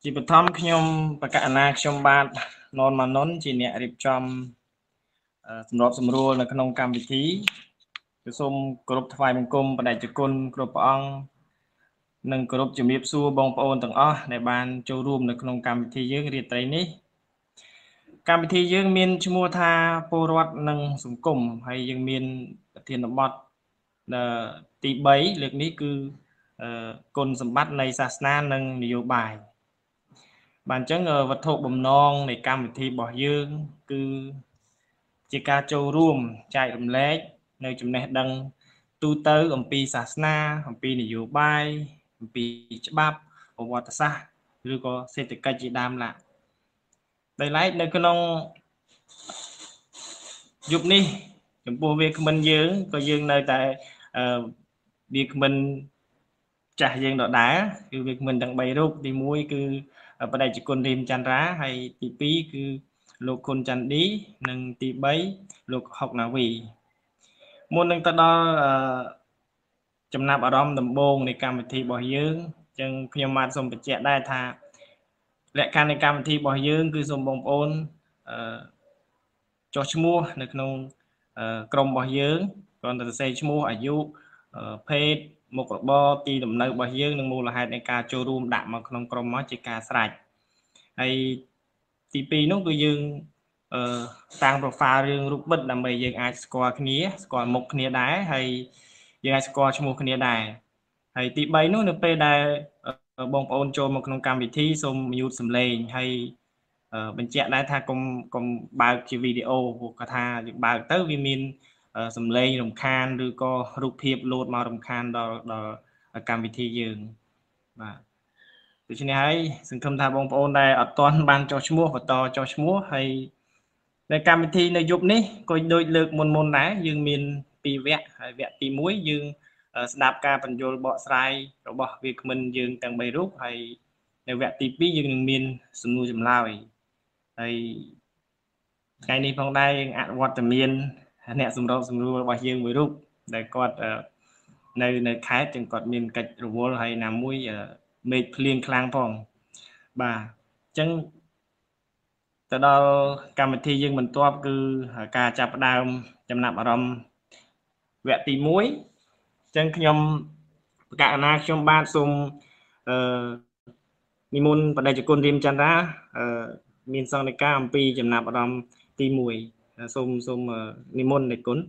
Chỉ bật thăm nhom và cả na nhom bạn non mà nón chỉ nhẹ điệp trongสำหรับสำรวจในขนมกรรมวิธีจะส่งกรุ๊ปทวายมังกรประดับจุกลกรุ๊ปองหนึ่งกรุ๊ปจะมีสู้บองปอนต่างอ้อในบ้านโจรวมในขนมกรรมวิธีเยอะเรียนไตรนี้กรรมวิธีเยอะมีนชมัวทาปูรวัดหนึ่งสงกลมให้ยังมีนเทียนบดตีใบเรื่องนี้คือกลสมบัติในศาสนาหนึ่งนโยบายbản chất vật thụ bầm nonในการวิธีบ่យើងគឺជាការចូលរួមចែករំលែកនៅចំណេះដឹងទូទៅអំពីសាសនាអំពីនយោបាយអំពីច្បាប់ប្រវត្តិសាស្ត្រឬក៏សេដ្ឋកិច្ចជាដើមឡាដោយឡែកនៅក្នុងយុគនេះចំពោះវាគ្មិនយើងក៏យើងនៅតែវាគ្មិនចាស់យើងដដែលគឺវាគ្មិនទាំង3រូបទី1គឺបដិជគុណរីមចន្ទរាហើយទី2គឺលោកគុណចន្ទឌីនិងទី3លោកហុកណាវីមុននឹងទៅដល់ចំណាប់អារម្មណ៍ដំបូងនៃកម្មវិធីរបស់យើងអញ្ចឹងខ្ញុំបាទសូមបញ្ជាក់ដែរថាលក្ខខណ្ឌនៃកម្មវិធីរបស់យើងគឺសូមបងប្អូនចុះឈ្មោះនៅក្នុងក្រុមរបស់យើងគ្រាន់តែសរសេរឈ្មោះអាយុភេទមុខរបរទីលំនៅរបស់យើងនិងមូលហេតុនៃការចូលរួមដាក់មកក្នុងក្រុមមកជាការស្រេចហើយទី2នោះគឺយើងតាំង profile រឿងរូបបិទដើម្បីយើងអាចស្គាល់គ្នាស្គាល់មុខគ្នាដែរហើយយើងអាចស្គាល់ឈ្មោះគ្នាដែរហើយទី3នោះនៅពេលដែលបងប្អូនចូលមកក្នុងកម្មវិធីសូម mute សំឡេងហើយបញ្ជាក់ដែរថាកុំបើកជាវីដេអូព្រោះគាត់ថាបើកទៅវាមានសំឡេងរំខានឬក៏រូបភាពលោតមករំខានដល់កម្មវិធីយើងបាទដូច្នេះហើយសង្ឃឹមថាបងប្អូនដែលអត់ទាន់បានចុះឈ្មោះបន្តចុះឈ្មោះហើយនៅកម្មវិធីនៅយប់នេះក៏ដូចលើកមុនដែរយើងមាន2វគ្គហើយវគ្គទី1យើងស្ដាប់ការបញ្យល់បកស្រាយរបស់វាគ្មិនយើងទាំង3រូបហើយនៅវគ្គទី2យើងនឹងមានសំណួរចម្លើយហើយថ្ងៃនេះផងដែរយើងអនុវត្តមានអ្នកសម្របសម្រួលរបស់យើងមួយរូបដែលគាត់នៅខេត្តចឹងគាត់មានកិច្ចរវល់ហើយណាមួយមេឃភ្លៀងខ្លាំងផងបាទអញ្ចឹងទៅដល់កម្មវិធីយើងបន្ទាប់គឺការចាប់ផ្ដើមចំណាប់អារម្មណ៍វគ្គទី1អញ្ចឹងខ្ញុំបកណាខ្ញុំបាទសូមនិមន្តបដិជគុណរៀមចន្ទរាមានសង្ឃនិកាអំពីចំណាប់អារម្មណ៍ទី1សូមនិមន្តនិគុណ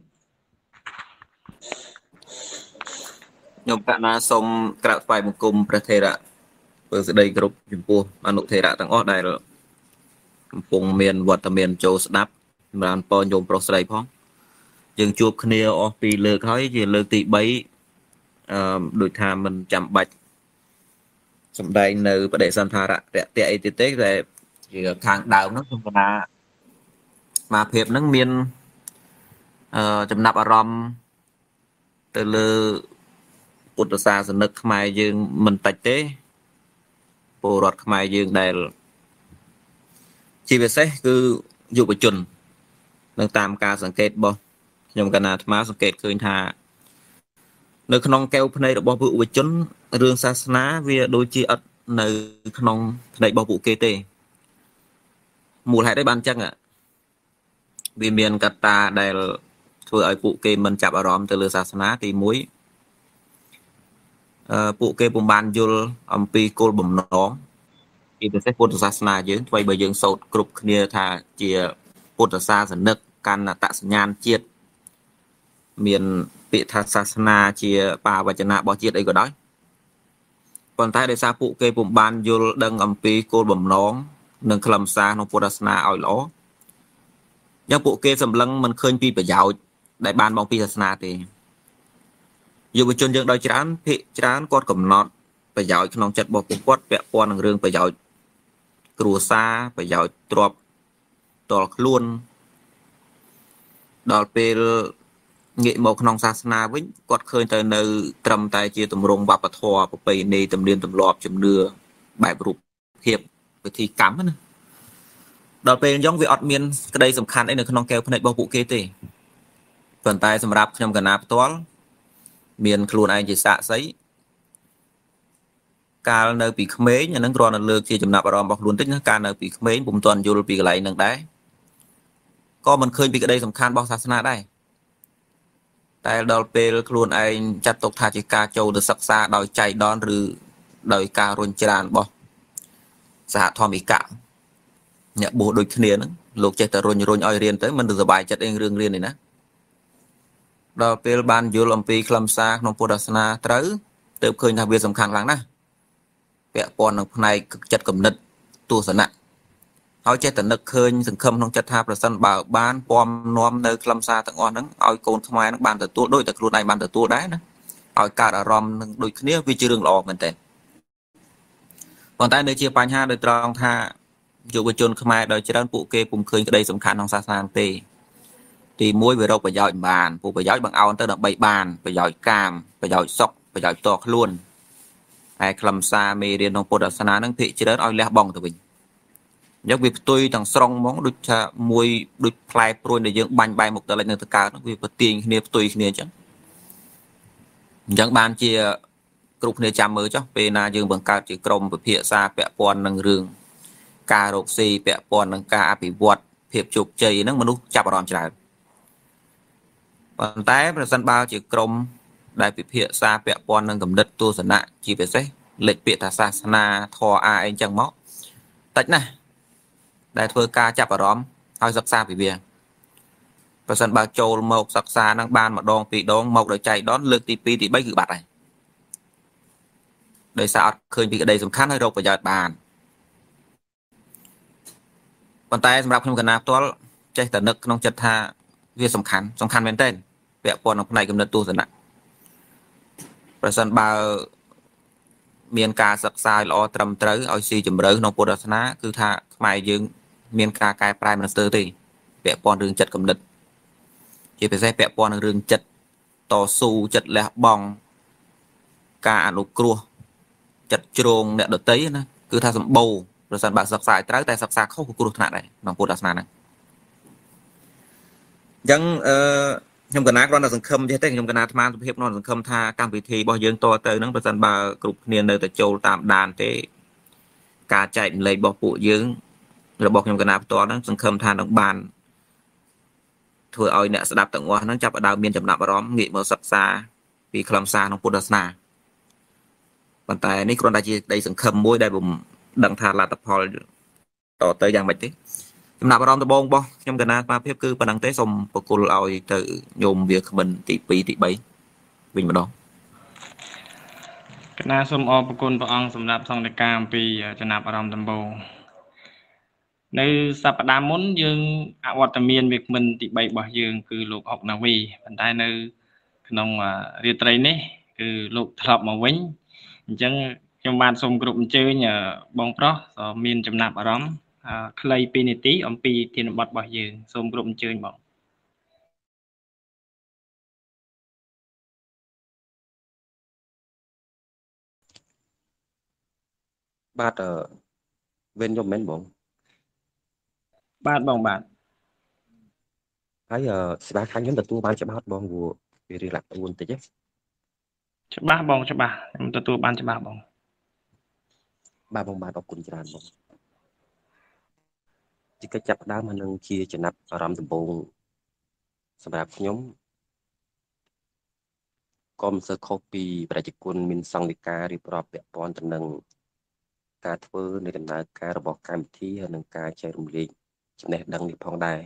ខ្ញុំកណាសូមក្រាបថ្វាយបង្គំព្រះថេរៈពើស្ដីគ្រប់ចំពោះអនុថេរៈទាំងអស់ដែលកំពុងមានវត្តមានចូលស្ដាប់សម្រាប់បងញោមប្រុសស្រីផងយើងជួបគ្នាអស់ពីលើកហើយជាលើកទី3ដូចថាមិនចាំបាច់សម្ដែងនៅបដិសន្ធារៈរយៈអីទេតែជាខាងដើមហ្នឹងខ្ញុំកណាមកភាពហ្នឹងមានចំណាប់អារម្មណ៍ទៅលើពុទ្ធសាសនិកខ្មែរយើងមិនតិចទេពលរដ្ឋខ្មែរយើងដែលជាពិសេសគឺយុវជននឹងតាមការសង្កេតរបស់ខ្ញុំកណាអាត្មាសង្កេតឃើញថានៅក្នុងកែវភ្នែករបស់យុវជនរឿងសាសនាវាដូចជាអត់នៅក្នុងភ្នែករបស់ពួកគេទេមូលហេតុអីបានចឹងវាមានកត្តាដែលធ្វើឲ្យពួកគេមិនចាប់អារម្មណ៍ទៅលើសាសនាទី1ពួកគេពុំបានយល់អំពីគោលបំណងពីពិសេសពុទ្ធសាសនាយើងថ្មីបើយើងសូត្រគ្រប់គ្នាថាជាពុទ្ធសាសនិកកណ្ណតសញ្ញាណជាតិមានពាក្យថាសាសនាជាបាវចនៈរបស់ជាតិអីក៏ដោយប៉ុន្តែដោយសារពួកគេពុំបានយល់ដឹងអំពីគោលបំណងនិងខ្លឹមសារក្នុងពុទ្ធសាសនាឲ្យល្អយ៉ាងពួកគេសម្លឹងមិនឃើញពីប្រយោជន៍ដែលបានមកពីសាសនាទេយុវជនយើងដោយច្រើនភាគច្រើនគាត់កំណត់ប្រយោជន៍ក្នុងចិត្តរបស់ពួកគាត់ពាក់ព័ន្ធនឹងរឿងប្រយោជន៍គ្រួសារប្រយោជន៍ទ្រព្យផ្ទាល់ខ្លួនដល់ពេលងាកមកក្នុងសាសនាវិញគាត់ឃើញទៅនៅត្រឹមតែជាទម្រង់វប្បធម៌ប្រពៃណីទំនៀមទម្លាប់ជំនឿបែបរូបភាពវិធីកម្មណាដល់ពេលអញ្ចឹងវាអត់មានក្តីសំខាន់អីនៅក្នុងកែវភ្នែករបស់ពួកគេទេប៉ុន្តែសម្រាប់ខ្ញុំកណាផ្ទាល់មានខ្លួនឯងជាសាក្សីកាលនៅពីក្មេងអានឹងគ្រាន់តែលើកជាចំណាប់អារម្មណ៍របស់ខ្លួនតិចណាកាលនៅពីក្មេងពុំទាន់យល់ពីកន្លែងនឹងដែរក៏មិនឃើញពីក្តីសំខាន់របស់សាសនាដែរតែដល់ពេលខ្លួនឯងចាត់ទុកថាជាការចូលទៅសិក្សាដោយចៃដន្យឬដោយការរុញច្រានរបស់សហធម្មិកៈអ្នកបួសដូចគ្នាហ្នឹងលោកចេះតែរុញឲ្យរៀនទៅមិនទៅសប្បាយចិត្តអីរឿងរៀននេះណាដល់ពេលបានយល់អំពីខ្លឹមសារក្នុងពុទ្ធសាសនាត្រូវទើបឃើញថាវាសំខាន់ខ្លាំងណាស់ពាក់ព័ន្ធនឹងផ្នែកចិត្តគំនិតទស្សនៈហើយចេះតែនឹកឃើញសង្ឃឹមក្នុងចិត្តថាប្រសិនបើបានពំនាំនៅខ្លឹមសារទាំងអស់ហ្នឹងឲ្យកូនខ្មែរហ្នឹងបានទទួលដូចតែខ្លួនឯងបានទទួលដែរណាឲ្យកើតអារម្មណ៍នឹងដូចគ្នាវាជារឿងល្អមែនតើប៉ុន្តែនៅជាបញ្ហាដោយត្រង់ថាយុវជនខ្មែរដោយច្រើនពួកគេពុំឃើញក្តីសំខាន់ក្នុងសាសនាទេទី1វារកប្រយោជន៍បានពួកប្រយោជន៍បង្អោនទៅដើម្បីបានប្រយោជន៍កាមប្រយោជន៍សុខប្រយោជន៍ផ្ទាល់ខ្លួនហើយខ្លឹមសារមេរៀនក្នុងពុទ្ធសាសនាហ្នឹងភាគច្រើនឲ្យលះបង់ទៅវិញយកវាផ្ទុយទាំងស្រុងហ្មងដូចថាមួយដូចផ្លែព្រួយដែលយើងបាញ់បែរមុខទៅលេចនៅទៅកើតវាប្រទាញគ្នាផ្ទុយគ្នាអញ្ចឹងបានជាគ្រប់គ្នាចាំមើលចុះពេលណាយើងបង្កើតជាក្រុមវិភាសាពាក់ព័ន្ធនឹងរឿងការរកស៊ីពាក់ព័ន្ធនឹងការអភិវឌ្ឍភាពជោគជ័យហ្នឹងមនុស្សចាប់អារម្មណ៍ច្រើនប៉ុន្តែប្រសិនបើជាក្រុមដែលពិភាក្សាពាក់ព័ន្ធនឹងគំនិតទស្សនៈជាពិសេសលេខពាក្យថាសាសនាធម៌អីចឹងមកតិចណាស់ដែលធ្វើការចាប់អារម្មណ៍ហើយសិក្សាពីវាប្រសិនបើចូលមកសិក្សានឹងបានម្ដងពីរដងមកដោយចៃដន្យលើកទី2ទី3គឺបាត់ហើយដោយសារអត់ឃើញពីក្តីសំខាន់ហើយរកប្រយោជន៍បានប៉ុន្តែសម្រាប់ខ្ញុំកណ្ណាផ្ទាល់ចេះតែនឹកក្នុងចិត្តថាវាសំខាន់មែនទែនពាក់ព័ន្ធនឹងផ្នែកគំនិតទស្សនៈប្រសិនបើមានការសិក្សាឲ្យល្អត្រឹមត្រូវឲ្យស៊ីជម្រៅក្នុងពុទ្ធសាសនាគឺថាខ្មែរយើងមានការកែប្រែមិនស្ទើរទេពាក់ព័ន្ធរឿងចិត្តគំនិតជាពិសេសពាក់ព័ន្ធនឹងរឿងចិត្តតស៊ូចិត្តលះបង់ការអនុគ្រោះចិត្តជ្រងអ្នកដទៃណាគឺថាសម្បូរប្រសិនបើសិក្សាឲ្យត្រូវតែសិក្សាខុសក៏គ្រោះថ្នាក់ដែរក្នុងពុទ្ធសាសនាហ្នឹងអញ្ចឹងខ្ញុំកណាគ្រាន់តែសង្ឃឹមទេខ្ញុំកណាអាត្មាសុភាពក្នុងសង្ឃឹមថាកម្មវិធីរបស់យើងតទៅហ្នឹងប្រសិនបើគ្រប់គ្នានៅតែចូលតាមដានទេការចែកម្លែករបស់ពួកយើងរបស់ខ្ញុំកណាផ្ទាល់ហ្នឹងសង្ឃឹមថានឹងបានធ្វើឲ្យអ្នកស្ដាប់ទាំងអស់ហ្នឹងចាប់ផ្ដើមមានចំណាប់អារម្មណ៍ងាកមកសិក្សាពីខ្លឹមសារក្នុងពុទ្ធសាសនាប៉ុន្តែនេះគ្រាន់តែជាក្តីសង្ឃឹមមួយដែលผมដឹងថាលទ្ធផលតទៅយ៉ាងម៉េចទេចំណាប់អារម្មណ៍ដំបូងរបស់ខ្ញុំកណាស្មារតីគឺប៉ុណ្ណឹងទេសូមបកគលឲ្យទៅញោមវាគ្មិនទី2ទី3វិញម្ដងកណាសូមអរគុណព្រះអង្គសម្រាប់សង្ឃដីកាអំពីចំណាប់អារម្មណ៍ដំបូងនៅសប្តាហ៍មុនយើងអវត្តមានវាគ្មិនទី3របស់យើងគឺលោកអុកណាវីប៉ុន្តែនៅក្នុងរាត្រីនេះគឺលោកត្រឡប់មកវិញអញ្ចឹងខ្ញុំបានសូមគ្រប់អញ្ជើញបងប្រុសមានចំណាប់អារម្មណ៍ខ្លី2នាទីអំពីធានបទរបស់យើងសូមគ្រប់អញ្ជើញបងបាទវិញខ្ញុំមែនបងបាទបងបាទហើយស្បាខាងខ្ញុំទទួលបានច្បាស់បងព្រោះវារៀងឡាក់អួនតិចច្បាស់បងច្បាស់ខ្ញុំទទួលបានច្បាស់បងបាទបងបាទអរគុណច្រើនបងជាកិច្ចចាប់ផ្ដើមហើយនឹងជាចំណាប់អារម្មណ៍ដំបូងសម្រាប់ខ្ញុំក៏មិនសូវខុសពីប្រជាជនមានសង្ឃវិការរៀបរាប់ពាក់ព័ន្ធទៅនឹងការធ្វើនៃដំណើរការរបស់កម្មវិធីហើយនឹងការចែករំលែកចំណេះដឹងនេះផងដែរ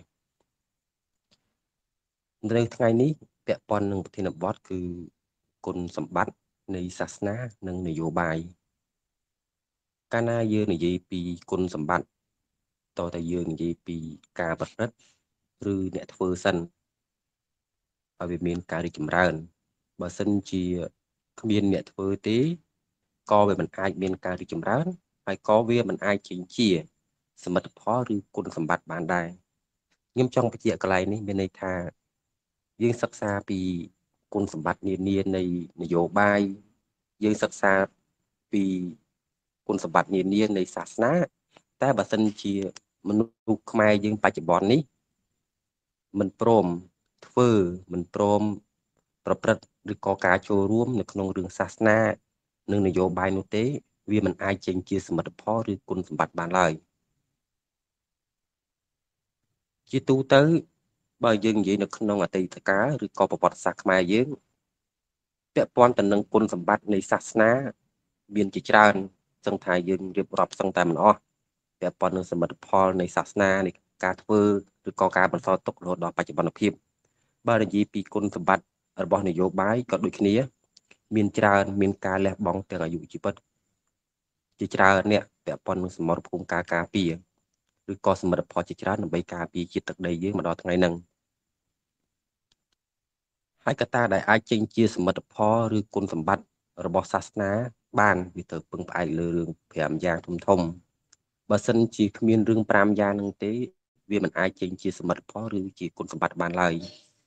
នៅថ្ងៃនេះពាក់ព័ន្ធនឹងប្រធានបទគឺគុណសម្បត្តិនៃសាសនានិងនយោបាយកាលណាយើងនិយាយពីគុណសម្បត្តិតើតែយើងនិយាយពីការប្រព្រឹត្តឬអ្នកធ្វើសិនឲ្យវាមានការរីកចម្រើនបើសិនជាគ្មានអ្នកធ្វើទេក៏វាមិនអាចមានការរីកចម្រើនហើយក៏វាមិនអាចជាសមិទ្ធផលឬគុណសម្បត្តិបានដែរខ្ញុំចង់បញ្ជាក់កន្លែងនេះមានន័យថាយើងសិក្សាពីគុណសម្បត្តិនានានៃនយោបាយយើងសិក្សាពីគុណសម្បត្តិនានានៃសាសនាតែបើសិនជាមនុស្សខ្មែរយើងបច្ចុប្បន្ននេះមិនព្រមធ្វើមិនព្រមប្រព្រឹត្តឬក៏ការចូលរួមនៅក្នុងរឿងសាសនានិងនយោបាយនោះទេវាមិនអាចចេញជាសមិទ្ធផលឬគុណសម្បត្តិបានឡើយជាទូទៅបើយើងនិយាយនៅក្នុងអតីតកាលឬក៏ប្រវត្តិសាស្ត្រខ្មែរយើងពាក់ព័ន្ធទៅនឹងគុណសម្បត្តិនៃសាសនាមានជាច្រើនសឹងថាយើងរៀបរាប់សឹងតែមិនអស់ពាក់ព័ន្ធនឹងសមិទ្ធផលនៃសាសនានៃការធ្វើឬក៏ការបន្សល់ទុករហូតដល់បច្ចុប្បន្នភាពបើនិយាយពីគុណសម្បត្តិរបស់នយោបាយក៏ដូចគ្នាមានច្រើនមានការលះបង់ទាំងអាយុជីវិតជាច្រើនអ្នកពាក់ព័ន្ធនឹងសមរភូមិការការពារឬក៏សមិទ្ធផលជាច្រើនដើម្បីការពារជាតិទឹកដីយើងមកដល់ថ្ងៃហ្នឹងហើយកត្តាដែលអាចចេញជាសមិទ្ធផលឬគុណសម្បត្តិរបស់សាសនាបានវាត្រូវពឹងផ្អែកលើរឿង5យ៉ាងធំបើសិនជាគ្មានរឿង5យ៉ាងហ្នឹងទេវាមិនអាចចេញជាសមិទ្ធផលឬជាគុណសម្បត្តិបានឡើយ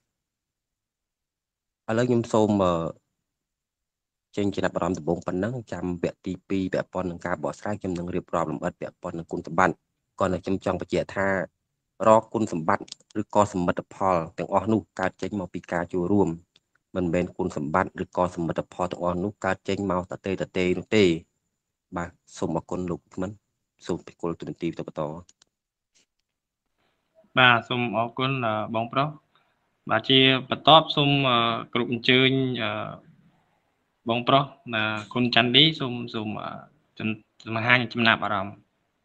ឥឡូវខ្ញុំសូមចេញចំណាប់អារម្មណ៍ដំបូងប៉ុណ្ណឹងចាំវគ្គទី2ពាក់ព័ន្ធនឹងការបកស្រាយខ្ញុំនឹងរៀបរាប់លម្អិតពាក់ព័ន្ធនឹងគុណសម្បត្តិក៏នៅខ្ញុំចង់បញ្ជាក់ថារកគុណសម្បត្តិឬក៏សមិទ្ធផលទាំងអស់នោះកើតចេញមកពីការចូលរួមមិនមែនគុណសម្បត្តិឬក៏សមិទ្ធផលទាំងអស់នោះកើតចេញមកតទេនោះទេបាទសូមអរគុណលោកមិនសូមពិគុលទូនទីទៅបន្តបាទសូមអរគុណបងប្រុសបាទជាបន្ទាប់សូមគ្រប់អញ្ជើញបងប្រុសគុណច័ន្ទឌីសូមបង្ហាញចំណាប់អារម្មណ៍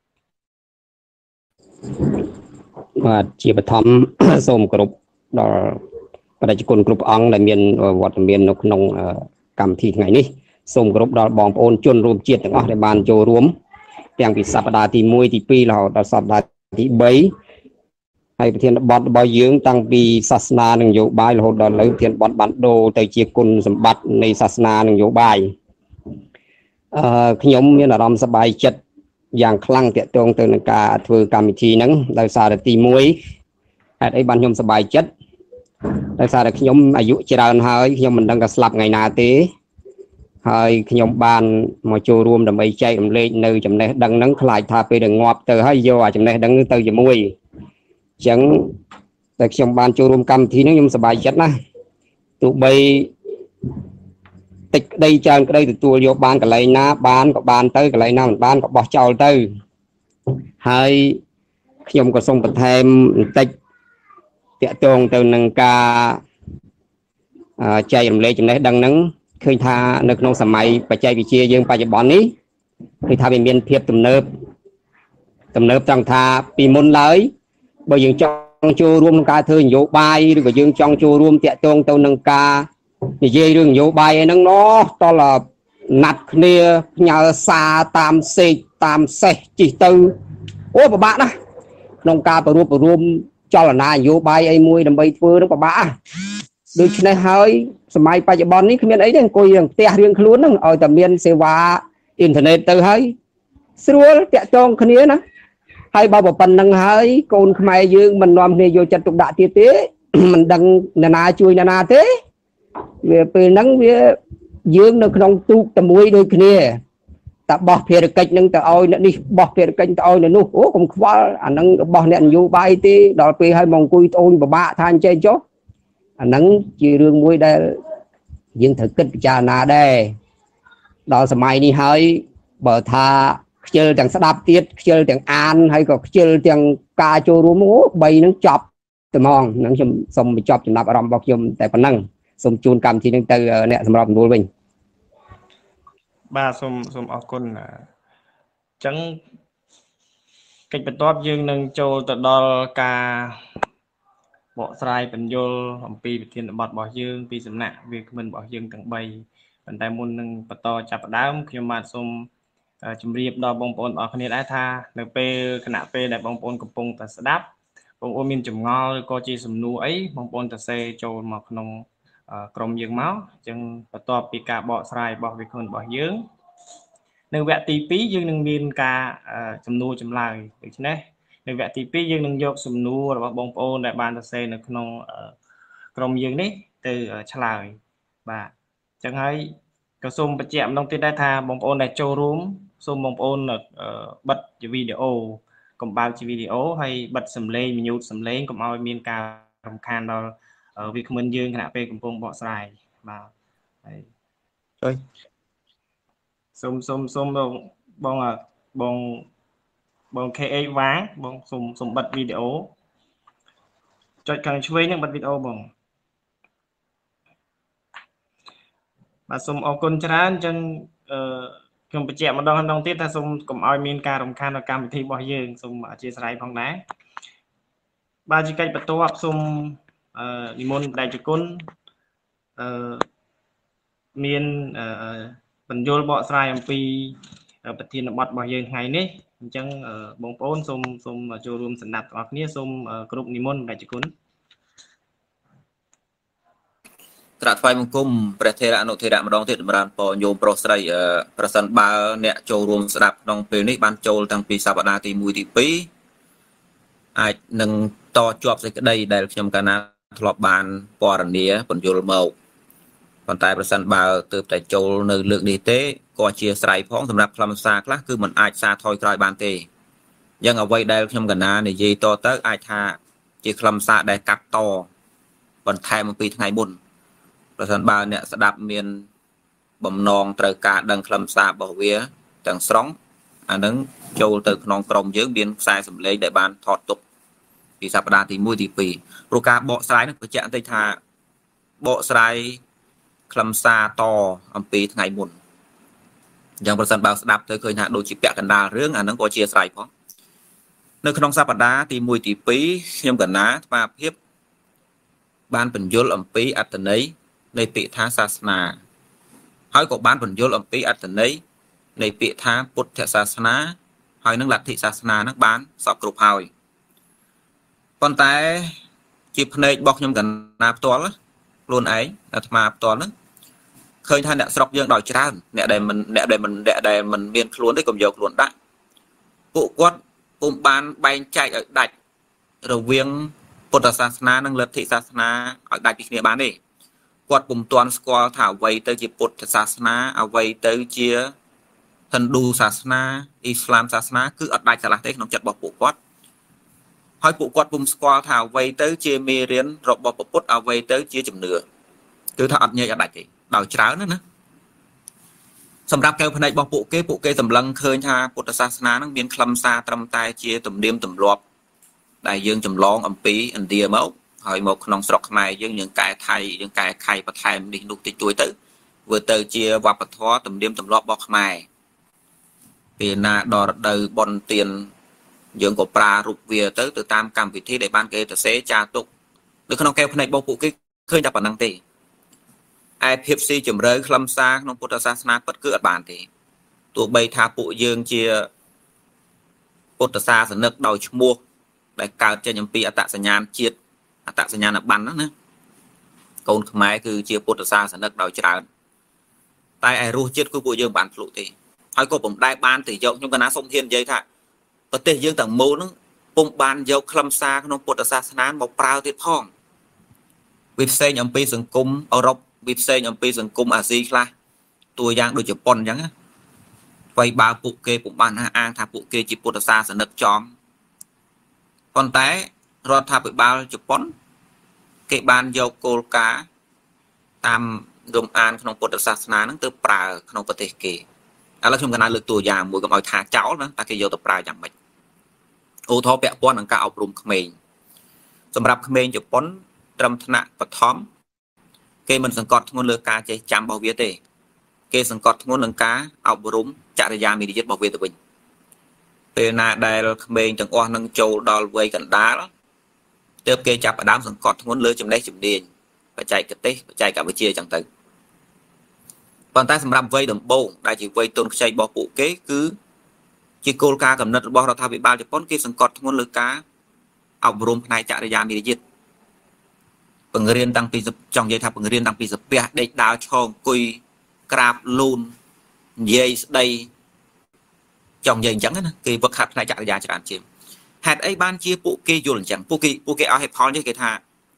បាទជាបឋម សូមគោរពដល់ប្រជាជនគ្រប់អង្គដែលមានវត្តមាននៅក្នុងកម្មវិធីថ្ងៃនេះសូមគោរពដល់បងប្អូនជនរួមជាតិទាំងអស់ដែលបានចូលរួមទាំងពីសប្តាហ៍ទី1ទី2រហូតដល់សប្តាហ៍ទី3ហើយប្រធានបទរបស់យើងតាំងពីសាសនានិងនយោបាយរហូតដល់លើប្រធានបទបានដូរទៅជាគុណសម្បត្តិនៃសាសនានិងនយោបាយខ្ញុំមានអារម្មណ៍សប្បាយចិត្តយ៉ាងខ្លាំងទាក់ទងទៅនឹងការធ្វើកម្មវិធីហ្នឹងដោយសារតែទី1ហេតុអីបានខ្ញុំសប្បាយចិត្តដោយសារតែខ្ញុំអាយុច្រើនហើយខ្ញុំមិនដឹងថាស្លាប់ថ្ងៃណាទេហើយខ្ញុំបានមកចូលរួមដើម្បីចែករំលែកនៅចំណេះដឹងហ្នឹងខ្លាចថាពេលដែលងាប់ទៅហើយយកអាចំណេះដឹងទៅជាមួយអញ្ចឹងតែខ្ញុំបានចូលរួមកម្មវិធីហ្នឹងខ្ញុំសប្បាយចិត្តណាស់ទោះបីតិចក្តីច្រើនក្តីទទួលយកបានកន្លែងណាបានក៏បានទៅកន្លែងណាមិនបានក៏បោះចោលទៅហើយខ្ញុំក៏សូមបន្ថែមបន្តិចតាក់ទងទៅនឹងការចែករំលែកចំណេះដឹងហ្នឹងឃើញថានៅក្នុងសម័យបច្ចេកវិទ្យាយើងបច្ចុប្បន្ននេះឃើញថាវាមានភាពទំនើបត្រង់ថាពីមុនឡើយបើយើងចង់ចូលរួមក្នុងការធ្វើនយោបាយឬក៏យើងចង់ចូលរួមតាក់ទងទៅនឹងការនិយាយរឿងនយោបាយអីហ្នឹងតលណាត់គ្នាផ្ញើសារតាមសេកតាមសេះជិះទៅអូពិបាកណាស់ក្នុងការប្ររួម ចលនានយោបាយអីមួយដើម្បីធ្វើនឹងពិបាកដូច្នេះហើយសម័យបច្ចុប្បន្ននេះគ្មានអីទេអង្គុយក្នុងផ្ទះរៀងខ្លួនហ្នឹងឲ្យតែមានសេវាអ៊ីនធឺណិតទៅហើយស្រួលតាក់ទងគ្នាណាហើយបើប៉ុណ្្នឹងហើយកូនខ្មែរយើងមិននាំគ្នាយកចិត្តទុកដាក់ទៀតទេមិនដឹងអ្នកណាជួយអ្នកណាទេវាពេលហ្នឹងវាយើងនៅក្នុងទូកតែមួយដូចគ្នាតែបោះភារកិច្ចនឹងទៅឲ្យអ្នកនេះបោះភារកិច្ចទៅឲ្យអ្នកនោះអូកុំខ្វល់អាហ្នឹងរបស់អ្នកនយោបាយទេដល់ពេលឲ្យមកអង្គុយត្អូញពិបាកថាអញ្ចឹងចុះអាហ្នឹងជារឿងមួយដែលយើងត្រូវគិតពិចារណាដែរដល់សម័យនេះហើយបើថាខ្ជិលទាំងស្ដាប់ទៀតខ្ជិលទាំងអានហើយក៏ខ្ជិលទាំងការចូលរួមអូ3ហ្នឹងចប់តែហ្មងហ្នឹងខ្ញុំសូមបញ្ចប់ចំណាប់អារម្មណ៍របស់ខ្ញុំតែប៉ុណ្ណឹងសូមជូនកម្មវិធីនេះទៅអ្នកសម្រាប់ទទួលវិញបាទសូមអរគុណអញ្ចឹងកិច្ចបន្ទាប់យើងនឹងចូលទៅដល់ការបកស្រាយបញ្យលអំពីប្រធានបទរបស់យើងពីសំណាក់វាគ្មិនរបស់យើងទាំង3ប៉ុន្តែមុននឹងបន្តចាប់ផ្ដើមខ្ញុំបាទសូមជម្រាបដល់បងប្អូនអរគ្នាដែរថានៅពេលគណៈពេលដែលបងប្អូនកំពុងតែស្ដាប់បងប្អូនមានចម្ងល់ឬក៏ជាសំណួរអីបងប្អូនទៅសេចូលមកក្នុងក្រុមយើងមកអញ្ចឹងបន្ទាប់ពីការបកស្រាយរបស់វាគ្មិនរបស់យើងនៅវគ្គទី2យើងនឹងមានការសំណួរចម្លើយដូច្នេះនៅវគ្គទី2យើងនឹងយកសំណួររបស់បងប្អូនដែលបានសរសេរនៅក្នុងក្រុមយើងនេះទៅឆ្លើយបាទអញ្ចឹងហើយក៏សូមបញ្ជាក់ម្ដងទៀតដែរថាបងប្អូនដែលចូលរួមសូមបងប្អូនបិទជាវីដេអូកុំបើកជាវីដេអូហើយបិទសំឡេងम्यूटសំឡេងកុំឲ្យមានការរំខានដល់វាគ្មិនយើងខណៈពេលកំពុងបកស្រាយបាទហើយសុំបង KH វ៉ាងបងសុំបិទវីដេអូចុចខាងឆ្វេងនឹងបិទវីដេអូបងបាទសូមអរគុណច្រើនអញ្ចឹងខ្ញុំបញ្ជាក់ម្ដងទៀតថាសូមកុំឲ្យមានការរំខានដល់កម្មវិធីរបស់យើងសូមអធិស្ឋានផងដែរបាទជាកិច្ចបន្ទាប់សូមនិមន្តបដិជគុណមានបញ្យលបកស្រាយអំពីប្រធានបទរបស់យើងថ្ងៃនេះអញ្ចឹងបងប្អូនសូមចូលរួមស្ដាប់ទាំងអស់គ្នាសូមគ្រប់និមន្តបដិជគុណក្រាបថ្វាយបង្គំព្រះថេរៈអនុថេរៈម្ដងទៀតចម្រើនពរញោមប្រុសស្រីប្រសិនបើអ្នកចូលរួមស្ដាប់ក្នុងពេលនេះបានចូលតាំងពីសប្តាហ៍ទី1ទី2អាចនឹងតជាប់សេចក្តីដែលខ្ញុំកាលណាធ្លាប់បានពណ៌នាបញ្យលមកប៉ុន្តែប្រសិនបើទើបតែចូលនៅលើកនេះទេក៏ជាស្រ័យផងសម្រាប់ខ្លឹមសារខ្លះគឺมันអាចសារថយក្រោយបានទេយ៉ាងអ្វីដែលខ្ញុំកាលណានិយាយតទៅអាចថាជាខ្លឹមសារដែលកាត់តបន្ថែមអំពីថ្ងៃមុនប្រសិនបើអ្នកស្ដាប់មានបំណងត្រូវការដឹងខ្លឹមសាររបស់វាទាំងស្រុងអានឹងចូលទៅក្នុងក្រុមយើងមានខ្សែសំឡេងដែលបានថតទុកពីសប្តាហ៍ទី1ទី2ព្រោះការបកស្រាយនឹងបញ្ជាក់បន្តិចថាបកស្រាយខ្លឹមសារតអំពីថ្ងៃមុនយ៉ាងប្រសិនបើស្ដាប់ទៅឃើញថាដូចជាពាក់កណ្ដាលរឿងអានឹងក៏ជាស្រ័យផងនៅក្នុងសប្តាហ៍ទី1ទី2ខ្ញុំកណាស្មារភាពបានបញ្យលអំពីអត្ថន័យនៃពាក្យថាសាសនាហើយក៏បានបញ្យលអំពីអត្ថន័យនៃពាក្យថាពុទ្ធសាសនាហើយនឹងលទ្ធិសាសនានឹងបានសពគ្រប់ហើយប៉ុន្តែជាភ្នែករបស់ខ្ញុំកណាផ្ទាល់ខ្លួនឯងអាត្មាផ្ទាល់ហ្នឹងឃើញថាអ្នកស្រុកយើងដោយច្រើនអ្នកដែលមិនមានខ្លួនទេកុំយកខ្លួនដាក់ពួកគាត់ពុំបានបែងចែកឲ្យដាច់រវាងពុទ្ធសាសនានិងលទ្ធិសាសនាឲ្យដាច់ពីគ្នាបានទេគាត់ពុំទាន់ស្គាល់ថាអ្វីទៅជាពុទ្ធសាសនាអ្វីទៅជាហិណ្ឌូសាសនាអ៊ីស្លាមសាសនាគឺអត់ដាច់ឆ្លាស់ទេក្នុងចិត្តរបស់ពួកគាត់ហើយពួកគាត់ពុំស្គាល់ថាអ្វីទៅជាមេរៀនរបស់ពុទ្ធអ្វីទៅជាជំនឿគឺថាអត់ញែកអត់ដាច់ទេដោយច្រើនណាសម្រាប់កែវភ្នែករបស់ពួកគេសម្លឹងឃើញថាពុទ្ធសាសនានឹងមានខ្លឹមសារត្រឹមតែជាទំនៀមទម្លាប់ដែលយើងចម្លងអំពីឥណ្ឌាមកហើយមកក្នុងស្រុកខ្មែរយើងកែថៃយើងកែខៃបន្ថែមនេះនោះតិចតួចទៅធ្វើទៅជាវប្បធម៌ទំនៀមទម្លាប់របស់ខ្មែរពេលណាដល់រដូវបុណ្យទានយើងក៏ប្រារព្ធវាទៅតាមកម្មវិធីដែលបានគេទៅសេចាទុកនៅក្នុងកែវភ្នែករបស់ពួកគេឃើញតែប៉ុណ្ណឹងទេឯភាពស៊ីជម្រៅខ្លឹមសារក្នុងពុទ្ធសាសនាពិតគឺអត់បានទេទោះបីថាពួកយើងជាពុទ្ធសាសនិកដោយឈ្មោះដែលកើតចេញអំពីអត្តសញ្ញាណជាតិអត្តសញ្ញាណប័ណ្ណណាកូនខ្មែរគឺជាពុទ្ធសាសនិកដោយច្រើនតែឯរសជាតិគឺពួកយើងបានភ្លុកទេហើយក៏ពុំដែលបានទៅយកខ្ញុំកណាសូមធាននិយាយថាប្រទេសយើងទាំងមូលហ្នឹងពុំបានយកខ្លឹមសារក្នុងពុទ្ធសាសនាមកប្រើទៀតផងវាផ្សេងអំពីសង្គមអឺរ៉ុបវាផ្សេងអំពីសង្គមអាស៊ីខ្លះតួយ៉ាងដូចជប៉ុនអញ្ចឹងណាអ្វីបើពួកគេពុំបានអាងថាពួកគេជាពុទ្ធសាសនិកចំប៉ុន្តែរដ្ឋាភិបាលជប៉ុនគេបានយកគោលការណ៍តាមរំអានក្នុងពុទ្ធសាសនាហ្នឹងទៅប្រើក្នុងប្រទេសគេឥឡូវខ្ញុំកណាលើកតួយ៉ាងមួយកុំឲ្យថាចោលណាតែគេយកទៅប្រើយ៉ាងម៉េចឧទាហរណ៍ពាក់ព័ន្ធនឹងការអប់រំក្មេងសម្រាប់ក្មេងជប៉ុនត្រឹមថ្នាក់បឋមគេមិនសង្កត់ធ្ងន់លើការចេះចាំរបស់វាទេគេសង្កត់ធ្ងន់នឹងការអប់រំចរិយាមារយាទរបស់វាទៅវិញពេលណាដែលក្មេងទាំងអស់នឹងចូលដល់វ័យកណ្ដាលទើបគេចាប់ផ្ដើមសង្កត់ធ្ងន់លើចំណេះជំនាញបច្ចេកទេសបច្ចេកវិទ្យាអញ្ចឹងទៅប៉ុន្តែសម្រាប់វ័យដំបូងដែលជាវ័យទុនខ្ចីរបស់ពួកគេគឺជាគោលការណ៍កំណត់របស់រដ្ឋាភិបាលជប៉ុនគេសង្កត់ធ្ងន់លើការអប់រំផ្នែកចរិយាមារយាទបង្រៀនតាំងពីចង់និយាយថាបង្រៀនតាំងពីសាពះដេកដើរឈរអង្គុយក្រាបលូននិយាយស្ដីចង់និយាយអញ្ចឹងណាគេវឹកហាត់ផ្នែកចរិយាច្រើនជាងហេតុអីបានជាពួកគេយល់អញ្ចឹងពួកគេឲ្យហេតុផលនេះគេថា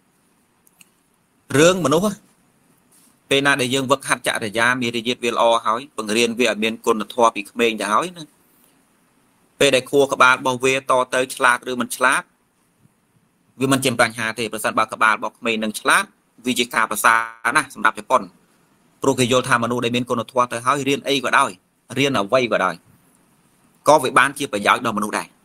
រឿងមនុស្សពេលណាដែលយើងវឹកហាត់ចរិយាមារយាទវាល្អហើយបង្រៀនវាឲ្យមានគុណធម៌ពីក្មេងទៅហើយណាពេលដែលខួរក្បាលរបស់វាតទៅឆ្លាតឬមិនឆ្លាតវាមិនជាបញ្ហាទេប្រសិនបើក្បាលរបស់ក្មេងនឹងឆ្លាតវាជាការប្រសើរណាស់សម្រាប់ជប៉ុនព្រោះគេយល់ថាមនុស្សដែលមានគុណធម៌ទៅហើយរៀនអីក៏ដោយ riêng ở vây vào đời có vị ban chia phải giáo đầu mình đây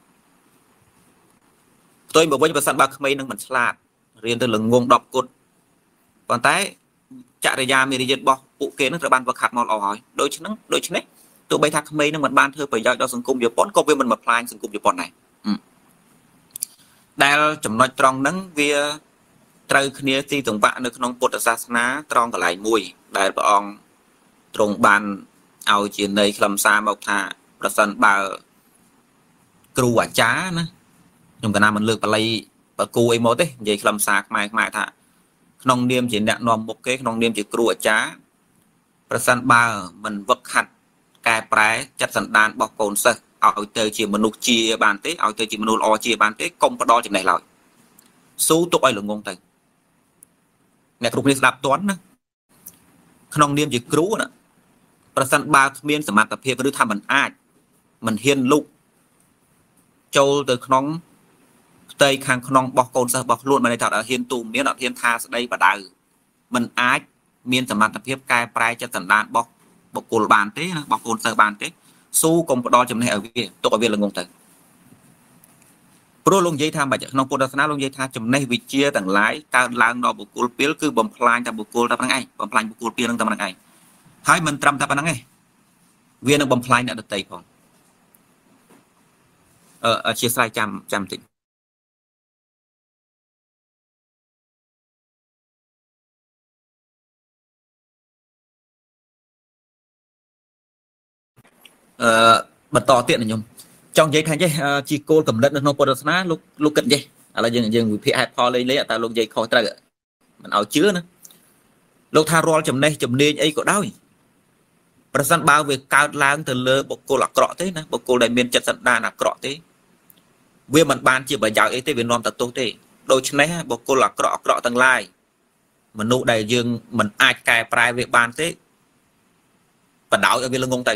tôi bảo với sân ba khmei nâng mình slap riêng từ lưng ngôn đọc cốt còn tái chạy ra gia mi đi bỏ phụ kế nó trở ban vật hạt màu hỏi đôi chân đấy tụi bay thạc khmei nâng mình ban thưa phải giáo cho sừng cung giờ pon có với mình mà plan sừng cung giờ pon này đây chấm nói tròn nắng vì trời kia thì tổng bạn được nông bột sát ná tròn cả lại mùi đại bọn trồng bàn ao chuyện này làm sao mà thà là sân bà cừu quả chá nữa nhưng cái nào mình lược bà lấy bà cù ấy một đấy vậy làm sao mai thà nông niêm chỉ nhận nòng một cái nông niêm chỉ cừu quả chá là sân bà mình vật hạt cài trái chặt sân đàn bọc cồn sơ ao tới chỉ mình nục chia bàn tế ao tới chỉ mình nục o chia bàn tế công có đo chuyện này rồi số tụi ai là ngôn tình nè cục này đạp toán nữa nông niêm chỉ cừu nữaประสานบาเมียนสมัครกับเพียรหรือทำมันอาจมันเฮียนลูกโจtừขนมเตยคางขนมบอกโกนซะบอกล้วนมาในถอดเฮียนตูมเมียนเฮียนทาสได้ประดามันอาจเมียนสมัครกับเพียรกายปลายจะสันดานบอกโกลบานเต้นะบอกโกนเซอร์บานเต้สู้กรมปดอจำในเอาเวียตัวเอาเวียละงงแต่โปรลงยัยทำแบบขนมปดสนาลงยัยทาจำในวิเชียต่างหลายการล้างนอบุกโกลเปียคือบำพลายจากบุกโกลทำยังไงบำพลายบุกโกลเปียนั่งทำยังไงให้มันตรำทับนั่งไงเวียนบำพลายเนี่ยตัวของเชียร์ไซจำติดบรรทอเตี้ยนยมจองยัยทางยัยจีโก้กำเนิดนโปรสนาลูกกันยัยอะไรยังวิพีไอพอเลยเลยแต่ลูกยัยคอตระมันเอาเชื้อนะลูกทารอลจำเนยจำเนียไอ้ก็ได้ประสันบ่าวเวกการล้างเธอเลยบอกโกหลักเกาะเต้นะบอกโกได้เมียนจัดสันดานเกาะเต้เวียมันบานจีบใบยาวเอเต้เวียนนอมตัดโตเต้โดยเฉพาะบอกโกหลักเกาะตั้งลายมันนู่ได้ยังมันอาจกลายปลายเวบานเต้ปัดดาวเวียนลงงเต้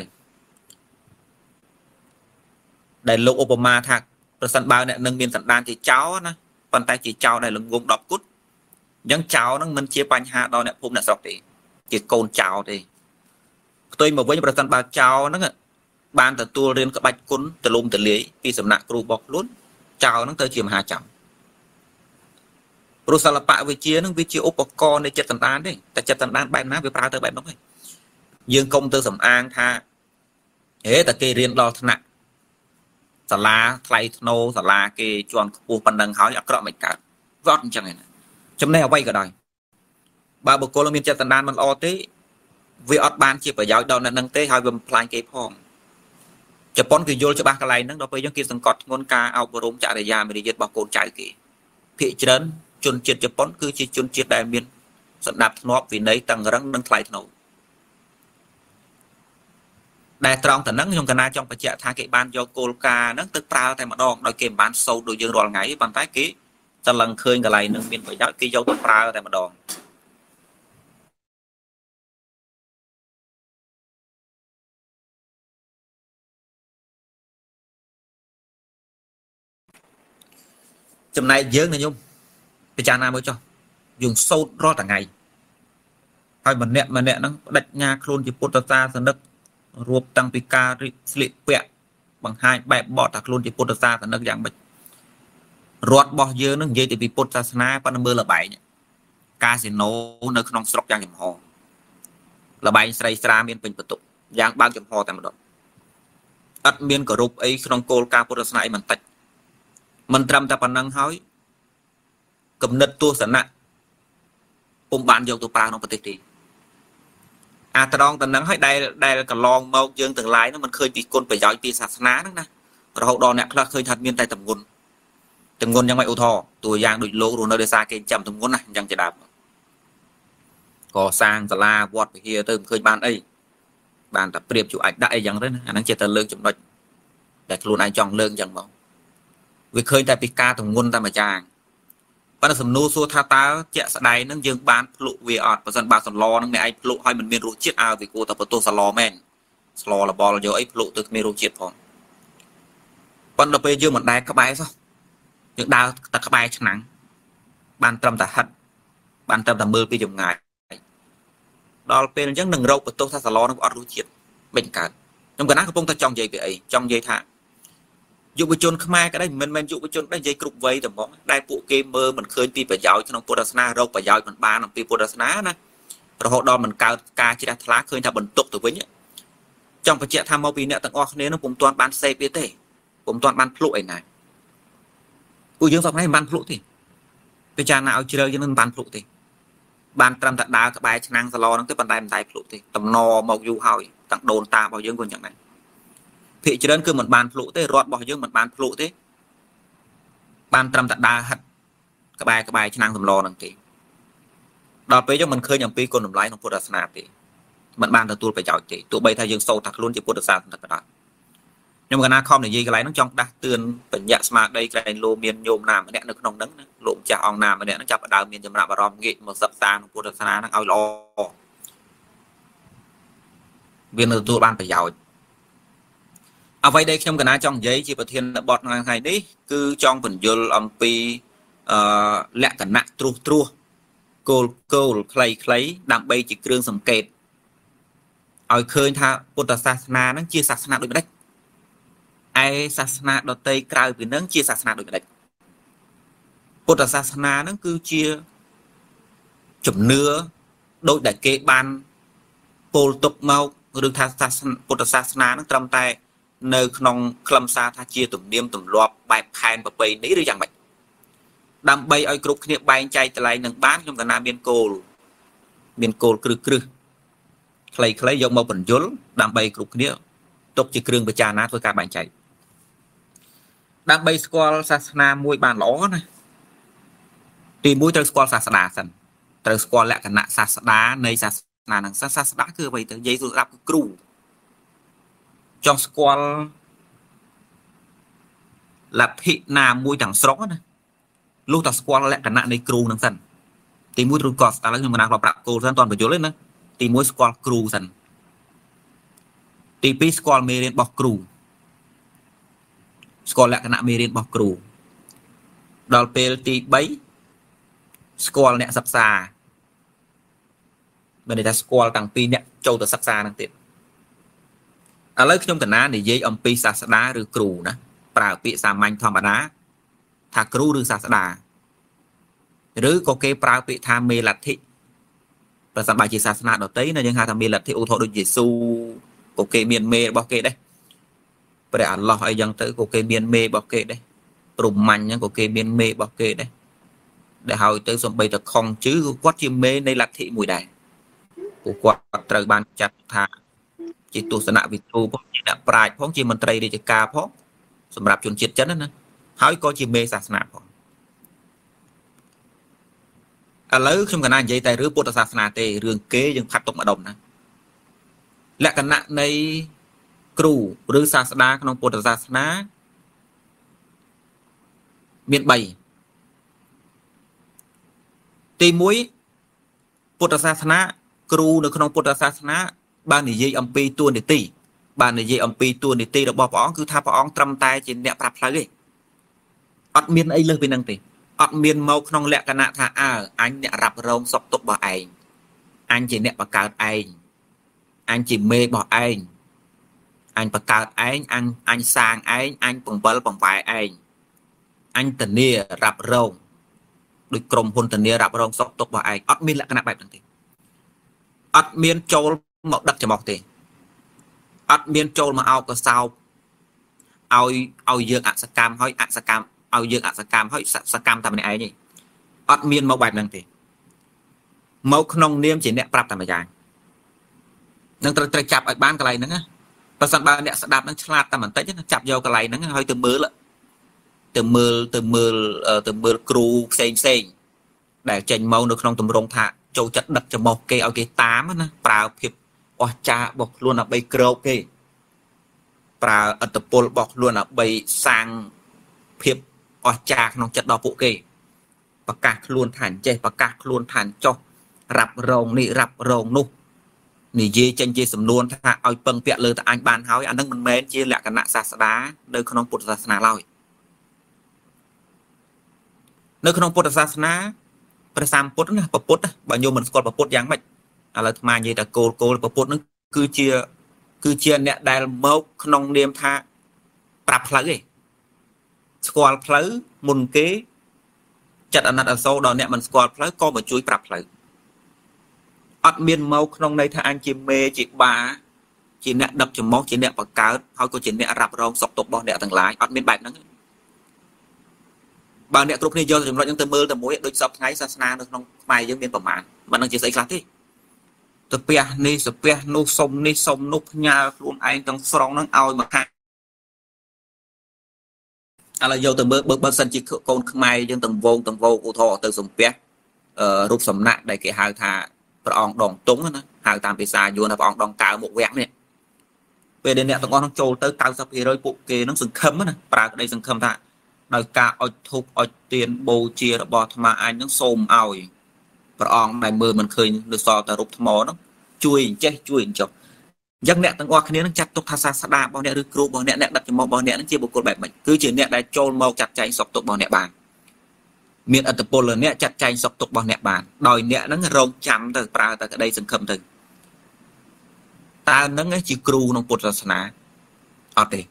ได้โลกอุปมาทักประสันบ่าวเนี่ยนึงเมียนสันดานจีเจ้านะปันไตจีเจ้าได้ลงงดอกกุดยังเจ้านั่งมันเชี่ยปัญหาตอนเนี่ยพุ่มเนี่ยสอกเต้จีโกนเจ้าเต้tôi mà vớiประธานบาเจ้านั่นก็บานแต่ตัวเรียนกับใบกุ้นแต่ลมแต่เลี้ยปีสำนักครูบอกล้วนเจ้านั่งเตยเฉียมหาจับรูสารปะวิเชียนั่งวิเชียอุปกรณ์ในจัดสันดานได้แต่จัดสันดานใบน้ำไปปลาเตยใบน้ำเลยยืนกรมเตยสำอางท่าแต่เกเรียนรอถนัดสลาไทยโนสลาเกจวนปูปันดังเขาอยากกระไม่กัดวอดจังไงนะจำแนวไว้ก็ได้บาบุกโกลมีจัดสันดานมันออเตวิอดบานจีบประโยชน์ดอกนั่งเตะหอยบำพลายเกยพองจะป้อนคือโยนจะบากอะไรนั่งเราไปยังกินสังกัดงนกาเอาบรมจ่ายยาไม่ได้ยึดบอกโกนใจกี่พิจารณาจนเจียดจะป้อนคือจีจนเจียดได้เมียนสนับนอบวินัยตั้งรังนั่งไทยถนนได้ตรองแต่นั่งยงกันนาจงประเจาทางเกยบานโยโกลกานั่งตึกปลาแต่มาดองโดยเกมบานโซโดยยังรอไงบานท้ายกี้จะลังเคยกันอะไรนั่งเมียนประโยชน์กี่โยตึกปลาแต่มาดองจำนายเยอะนะยุ่งไปจานาเมื่อจ้าdùng sâu rõ cả ngày hai mình nè nó đặt nhà khuôn chỉ Potasa sản đất ruột tăng pika slit quẹt bằng hai bẹp bọt đặt luôn chỉ Potasa sản đất dạng bệnh ruột bò dơ nó dây thì bị Potasa pan mưa là bảy casino nơi không sọc dạng chầm hò là bảy say ra miền bình bật tục dạng bao chầm hò tại một đoạn ắt miền của rụp ấy không cô ca Potasa mình tạch mình trầm ta phần năng hói cầm nứt tua sản nặng cùng bạn dùng tụ pa nó có thể thì ta đong tận năng hói đây là cả lon màu dương từng lái nó mình khơi bị côn phải giỏi bị sạt ná đó nè rồi hậu đòn nè là khơi thật miên tay tầm nguồnยังไม่อุทธรตัวอย่างโดยโลกรูนเดซ่าเกณฑ์จำตรงนู้นนะยังจะดับก่อสร้างศาลาวอดไปเฮียเติมเคยบ้านไอ้บ้านแต่เปรียบจุอัดได้ยังได้นะอันนั้นจะแต่เลิกจำนวนแต่รูนไอจองเลิกยังบ่วิเคยแต่ปีกาตรงงุนตามจางปัญหาสมนูสัวท่าตาเจาะสไลนั่งยืงบ้านพลุเวียอดประสันบาสลอนั่งในไอพลุให้มันมีรูจิตเอาวิโกแต่ประตูสลอแม่นสลอละบอลเยอะไอพลุตึกมีรูจิตพอปัญหาไปยืงเหมือนได้กระบายซะnhững đào ta các bài nắng ban tâm ta hận ban tâm ta mưa bị dùng ngài đó là bên những nâng râu của tôi sa salon nó có rú chiết bệnh cả trong cái nào cũng ta trong dây vậy trong dây thả dụ với chôn khmer cái đấy mình dụ với chôn đấy dây cục vây tầm bóng đại phụ kê mơ mình khơi pi phải giáo cho nó Podasana râu phải giáo mình ba nó pi Podasana nè rồi họ đo mình cao ca chỉ đặt lá khơi thà bẩn tục từ với nhé trong cái chuyện tham mưu vì nè tầng o nên nó cùng toàn ban xe bê tê cùng toàn ban lụi này cô dương này ban lụi thì bây giờ nào chơi cho nên ban lụi thì ban trăm tận đá các bài năng lo nó tới bàn tay mình tay lụi thì tầm no màu du hỏi tặng đồn ta bao dương còn chẳng này thị chỉ đơn cứ một bàn lụi thế rót bao dương một bàn lụi thế ban trăm tận đá hạt các bài năng tầm lo năng thì đợt bây giờ mình khơi nhầm pi con đồng lái nó Podasana thì mình ban từ phải chào chị tụi bay thay dương sâu thật luôn chỉ Podasana thật đó nhưng mà na không để gì cái lấy nó trong đã tương bệnh nhẹ smart đây cái lô miền nhôm nam nè nó không đắng lộn chả ông nam nè nó chập ở đào miền chậm rãi và rom nghị một sập sàn của Podasana nó ao lo viên từ tụi ban phải giàu ở vậy đây trong cái na trong giấy chỉ bật thiên là bọt ngày đấy cứ trong phần dưa âm pi lẹ cả nặng trua cô clay đam bay chỉ kêu sầm kẹt ở khơi tha Podasana nó chia sasana đối với đấy ai sasana đợt tây cào vì nó chia sasana đối với đấy Podasana nó cứ chia chấm nưa đôi đại kê ban pol tục mau được tha Podasana nó trong tay nơi non khâm sa tha chia tụm niêm tụm loạt bài phèn và bầy đấy được chẳng vậy đam bay ở group kia bay chạy lại nâng bán trong cả nam miền cồn cừ clay giống màu bẩn dối đam bay group kia tục chỉ kêu bạch nát với cả bạn chạy đam bay squall sasana môi bàn ló này thì mũi tới squall sasana sần tới squall lại cả nạ sasana nơi sasana năng sasana cứ vậy tới giấy rồi đáp cừu trong squall là thị nam môi thằng sóng này lúc ta squall lại cả nạ nơi cừu năng sần thì mũi rồi cọt ta lấy nhưng mà nàng lọc đạp cô dân toàn phải dối lên nữa thì mũi squall cừu sần thì pi squall mê lên bọc cừu squall lại cả nạ mê lên bọc cừu đào pel thì bấy squall nè sập xa bên đây ta squall tăng pi nè châu từ sập xa năng tiện à lấy trong tận á để dây ông pi sa đá rồi cừu nè bảo pi sa manh thòng đá thà cừu rồi sa đá rồi có cái bảo pi tham mê lạt thị và sản bài chỉ sa đá đầu tới là những hai tham mê lạt thị ô thọ đôi Giêsu có cái miền mê bao kê đây để Allah ai dân tới có cái miền mê bao kê đây rùng mạnh nhá có cái miền mê bao kê đây để hỏi tới xong bây giờ không chứ quát chim mê đây là thị mùi đài của quát trời ban chặt thà chỉ tu sanh vị tu phong chỉ đã prai phong chỉ mình tây đi chỉ ca phong sầm rạp chuẩn triệt chấn nữa hỏi có chim mê sasana phong à lấy trong cái này vậy tại rứa Podasana tê rương kế nhưng phát động ở đồng này lại cái nạn này cừu rứa sasana trong Podasana miền bảy tì muối Podasana cừuនៅក្នុង Podasana បាននិយាយអំពីតួនាទីបាននិយាយអំពីតួនាទីរបស់ព្រះអង្គគឺថាព្រះអង្គត្រឹមតែជាអ្នកប្រាប់ផ្លូវទេអត់មានអីលើសពីនឹងទេអត់មានមកក្នុងលក្ខណៈថាអើអញអ្នករ៉ាប់រងសុខទុក្ខរបស់ឯងអញជាអ្នកបង្កើតឯងអញជាមេរបស់ឯងអញបង្កើតឯងអញសាងឯងអញបង្វិលបង្វែរឯងអញធានារ៉ាប់រងដោយក្រុមហ៊ុនធានារ៉ាប់រងសុខទុក្ខរបស់ឯងអត់មានលក្ខណៈបែបហ្នឹងទេអត់មានចូលមកដឹកចំអកទេអត់មានចូលមកអោបកសោបឲ្យយើងអសកម្មហើយអសកម្មឲ្យយើងអសកម្មហើយសកម្មតែម្នាក់ឯងទេអត់មានមកបែបហ្នឹងទេមកក្នុងនាមជាអ្នកប្រាប់តែម្យ៉ាងនឹងត្រូវចាប់ឲ្យបានកន្លែងហ្នឹងណាបើសិនបើអ្នកស្ដាប់ហ្នឹងឆ្លាតតែបន្តិចណាចាប់យកកន្លែងហ្នឹងហើយទៅមើលគ្រូផ្សេងដែលចេញមកនៅក្នុងទម្រង់ថាចូលចិត្តដឹកចំអកគេឲ្យគេតាមណាប្រើភាពអស្ចារ្យរបស់ខ្លួនដើម្បីក្រោបគេប្រើអត្តពលរបស់ខ្លួនដើម្បីសាងភាពអស្ចារ្យក្នុងចិត្តដល់ពួកគេប្រកាសខ្លួនថាអញ្ចេះប្រកាសខ្លួនថាចោះរ៉ាប់រងនេះរ៉ាប់រងនោះនិយាយចេញជាសំណួរថាឲ្យពឹងពាក់លើតែអញបានហើយអានឹងមិនមែនជាលក្ខណៈសាស្តានៅក្នុងពុទ្ធសាសនាឡើយនៅក្នុងពុទ្ធសាសនាព្រះសម្ពុទ្ធណាពុទ្ធបើញោមមិនស្គាល់ពុទ្ធយ៉ាងម៉េចឥឡូវអាត្មានិយាយតែគោលពុទ្ធនឹងគឺជា cứ chia nè đại mốc nông niêm tha prap phơi squal phơi môn kế chặt anh ở sâu đó nè mình squal phơi co mà chui prap phơi ọt miên mốc nông này tha anh chị mê chị bà chị nè đập chùm mốc chị nè bạc cá thôi cô chị nè rập rong sọc tục bao nè thằng lái ọt miên bạch nó bà nè group này do chúng nó những từ mưa từ mũi đôi sọc ngay sa na được nông mày giống miên bẩm mãn bạn đang chia sẻ khác đi từ pe ni từ pe nô sông nô nhà luôn anh trong sòng nó ao mà khác à là do từ bơ sân chỉ con mày dân tầng vô cụ thọ từ sông pe rụp sầm nặng đại cái hai thà bọn đòn túng nữa hai tam pizza vô là bọn đòn cào một vẹn này về đến nè tụi con nó trôi tới cao sắp rồi bộ kê nó sừng khấm á bà đây sừng khấm ta đời cả oi thục oi tiền bồ chia bò mà anh nó xôm oi bọn này mưa mình khơi được so ta rụp mò nó chui chết chui chọc dân nè tụi con khi nó chặt tục tha sa đa bao nè được kêu bao nè đặt cho mò bao nè nó chia một cột bẹp cứ chỉ nè đại trôi màu chặt cháy sọc tục bao nè bàn miền ở tập pol nè chặt cháy sọc tục bao nè bàn đòi nè nó rong chậm từ pra từ đây sừng khấm từ ta nó nghe chỉ kêu nông bột sna ở đây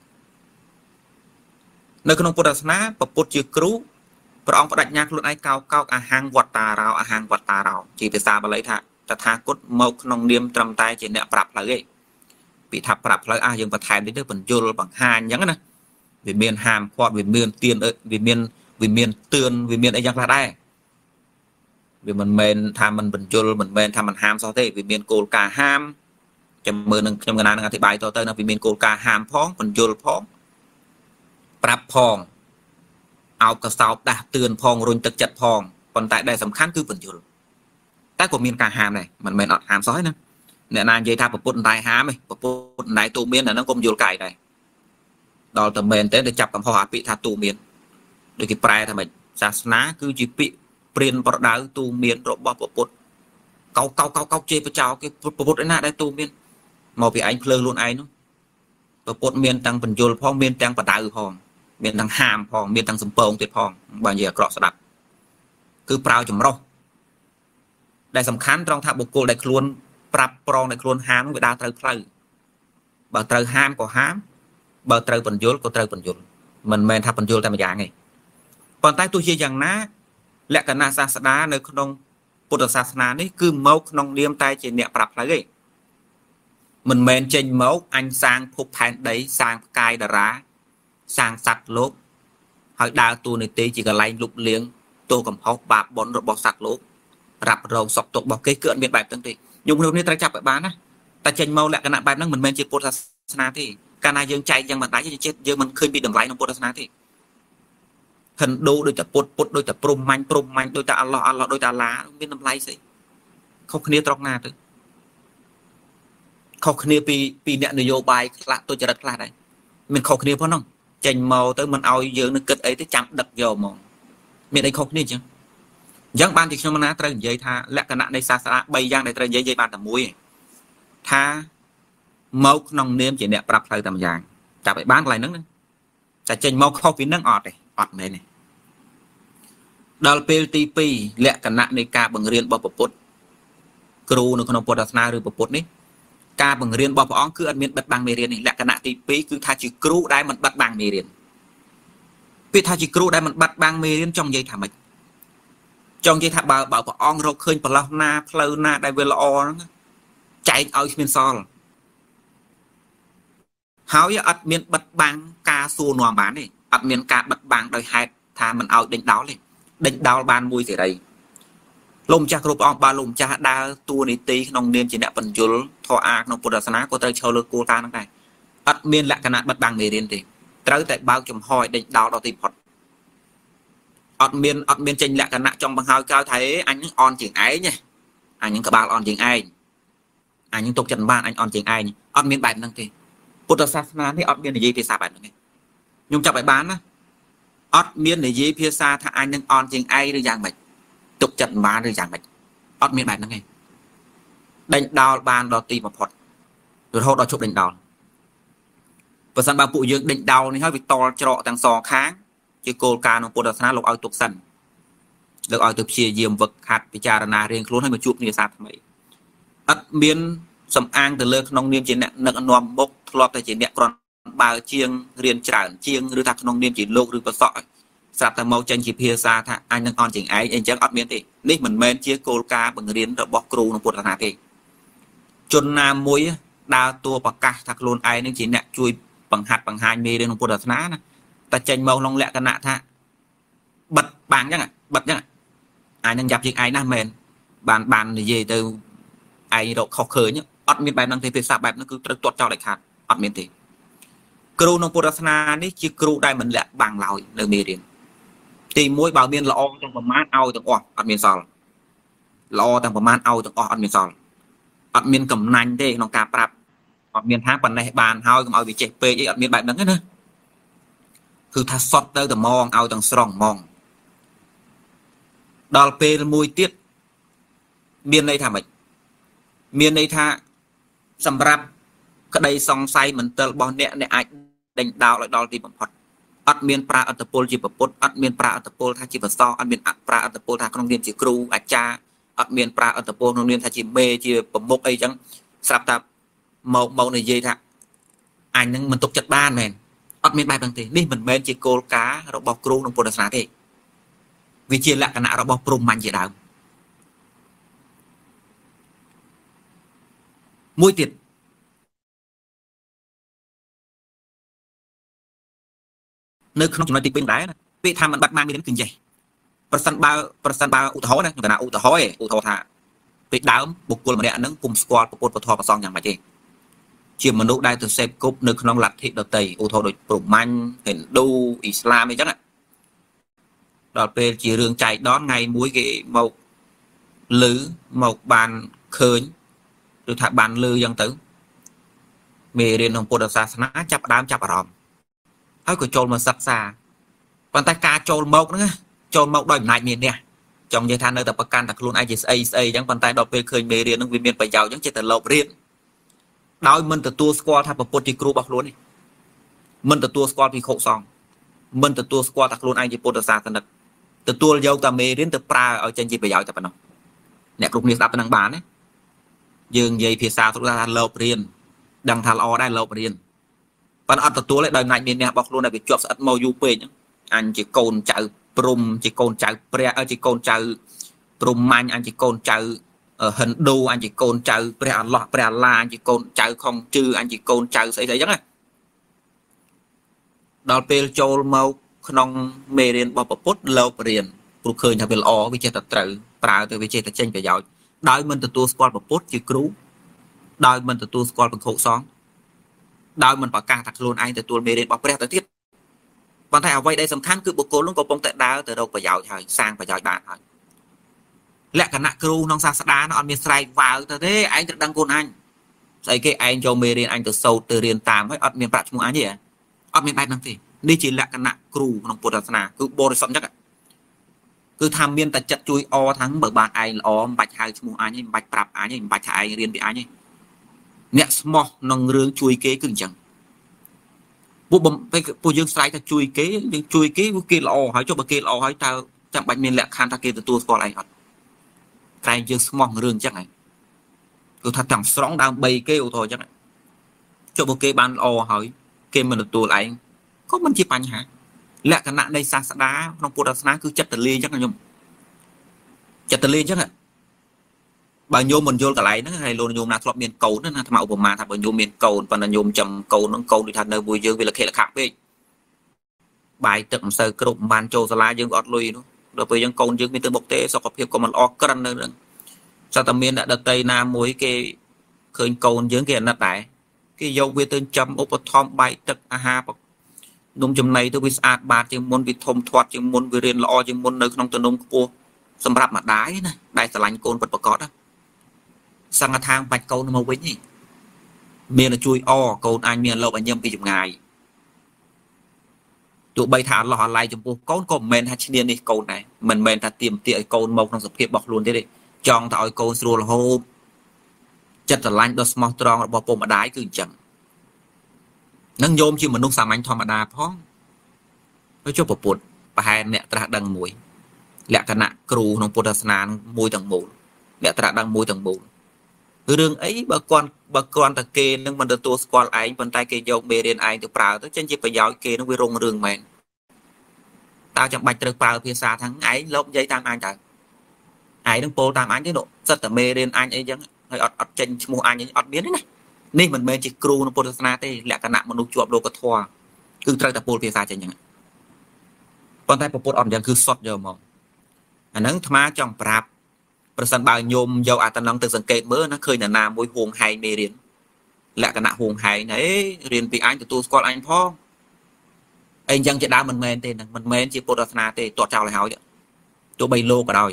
nơi nông bột sna bột chỉ kêu bọn đặt nhạc luôn ai cao hàng vọt tà rào chỉ phải xa bà lấy thà cốt màu nông niêm trầm tay chỉ nè prap lại bị thạp prap lại ai nhưng mà thèm đến được phần vô bằng hai nhẫn nè vì miền hàm hoặc vì miền tiền vì miền tươn vì miền ấy nhắc là đây vì mình tham mình bình vô mình tham mình hàm sao thế vì miền cô cả ham trong cái này thì bài to tới là vì miền cô cả hàm phong bình vô phong prap phong ao cả sao đã tươn phong rồi thực chất phong còn tại đây sầm khán cứ bình vô tại của miền cả hàm này mình ọt hàm sói nè nè nan dây tháp bột đại hàm ấy bột đại tù miền là nó cũng vô cày này đó tầm miền tới để chập cầm hoa bị tháp tù miền để cái prai thằng mình sa ná cứ chỉ bị priên bọt đá tù miền rồi bọt bột câu chê phải chào cái bột đấy nè đây tù miền màu bị anh phơi luôn anh nó bột miền tăng bình vô phong miền tăng bọt đá phong miền tăng hàm phong miền tăng sầm pông tuyệt phong bao nhiêu cọ sập cứ prao chấm rau đại sầm khán trong tháp bột cô đại luôn prap prong đại luôn hàm với đa trời phơi bờ trời hàm có hàm bờ trời bình vô có trời bình vô mình men tháp bình vô tại mà dạng này còn tại tôi chia rằng ná lẽ cả na sa đá nơi không bột sa na đấy cứ máu không niêm tay chỉ nhẹ prap lại mình men trên máu anh sang phục thành đấy sang cài đà rá sang sạch lốp hỏi đào tu này tí chỉ cần lấy lục liếng tô cầm hốc bạc bón rồi bọc sạch lốp rập rầu sọc tục bọc cây cượn miền bài tương tự dùng lâu nay ta chập bán á ta chênh mau lại cái nạn bài nó mình men trên Podasana thì cái này dương chạy dương bàn tay cho chết dương mình khơi bị đầm lái trong Podasana thì hình đô đôi tập put đôi tập prom manh đôi ta Allah đôi ta lá bên đầm lái gì không kia trong na thôi không kia pi nẹt nêu bài là tôiจะđặt là đây mình không kia phải không chênh mau tới mình ao dương nó kịch ấy tới chạm đập vô mòn mình đây không kia chứ dân ban thì trong ná trời dây tha lẽ cái nạn này xa bay giang này trời dây ban tầm muối tha mốc nông niêm chỉ đẹp prap thời tầm giang chả phải bán lại nứng chả chênh mốc không phí nâng ọt này này đào PTP lẽ cái nạn này ca bằng riêng bọc bột kêu nó không Podasana rồi bột ní ca bằng riêng bọc óng cứ ăn miếng bật bằng mề riêng này lẽ cái nạn TP cứ tha chỉ kêu đai mình bật bằng mề riêng vì tha chỉ kêu đai mình bật bằng mề riêng trong dây thả mịch trong dây tháp bảo on rồi khơi bảo na phơi na đại về lo chạy ở miền sol háo ya ắt miền bật bang ca xua nòng bán này ắt miền ca bật bang đời hai thà mình ao định đáo này định đáo ban mui gì đây lồng cha group on ba lồng cha đa tua này tí nông niên chỉ đã vận dụng thọ ác nông Podasana có tới châu lơ cô ta này ắt miền lại cái nạn bật bang này đến thì tới tại bao chùm hỏi định đáo đó tìm phật ọt miên chênh lẹ cả nạ trong bằng hào cao thấy anh những on chuyện ấy nhỉ anh những các bạn on chuyện ai anh những tục trần ban anh on chuyện ai nhỉ ọt miên bài năng thì Podasana thì ọt miên là gì thì sao bài năng nhưng cho bài bán á ọt miên là gì phía xa thà anh những on chuyện ai rồi dạng mạch tục trần ban rồi dạng mạch ọt miên bài năng nghe đánh đào ban đào tìm một phật rồi hốt đào chụp đánh đào và sẵn bà phụ dương đánh đào này hơi bị to cho tăng sò kháng chứ cô ca nó Podasana lục ao tục sân được ao tục chia diêm vật hạt bị trà na riêng luôn hay mà chụp như sao vậy ắt miên sầm an từ lơ nông niêm chỉ nè nâng nòm bốc lọt tại chỉ nè còn bao chiêng riêng tràn chiêng rư thạc nông niêm chỉ lô rư bờ sọ sạp tại màu tranh chỉ phía xa thà anh nâng on chỉnh ấy anh chắc ọt miễn thì nít mình men chia cô ca bằng riêng rồi bọc cừu nó buồn là thì chôn nam muối đa tua bạc ca thạc luôn ai nên chỉ nè chui bằng hạt bằng hai mê đến nó buồn là ná nè ta tranh màu long lẹ cái nạ tha bật bảng nhá bật nhá ai nâng dập chiếc ai nam men bàn bàn thì về từ ai độ khó khởi nhá ọt miễn bài năng thì sạp bài nó cứ tuột cho lại hạt ọt miễn thì cừu nó buồn là ní chỉ cừu đây mình lẹ bằng lòi nơi mê đến thì mỗi bảo miền lọ trong phần mát ao trong ọt miền sòl lọ trong phần mát ao trong ọt miền sòl ọt miền cầm nành thế nó cà prap ọt miền tháng phần này bàn hao cầm ao bị chạy pe với ọt miền bạn đắng nữaคือถ้าสดtới từ mong ao trong strong mong đào pe mùi tiết miền đây thà mày miền đây tha sầm rap cái đây song say mình tơ bò nẹt nẹt ai đánh đào lại đào thì bằng phật ọt miền pra ọt pol chỉ bậc ọt miền pra ọt pol tha chỉ bậc so ọt miền pra ọt pol tha không niệm chỉ kêuอาจารย์ọt miền pra ọt pol không niệm tha chỉ mê chỉ bậc mốc ấy chẳng sạp tạp màu màu này gì thà anh nhưng mình tục chặt ban mền ọt miền bài bằng thế đi mình men chỉ cô cá rồi bọc kêu trong pol là thế vì chia lại cái nã rồi bọc prum mạnh chỉ đạo môi tiệt nơi không nói tiếng bên đáy bị tham mình bắt mang đi đến kinh dày persen ba u thó này người ta u thó thà bị đá buộc cô mà đẻ nâng cùng squat buộc cô thò vào song nhàng mà chị chỉ mình lúc đây từ xem cúp nơi không lặt thị đầu tây u thó đội bổ manh hình đu Islam ấy chắc ạ đợt về chỉ đường chạy đón ngày muối cái màu lứ màu bàn khơi rồi thả bàn lư dân tử mê riêng hồng Phật sa ná chắp đám chắp ròm hơi của trôn mà sắp xa còn tay ca trôn mộc nữa trôn mộc đòi này miền nè trong dây than nơi tập can đặt luôn ai chỉ chẳng bàn tay đọc về khơi mê riêng nó viên miền phải giàu chẳng chỉ từ lộc riêng đói mình từ tua squat tháp bột thì kêu bọc luôn đi mình từ tua squat thì khổ sòng mình từ tua squat đặt luôn ai chỉ Phật sa thành từ tua dâu ta mê riêng từ pra ở trên chỉ phải giàu tập nó nè cục miếng đạp năng bán đấy dương dây phía sau chúng ta lộc riêng đằng thà lò đây lộc riêng và ởตัวlại đời này miền nè bọc luôn là bị chọc sạch màu du pe nhá anh chỉ cồn chạy prum chỉ cồn chạy pre chỉ cồn chạy prum man anh chỉ cồn chạy hình đu anh chỉ cồn chạy pre lọ pre la anh chỉ cồn chạy không trừ anh chỉ cồn chạy xảy ra á đào pe châu màu non mê riêng bọc bột lộc riêng bục khơi nhà về lò với chế tật tự tạo từ với chế tật tranh về giỏi đôi mình từ tua squat bột chỉ cứu đôi mình từ tua squat bằng khẩu xóm đôi mình bảo ca thật luôn anh từ tua mê riêng bọc pre tới tiết còn thay ở vậy đây sầm khăn cứ bộ cố luôn có bông tệ đá từ đâu phải giàu thời sang phải giỏi bạn thôi lẽ cả nạ kêu nông sa đá nó ăn miếng sài vào từ thế anh tự đăng côn anh vậy cái anh cho mê riêng anh từ sâu từ riêng tạm với ăn miếng bạc chung anh gì ăn miếng bài năng gì đi chỉ lẽ cả nạ kêu nông Phật na cứ bồ rồi sống chắc cứ tham miên ta chặt chui o thắng bởi bạn ai o bạch hai chung anh ấy bạch bạc anh ấy bạch hai riêng bị anh ấy nè small nông rương chui kế cứng chẳng bộ bầm bộ dương sai ta chui kế kia lò hỏi cho bà kia lò hỏi tao chẳng bạch miên lẹ khan ta kia từ tua qua lại hết cái dương small rương chắc này cứ thật chẳng sóng đang bay kêu thôi chắc này cho bộ kia ban lò hỏi kia mình được tua lại có mình chỉ bánh hả lẹ cái nạn đây sa đá nông Phật ná cứ chặt từ ly chắc là nhung chặt từ ly chắc là bà nhôm mình vô cả lại nó hay luôn nhôm là thọp miền cầu nó tham mạo của mà thằng bà nhôm miền cầu và là nhôm trầm cầu nó cầu đi thành nơi vui dương vì là khi là khác với bài tận sơ cơ động bàn châu sa la dương gọt lui nó rồi bây giờ cầu dương miền từ bọc tế sau có việc có một o cân nữa sao tầm miền đã đặt tây nam mối cái khơi cầu dương kia nát đại cái dâu về tên trầm ốp thom bài tật ha nông chấm này tôi biết ạt bạt chừng môn bị thông thoát chừng môn bị riêng lo chừng môn nơi trong từ nông cua sầm rạp mặt đái này đái sờ lạnh côn vật bạc cọt đó sang thang bạch câu nó màu quýnh gì miền là chui o câu anh miền lâu anh nhâm cái chục ngày tụi bay thả lò lại chụp con có men hay chiên đi câu này mình men ta tìm tiệm câu màu trong sập kia bọc luôn thế đi chọn thổi câu rồi là hô chất là lạnh đôi small strong bọc bồn mà đái cứ chẳng nâng nhôm chứ mình nông sản anh thò mà đà phong nó cho bột bột và hai nẹt ra đằng mũi lẹ cả nạ cừu nông Phật na mũi tầng mù lẹ ra đằng mũi tầng mù rừng ấy bà con ta kê nâng mình tua squal anh bên tay kê dọc bề riêng anh từ prao tới chân chỉ phải giáo kê nó với rung rừng mền tao chẳng bạch được prao phía xa thắng ấy lốp giấy tam anh tại ai đứng pol tam anh thế độ rất là mê riêng anh ấy chẳng hơi ọt chân mua anh ấy ọt biến đấy này nên mình mê chỉ kêu nó pol sana tê lẹ cả nặng mình nuôi chuột đồ có thua cứ trời ta pol phía xa chân chẳng con tay pol ọt chẳng cứ sọt giờ mong anh nắng thà trong prapประสานบ่ายโยมยาวอาตนังตึกสังเกตเมื่อนะเคยนามวยห่วงไฮเมเรียนและขณะห่วงไฮไหนเรียนปีอันตัวสกอลอันพ่อเองยังจะด่ามันเมนเต้นมันเมนจีโปรตนาเต้ตัวเจ้าอะไรเขาเนี่ยตัวใบโลก็ได้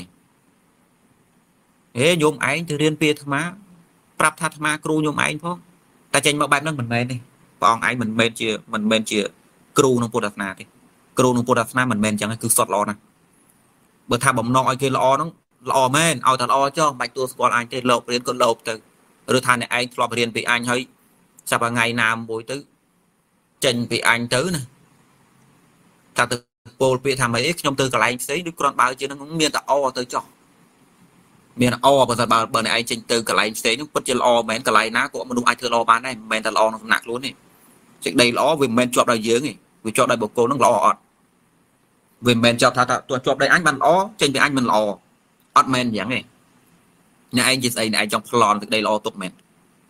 โยมไอ้จะเรียนเปียธรรมะปรับธรรมะครูโยมไอ้พ่อแต่เจนมาแบบนั้นมันเมนนี่ปองไอ้มันเมนเจียครูนงโปรตนาเต้ครูนงโปรตนามันเมนจังคือสดล้อนะเบอร์ทาบ่มนองไอ้เกล้อน้องล้อแม่นเอาแต่ล้อจ้องไปตัวสกอลอันเต้หลบเรียนก็หลบแต่หรือทานในไอ้หลบเรียนไปอันเฮ้ยสัปดาห์ไงนามบุยตื้อเจนไปอันตื้อนะถ้าตัวโปรไปทำไมเอ็กซ์ยมตื้อกระไรสิดูกรอนบ่าวจีนั่งเมียนแต่อ้อตื้อจ้องเมียนอ้อภาษาบ่าวเบอร์ในไอ้เจนตื้อกระไรสินุ่งปัจจุบันอ้อแม่นกระไรนะก็มาดูไอ้เธอล้อบ้านได้แม่นแต่ล้อหนักล้วนนี่จากใดล้อวิมแม่นจอบได้เยอะไงวิจอบได้บุกโกนั่งล้ออดวิมแม่นจอบถ้าตัวจอบได้อันมันอ้อเจนไปอันมันล้ออดแมนอย่างไงเนี่ยไอ้จีไอ้เนี่ยไอ้จงพลอนถึงได้รอตกแมน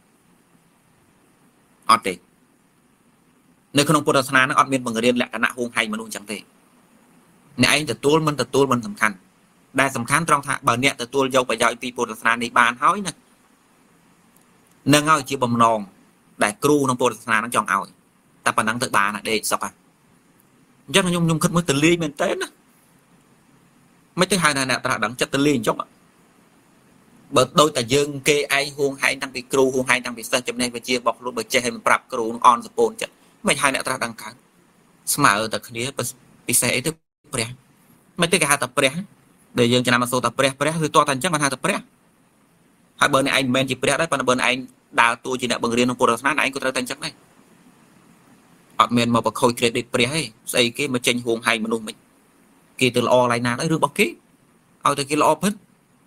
อดเตในขนมพุทธศาสนานั้นอดเมนบังเรียนแหละคณะฮงไฮมนุษย์จังเตเนี่ยไอ้แต่ตัวมันสำคัญได้สำคัญตรงท่าบางเนี่ยแต่ตัวยาวไปยาวปีพุทธศาสนาในบ้านเฮ้ยนะเนื่องเอาจีบำนองได้ครูน้องพุทธศาสนานั้นจองเอาแต่ปนังตึกบาน่ะเด็กสับอ่ะยังยุ่งขึ้นมือตื่นลีเมนเต้นนะไม่ถึงหายนะตราดังจัดตะลีนจ๊อกเบิดโดยแต่ยังเกไอห่วงหายตั้งปีครูห่วงหายตั้งปีเซอร์จำในไปเชียบอกรู้เบิดเจให้มันปรับครูออนสปอนจัดไม่หายนะตราดังกันสมัยแต่คนี้ปีเซอร์ที่เปรี้ยไม่ถึงหาแต่เปรี้ยเดี๋ยวยังจะนำมาโซ่แต่เปรี้ยคือตัวตันจังมันหาแต่เปรี้ยหาเบอร์ในไอแมนจีเปรี้ยได้ปนเบอร์ในไอดาวตัวจีเนี่ยบังเรียนของโปรตสนาไอก็ตราตันจังได้อดเมนมาประคอยเครดิตเปรี้ยให้ใส่เกมาเจนห่วงหายมนุษย์กี่ตัวล้ออะไรนาได้เรื่องบอกกี้เอาแต่กี่ล้อพึ่ง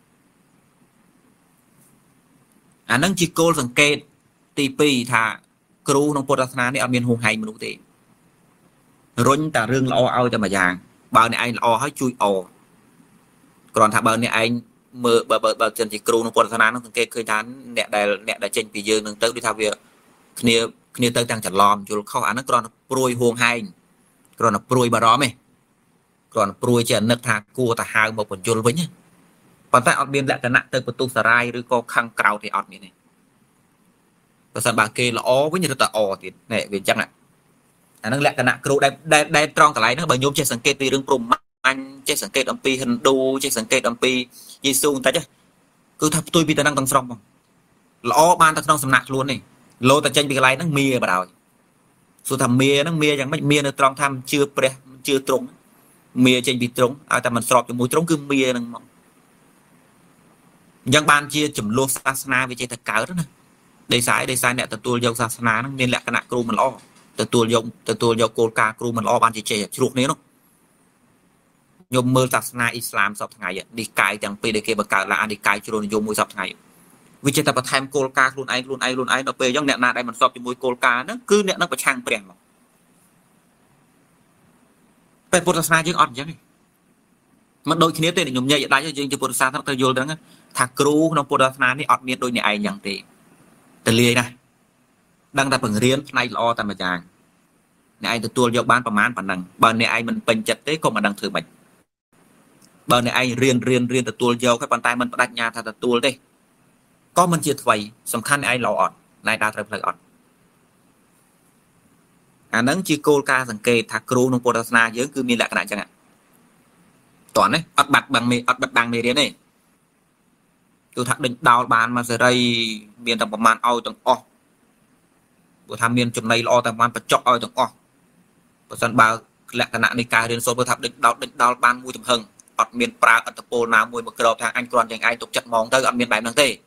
นั่งจีโก้สังเกตตีปีถ้าครูน้องพุทธศาสนาเนี่ยเอาเมียนหงไฮมนุษย์ตีรุ่นแต่เรื่องล้อเอาแต่มาอย่างบ่าวเนี่ยไอ้ล้อให้ช่วยเอาก่อนถ้าบ่าวเนี่ยไอ้เมื่อบ่าวเจนจีครูน้องพุทธศาสนาน้องสังเกตเคยทานเนี่ยได้เจนปียืนหนึ่งเติร์ดที่ทำเวียเนี่ยเติร์ดต่างจัดล้อมจุดเข้าอันนั้นก่อนปลุยหงไฮก่อนปลุยบารอไหมก่อนปลุยจะนึกทางกูแต่หามาผลจุลไว้เนี่ยตอนแต่อดเบียนแหละแต่หนักเติมประตูสลายหรือก็ขังเกลาที่อดนี่ภาษาบาเกลอ้อไว้เนี่ยแต่อ้อติดเนี่ยเวียนจังอ่ะอันนั้นแหละแต่หนักครูได้ตรองแต่ไรนะบางโยมจะสังเกตตีเรื่องปรุงมันจะสังเกตอัมพีฮินดูจะสังเกตอัมพียิสูแต่จะคือถ้าตัวปีแต่นั่งตั้งสองล้อบ้านตั้งสองสำนักล้วนนี่โลแต่เจนปีอะไรนั่งเมียบ่าวสุดท้ายเมียนั่งเมียยังไม่เมียในตรองทำchưaเปรี้ยchưaตรงเมียเจนปีตรงแต่มันสอบจมูกตรงคือเมียนั่งมองยังบ้านเชียจุ่มโลศาสนาวิจัยตะเกิดนะได้สายเนี่ยแต่ตัวยกศาสนานั่งเรียนแหละขณะครูมันล้อแต่ตัวยกโกลกาครูมันล้อบ้านเชียชุกนี้เนาะยมมือศาสนาอิสลามสอบไงดีกายจังปีเด็กประกาศละดีกายจุลนิยมมือสอบไงวิจัยแต่ประทานโกลกาครูไอเราไปย่องเนี่ยนาได้มันสอบจมูกโกลกานั่นคือเนี่ยนั่งประชังเปลี่ยนหรอกเป็นพุทธศาสนายังอ่อนยังไงมันโดยคณิตเนี่ยยมใหญ่ได้ยังจะพุทธศาสนาโยนดังนั้นถ้าครูน้องพุทธศาสนานี่อดเมียนโดยในไออย่างตีแต่เลียนะดังแต่ผงเรียนในล้อตามอาจารย์ในไอตัวยกบ้านประมาณปานนังบางในไอมันเป็นจัดเต้ก็มาดังถือบัตรบางในไอเรียนแต่ตัวยกแค่ปันตายมันปัญญาถ้าตัวได้ก็มันเจียดไฟสำคัญในไอล้ออ่อนในดาวไตรเพลย์อ่อนอันนั้นจีโกลกาสังเกตถ้าครูน้องพุทธศาสนาเยอะคือมีแหละขนาดจังอ่ะตอนนี้อัดบัตรบางในเรียนนี่ตัวทักดึงดาวบานมาเสร็จเมียนแต่ประมาณเอาจังอ้อตัวทำเมียนจุดในรอแต่ประมาณประจอกเอาจังอ้อประสันบาแหละขณะในการเรียนโซตัวทักดึงดาวบานมวยจำเฮงอัดเมียนปลาอัดตะโพน้ำมวยมากรอบทางอันกรอนอย่างไอตกจัดมองเธออัดเมียนแบบนั่งเต้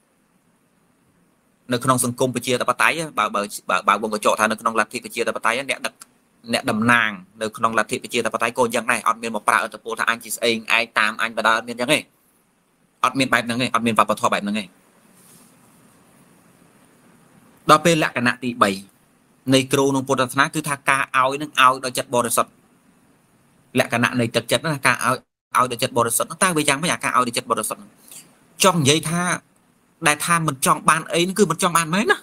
ในขนมสังคมไปเชียร์ตะปะไตบ่าววงกระโจทางในขนมลัทธิไปเชียร์ตะปะไตเนี่ยดำนางในขนมลัทธิไปเชียร์ตะปะไตโกนยังไงอัดเมียนมาปลาอัดตะโพทางอันจีเองไอตามอันประดาเมียนยังไงอัดเมียนแบบนั่งไงอัดเมียนปลาปะทอแบบนั่งไง đó bên lạ cái nạ tí 7 này kêu nông Phật sát cứ tha ca áo nâng áo đôi chất bò được sọt lạ cái nạ này chật chật nó ca áo đôi chất bò được sọt nó ta bây giờ mới ca áo đôi chất bò được sọt trong vậy tha đại tha mình chọn ban ấy nó cứ mình chọn ban mấy nè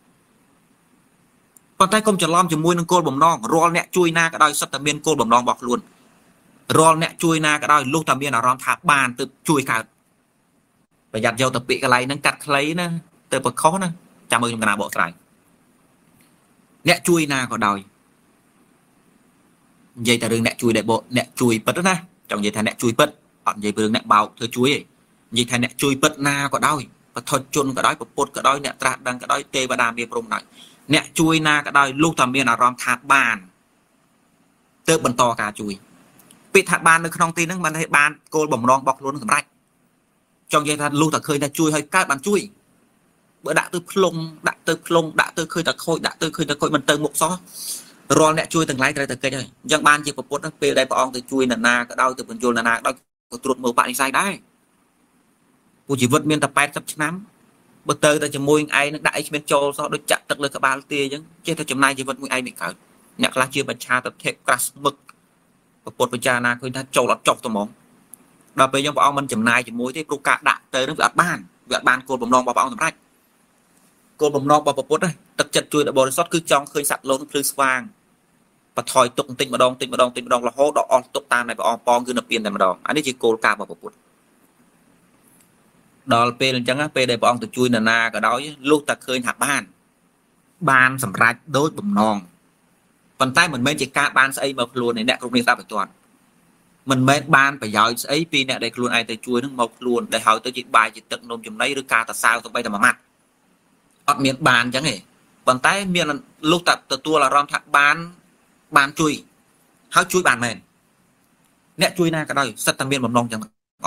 còn tay công chờ lom chờ môi nâng côn bầm non rol nè chui na cái đôi sắt tầm biên côn bầm non bọc luôn rol nè chui na cái đôi lúc tầm biên là ron thả bàn từ chui cả và giặt dầu tập bị cái lấy nó cắt lấy nè từ bậc khó nè chào mừng trong cái nào bộ sải nè chui na có đòi dây ta đường nè chui đại bộ nè chui bật đó nè trong dây thà nè chui bật còn dây đường nè bào thưa chui dây thà nè chui bật na có đòi và thôi chôn cái đói và bột cái đói nè tra đằng cái đói tê và đàm bia prom này nè chui na cái đói lúc tầm biên là ron thả bàn từ bần to cả chui bị thả bàn được không tin nó mà thấy bàn cô bồng non bọc luôn cái trong dây thà lúc ta khơi ta chui hơi các bàn chui bữa đã từ plong đã từ khơi ta khơi mình từ một xó rồi nè chui từng lái từ cây rồi dân ban chỉ có bột nó pe đây bọn từ chui là na cái đau từ bên chui là na đau có trượt màu bạn sai đấy cô chỉ vượt miền tập bay tập nắm bữa tới ta chỉ môi ai nó đại bên châu sau đôi chặt tật lên cả ba tia chứ chứ theo chấm này chỉ vượt môi ai bị cởi nhạc lá chưa bạch cha tập thép crash mực bột bạch cha na khơi ta châu lọt chọc tầm mỏng đợt bây giờ bọn mình chấm này chỉ môi thế cô cả đã tới nó vượt ban cô bầm non bọn tầm rách cô bầm non bọn bột đấy tật chặt chui đã bò sót cứ trong khơi sạt lông khơi vàng và thòi tục tinh mà đong là hố đỏ tục tan này bọn pong cứ nập tiền này mà đong anh ấy chỉ cô cả bọn bột đó là pe chẳng á pe để bọn tụi chui na cái đó lúc ta khơi hạt ban sầm rạch đối bầm non còn tay mình men chỉ ca ban xây mà luôn này nè không nên ta phải toàn mình men ban phải giỏi ấy pi nè đây luôn ai tới chui nó mọc luôn để hỏi tới chị bài chỉ tận nôm chùm đấy được ca ta sao tụi bay tầm mặt ọt miệng bàn chẳng hề còn tay miệng lúc ta từ tua là ron thạc ban chui háo chui bàn mền nè chui na cái đó sắt tam miên bầm non chẳng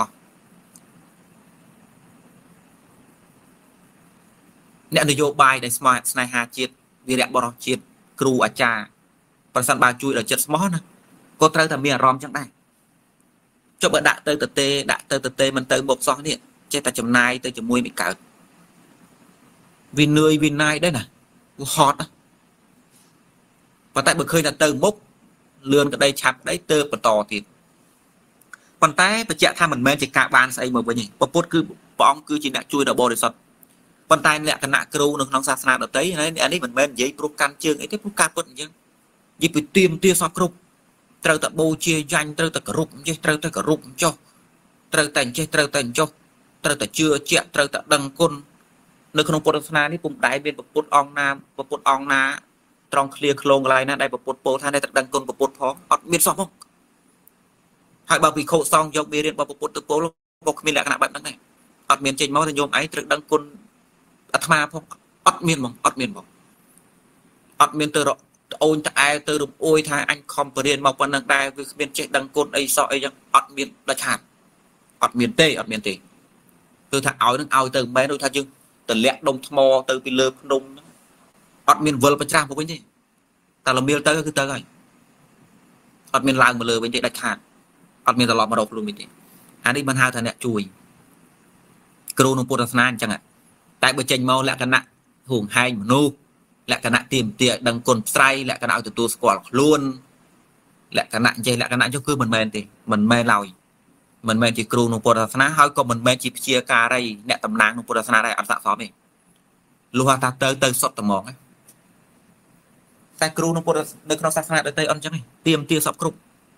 nè nêu vô bài để smart snai hà chiết vì đẹp bỏ chiết kêu ở trà phần sân ba chui ở chất smart nè có tới thằng miền rom chẳng đây cho bữa đã tới từ tê mình tới một xó điện chơi ta chấm nai tới chấm môi bị cào vì nơi vì nai đấy nè hot á và tại bữa khơi là từ mốc lươn cái đây chặt đấy tơ và to thì còn tay và chạy tham mình men chỉ cả bàn xây mà với nhỉ bột cứ bóng cứ chỉ đã chui đầu bò để sọt còn tay lẹ cái nạ kêu nó không xa xa được tới anh ấy mình men giấy pro can chương ấy tiếp pro can vẫn chứ vì bị tiêm tia so groupត្រូវតែបូជាយ៉ាញ់ត្រូវតែគោរពចេះត្រូវតែគោរពចុះត្រូវតែចេះត្រូវតែចុះត្រូវតែជឿជាក់ត្រូវតែដឹងគុណនៅក្នុងពុទ្ធសាសនានេះពុំដែលមានពុទ្ធអង្គណាត្រង់ឃ្លាឃ្លោងកន្លែងណាដែលពុទ្ធពោលថាតែដឹងគុណពុទ្ធផងអត់មានសោះផងហើយបើពិខុសង្ឃយកមេរៀនរបស់ពុទ្ធទៅពោលក៏គ្មានលក្ខណៈបែបហ្នឹងដែរអត់មានចេញមកថាញោមឯងត្រូវដឹងគុណអាត្មាផងអត់មានហ្មងអត់មានទៅអូនតឯទៅរំអួយថាអញខំបរៀនមកប៉ុណ្ណឹងដែរវាគ្មានចេះដឹងគុណអីសោះអីចឹងអត់មានដាច់ខាតអត់មានទេគឺថាឲ្យនឹងឲ្យទៅមិនមែនដូចថាយើងតម្លាក់ដុំថ្មទៅពីលើភ្នំអត់មានវិលប្រច្រាស់មកវិញទេតែល្មៀលទៅគឺទៅហើយអត់មានឡើងមកលើវិញទេដាច់ខាតអត់មានត្រឡប់មករកខ្លួនវិញទេអានេះបានហៅថាអ្នកជួយគ្រូក្នុងពុទ្ធសាសនាអញ្ចឹងតែបើចេញមកលក្ខណៈហួងហែងមនុស្សលក្ខណៈទៀមទាដឹងគុណស្រ័យលក្ខណៈឲ្យទទួលស្គាល់ខ្លួនលក្ខណៈចេះលក្ខណៈចុះគឺមិនមែនទេមិនមែនឡើយមិនមែនជាគ្រូក្នុងពុទ្ធសាសនាហើយក៏មិនមែនជាព្យាការីអ្នកតំណាងក្នុងពុទ្ធសាសនាដែរអត់ស័ក្តិសមទេលុះថាទៅសុទ្ធតែហ្មងតែគ្រូក្នុងពុទ្ធនៅក្នុងសាសនាដទៃអត់អញ្ចឹងទេទៀមទាសពគ្រប់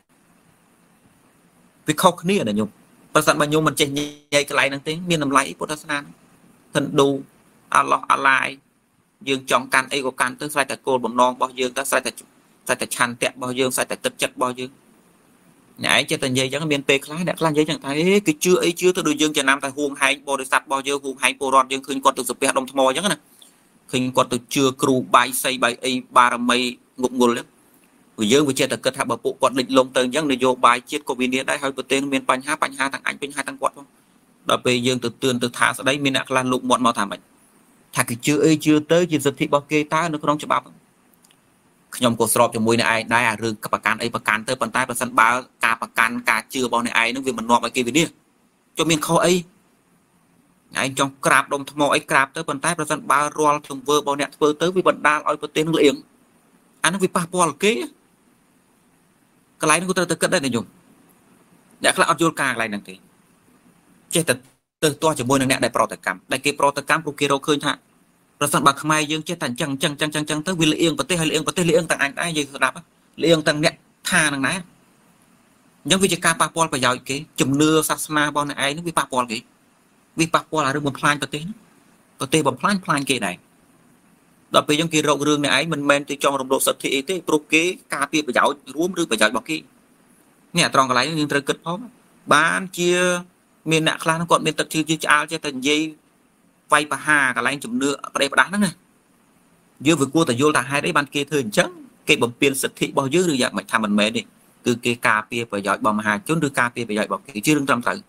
វាខុសគ្នាណាញោមប្រសិនបើញោមមិនចេះញ៉ៃកន្លែងហ្នឹងទេមានតម្លៃពុទ្ធសាសនាហិណ្ឌូអាឡោះអាឡាយយើងចង់កាន់អីក៏កាន់ទៅស្រេចតែគោលបំណងរបស់យើងទៅស្រេចតែឆន្ទៈរបស់យើងស្រេចតែទឹកចិត្តរបស់យើងអ្នកឯងចេះតែនិយាយអញ្ចឹងមានពេលខ្លះអ្នកខ្លះនិយាយអញ្ចឹងថាគឺជឿអីជឿទៅដូចយើងចំណាំតែហួងហែងបរិស័ទរបស់យើងហួងហែងពលរដ្ឋយើងឃើញគាត់ទៅសាពះដុំថ្មអញ្ចឹងណាឃើញគាត់ទៅជឿគ្រូបាយសីបាយអីបារមីងប់ងុលព្រោះយើងវាចេះតែគិតថាបើពួកគាត់លិចលង់ទៅអញ្ចឹងនយោបាយជាតិក៏វាមានដែរហើយប្រទេសមានបញ្ហាទាំងអញបញ្ហាទាំងគាត់ផងដល់ពេលយើងទៅទឿនទៅថាស្ដីមានអ្នកខ្លះលុកមាត់មកថាម៉េចថាគេជឿអីជឿទៅជាសិទ្ធិរបស់គេតើនៅក្នុងច្បាប់ខ្ញុំក៏ស្របជាមួយនឹងឯងដែរអារឿងប្រកាន់អីប្រកាន់ទៅប៉ុន្តែប្រសិនបើការប្រកាន់ការជឿរបស់អ្នកឯងនឹងវាមិននាំឲ្យគេវិនិច្ឆ័យចុះមានខុសអី anh trong crab đông thmo ấy crab tới bàn tay present ba roll trong vơ bao nẹt vơ tới với bận đa oi có tên liệng anh nó bị pa pol kế cái lái nó có tới cất đây này dùng đã là ở vô càng lại năng thì chết từ to chỉ môi năng nẹt đại pro cam đại kia pro cam pro kia đâu khơi thạ present bạc mai dương chết thành chăng tới vì liệng có tên liệng tặng anh ai gì đáp liệng tặng nẹt tha năng nãy nhưng vì chỉ ca pa pol phải giỏi kế chùm nưa sasna bao này ai nó bị pa pol kế vì pa pol là được một plan có tên bằng plan kế này đặc biệt trong kia rộng rương này ấy mình men thì trong đồng độ sạch thì thế pro kế ca pia phải giỏi rúm rư phải giỏi bọc kia nè tròn cái lấy nhưng trời cất phóng bán chia miền nạ khla nó còn miền tập chưa ao cho thành dây vay pa hà cái lấy chùm nưa cái đây đá đó này dưới vừa cua tại vô là hai đấy ban kia thường trắng cái bầm piên sạch thị bao nhiêu được dạng mạch tham mình mẹ đi từ cái cà phê phải giỏi bầm hà chốn đưa cà phê phải giỏi bọc cái chưa đừng trăm thử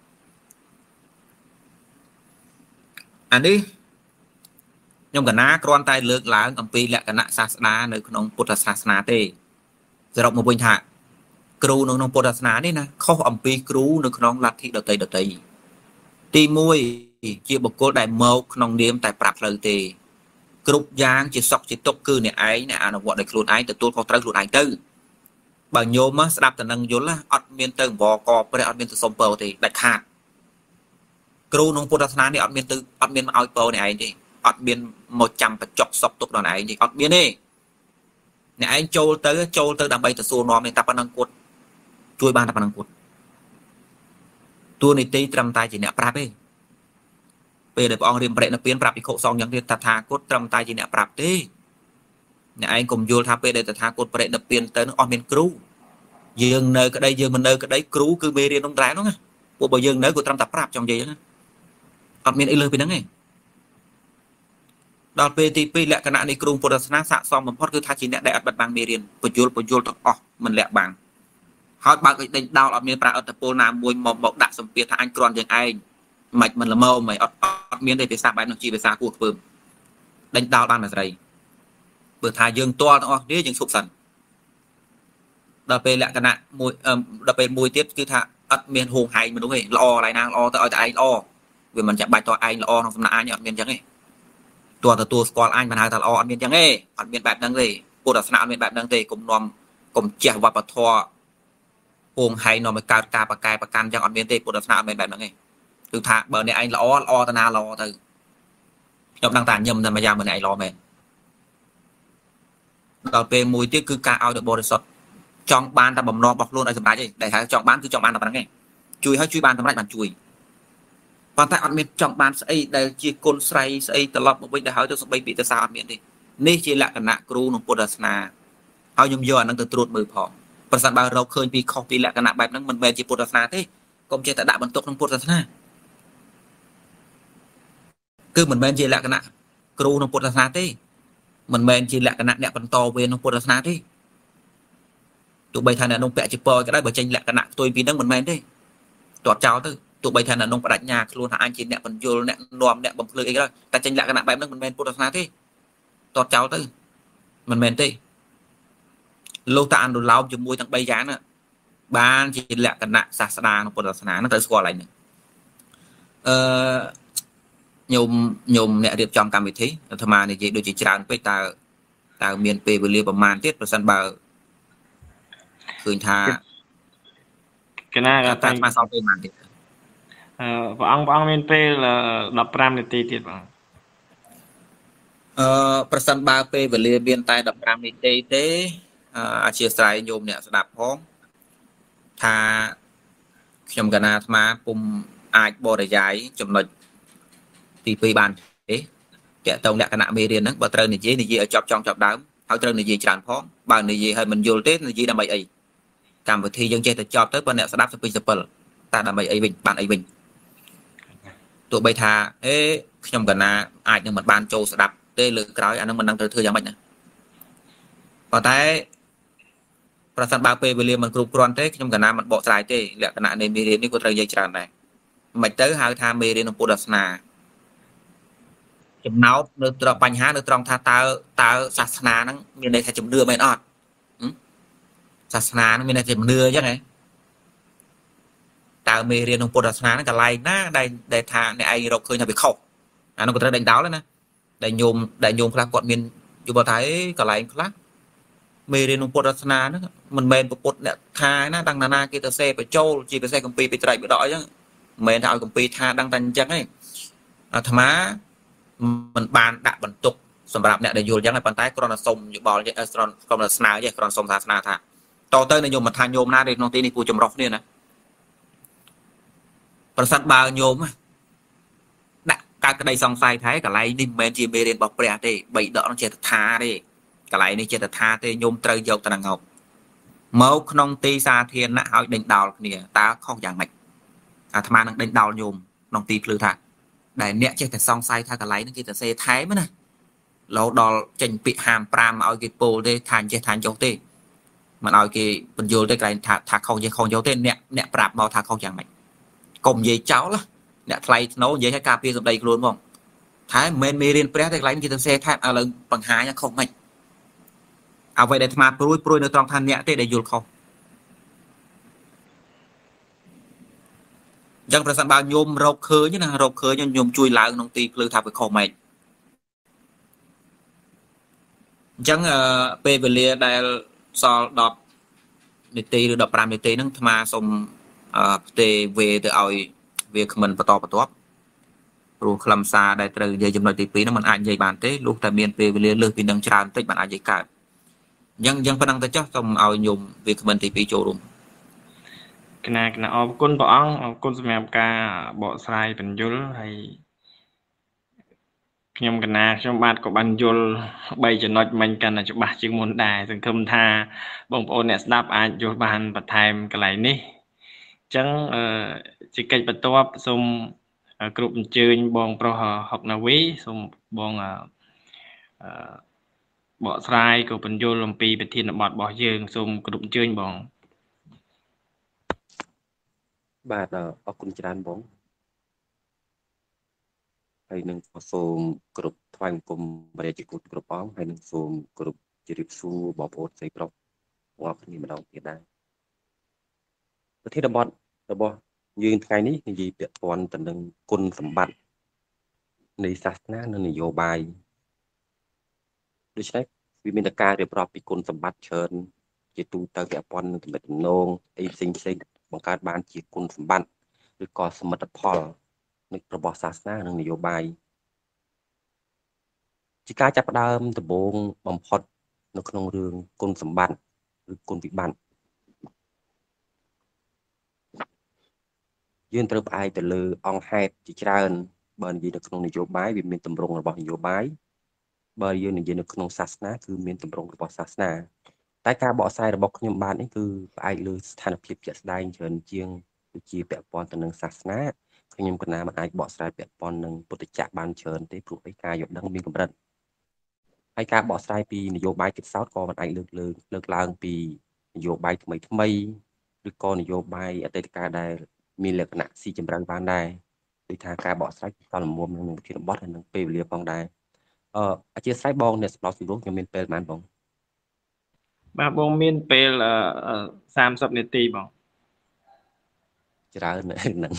anh đi nhưng cả ná con tay lược lá ông pi lại cả nạ sa na nơi con Phật sa na tê giờ đọc một bình thạ kêu nông Phật sa na đấy nè không ông pi kêu nơi con lạt thị đầu tây ti môi chia bọc cô đại màu con niệm tại prap lời tê cục giang chỉ sọc chỉ tốc cư này ấy nè anh gọi được luôn ấy từ tôi có tới luôn ấy tư bằng nhôm á đạp tận năng vốn là ọt miên tầng bò cò với ọt miên từ sông bờ thì đặt hạt kêu nông Phật sa na này ọt miên ao bờ này ấy thì ọt miên 100 phải chọc sọc tục đó này thì ọt miên đi nè anh châu tới đằng bay từ xô nó mình tập năng cột chui ban tập năng cột tua này tây trầm tay chỉ nè prap ấy về để bọn riêng bệ nó biến prap bị khổ xong những cái tạt thà cột trầm tay chỉ nè prap đi nè anh cùng vô tháp về để tạt thà cột bệ nó biến tới nó ọt miên cứu dương nơi cái đây dương mình nơi cái đấy cứu cứ bê riêng đông trái nó nghe bộ bờ dương nơi của trầm tập prap trong gì đó ọt miên ilơ bị nắng này đào PTP lẹ cái nạn này kêu Phật sa sạ xong mình phát cứ thay chỉ nẹt đại bật bằng miền bồi dul tập mình lẹ bằng hỏi bạn cái đánh đào ở miền Bắc ở tập pol nam môi một đạn sầm piệt anh cònอย่างai mạch mình là mơ mày ở miền đây phải xa bài nó chỉ phải xa cuộc phường đánh đào ban là gì vừa thả dương to nó đi những sụp sần đào P lẹ cái nạn môi đào P môi tiếp cứ thả ở miền hùng hải mình đúng rồi lo lại năng lo tới ai lo vì mình chẳng bài to ai lo nó không là ai nhở miền chẳng ấyตัวสกอลอันมันหาตลอดมีอย่างเงี้ยอันมีแบบนั้นเลยปูดัชนามีแบบนั้นเลยกลุ่มนอมกลุ่มเจ้าวัปทอพงไฮนอมการกาประกายประกันอย่างอันมีเตปูดัชนามีแบบนั้นไงคือถ้าเบอร์ในไอ้ล้อตนาล้อtừยอมต่างๆยมแต่มายามเบอร์ในไอ้ล้อแมนเราเป็นมวยที่คือการเอาจากบริษัทจองบ้านแต่บ่มนอบอกluônไอ้สมัยได้ถ่ายจองบ้านคือจองบ้านแบบนั้นไงช่วยให้ช่วยบ้านทำไรบ้านช่วยตอนแต่อัดเมียนจังบ้านไอ้ได้จีกลไซไอ้ตลอดมาไปได้หายตัวสบายปีแต่สาวอัดเมียนดินี่จีละกันนะครูนงปวดศาสนาเอายมย้อนนั่งตรวจมือพอประสานบางเราเคยปีคอปีละกันนะแบบนั้นมันเป็นจีปวดศาสนาที่กรมเจตดาบรรทุกนงปวดศาสนาคือมันเป็นจีละกันนะครูนงปวดศาสนาที่มันเป็นจีละกันนะเนี่ยบรรทอเวนนงปวดศาสนาที่ตัวใบทานนงแปะจีปอยก็ได้เบอร์จังละกันนะตัวปีนั้นมันเป็นที่ตรวจเจ้าตัวtụ bay thành là nông bạch nhà luôn hả anh chị nè còn vô nè nòm nè bấm lưỡi cái đó ta tranh lại cái nặng bài nó mình men Phật sa thế tọt cháu tới mình men thế lâu ta ăn đồ lao chụp môi thằng bay giá nữa ban chỉ lại cái nặng sa nó Phật sa nó tới score lại nữa nhôm nè điệp trong cam vị thế thà mà này chị đôi chị tràn với ta miền P vừa liều màn tiết và sân bờ khơi tha cái này ta mà sau màn tiết và ông miền Tây là 15 នាទីទៀតបងប្រសិនបើពេលវេលាមានតែ15នាទីទេអធិស្ឋានញោមអ្នកស្ដាប់ផងថាខ្ញុំកណាអាត្មាពុំអាចបរិយាយចំណុចទី2បានទេតើតើលក្ខណៈមេរៀនហ្នឹងបើត្រូវនិយាយឲ្យចប់ចង់ចប់ដើមហើយត្រូវនិយាយច្រើនផងបើនិយាយឲ្យមិនយល់ទេនិយាយដើម្បីអីកម្មវិធីយើងចេះតែចប់ទៅបើអ្នកស្ដាប់ទៅពី7តែដើម្បីអីវិញបានអីវិញទោះបីថាខ្ញុំកណាអាចនឹងមិនបានចូលស្ដាប់ទេលើក្រោយអានឹងមិនដឹងត្រូវធ្វើយ៉ាងម៉េចណាប៉ុន្តែប្រសិនបើពេលវេលាមិនគ្រប់គ្រាន់ទេខ្ញុំកណាមិនបកស្រាយទេលក្ខណៈនៃមេរៀននេះក៏ត្រូវនិយាយច្រើនដែរមិនទៅហៅថាមេរៀនក្នុងពុទ្ធសាសនាចំណោទនៅត្រង់បញ្ហានៅត្រង់ថាតើសាសនាហ្នឹងមានន័យថាជំនឿមែនអត់សាសនាហ្នឹងមានន័យថាជំនឿអញ្ចឹងហ៎ tao mê riêng trong Phật Sna nó cả lại na đây thà này ai rộng khơi nhà bị khóc nó có thể đánh đáo lên nè đại nhôm khác quạt miền dù bảo thấy cả lại khác mê riêng trong Phật Sna nó mình mền của Phật nè thà nó đang na kia tờ xe phải trâu chỉ phải xe công ty bị chạy bị đói chứ mền thảo công ty thà đang thành chắc ấy thà má mình bàn đặt bẩn tụcสำหรับเนี่ยเดี๋ยวยังในปันท้ายกรณีสมอยู่บอลเนี่ยกรณีสนาเนี่ยกรณีสมศาสนาท่าต่อเติมในโยมมาทานโยมนะเด็กน้องตีนี่ปูจมรอกเนี่ยนะประสันบาโยมดักการกระไดซองไซท้ายกับไรนี่เมนจีเมเรนบอกเปรียเต้ใบดอกน้องเจตท่าเต้กับไรนี่เจตท่าเต้โยมเตยโยกตะนังเงาเมาขนมตีซาเทียนนะเอาเด่นดาวเนี่ยตาข้องอย่างไหนธรรมานังเด่นดาวโยมน้องตีพลือท่าแต่เนี่ยเจตซองไซท่ากับไรนั่นเจตเซท้ายมั้ยนะเราดอลจังปีหามปรามเอาเกโปได้ทานเจทานโยเต้มันเอาเกปัญโยได้ไกลทาเขาเจของโยเต้เนี่ยปราบเบาทาเขาอย่างไรกลมเย่เจ้าละเนี่ยใครโน้เย่ให้กาเปียสมได้กลัวมั้งท้ายเมนเมเรียนเปรี้ยได้ไกลมันจะเซแทบเอาเลยปัญหาเนี่ยkhôngไม่เอาไว้ได้มาปลุยในตรองทันเนี่ยเต้ได้ยุลเขายังประสานบางโยมเราเคยนะเราเคยโยมช่วยหลานน้องตีพลือทาไปkhôngไม่จังเปเปเลียได้ซอลดอกนิตีหรือดอกปรามนิตีนั่งมาสมเตเวเตเอาเวคมันประตอประตอบรู้คลำซาได้เตยเยจำนวนตีปีนั้นมันอาจใหญ่บานเต้ลูกแต่เมียนเปเปเลียเลือกปีนังชราติมันอาจใหญ่กาดยังพนังแต่เจ้าต้องเอาโยมเวคมันตีปีโจรุมขณะเอาคนต่อเอาคนสมัยกาเบาสายเป็นยุลให้ខ្ញុំកណាខ្ញុំបាទក៏បានយល់3ចំណុចមិញកាន់តែច្បាស់ជាងមុនដែរសង្ឃឹមថាបងប្អូនអ្នកស្ដាប់អាចយល់បានបន្ថែមកន្លែងនេះអញ្ចឹងជាកិច្ចបន្ទាប់សូមគ្រប់អញ្ជើញបងប្រុសហុកណាវីសូមបងបកស្រាយក៏បញ្យល់អំពីប្រធានបទរបស់យើងសូមគ្រប់អញ្ជើញបងបាទអរគុណច្រើនបងហើយនឹងសូមគ្រប់ថ្វាយបង្គំព្រះរាជគុណគ្រប់អង្គហើយនឹងសូមគ្រប់ជម្រាបសួរបងប្អូនស្រីប្រុសបងប្អូនម្ដងទៀតដែរប្រធានបទរបស់យើងថ្ងៃនេះនិយាយពាក់ព័ន្ធទៅនឹងគុណសម្បត្តិនៃសាសនានិងនយោបាយដូច្នេះវាមានតែការរៀបរាប់ពីគុណសម្បត្តិច្រើនជាទូទៅពាក់ព័ន្ធនឹងទំនាក់ទំនងអីផ្សេងបង្កើតបានជាគុណសម្បត្តិឬក៏សមិទ្ធផលនៃរបស់សាសនានិងនយោបាយជាការចាប់ផ្ដើមដំបូងបំផុតនៅក្នុងរឿងគុណសម្បត្តិឬគុណវិបត្តិយើងត្រូវផ្អែកទៅលើអង្គហេតុជាច្រើនបើនិយាយនៅក្នុងនយោបាយវាមានទម្រង់របស់នយោបាយបើយើងនិយាយនៅក្នុងសាសនាគឺមានទម្រង់របស់សាសនាតែការបកស្រាយរបស់ខ្ញុំបាទនេះគឺផ្អែកលើស្ថានភាពជាក់ស្ដែងច្រើនជាងជាពាក់ព័ន្ធទៅនឹងសាសនាខ្ញុំកណាមិនអាចបកស្រាយពាក់ព័ន្ធនឹងពុទ្ធចក្របានច្រើនទេព្រោះឯការយល់ដឹងមានកម្រិតហើយការបកស្រាយពីនយោបាយគិតសោតក៏មិនអាចលើកឡើងពីនយោបាយថ្មីឬក៏នយោបាយអតីតកាលដែលមានលក្ខណៈស៊ីជម្រៅបានដែរដូចថាការបកស្រាយតលមុំនឹងវិធានបទហើយនឹងពេលវេលាផងដែរអធិស្ឋានបងអ្នកសម្រាប់ពីរោះខ្ញុំមានពេលប៉ុន្មានបងបាទបងមានពេល30នាទីបងច្រើនហ្នឹង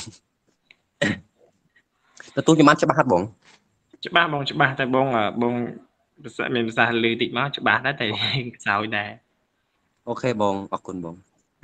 ទទួលខ្ញុំបានច្បាស់ហត់បងច្បាស់បងច្បាស់តែបងមានភាសាលឺតិចមកច្បាស់ដែរតែខ្សោយដែរអូខេបងអរគុណបង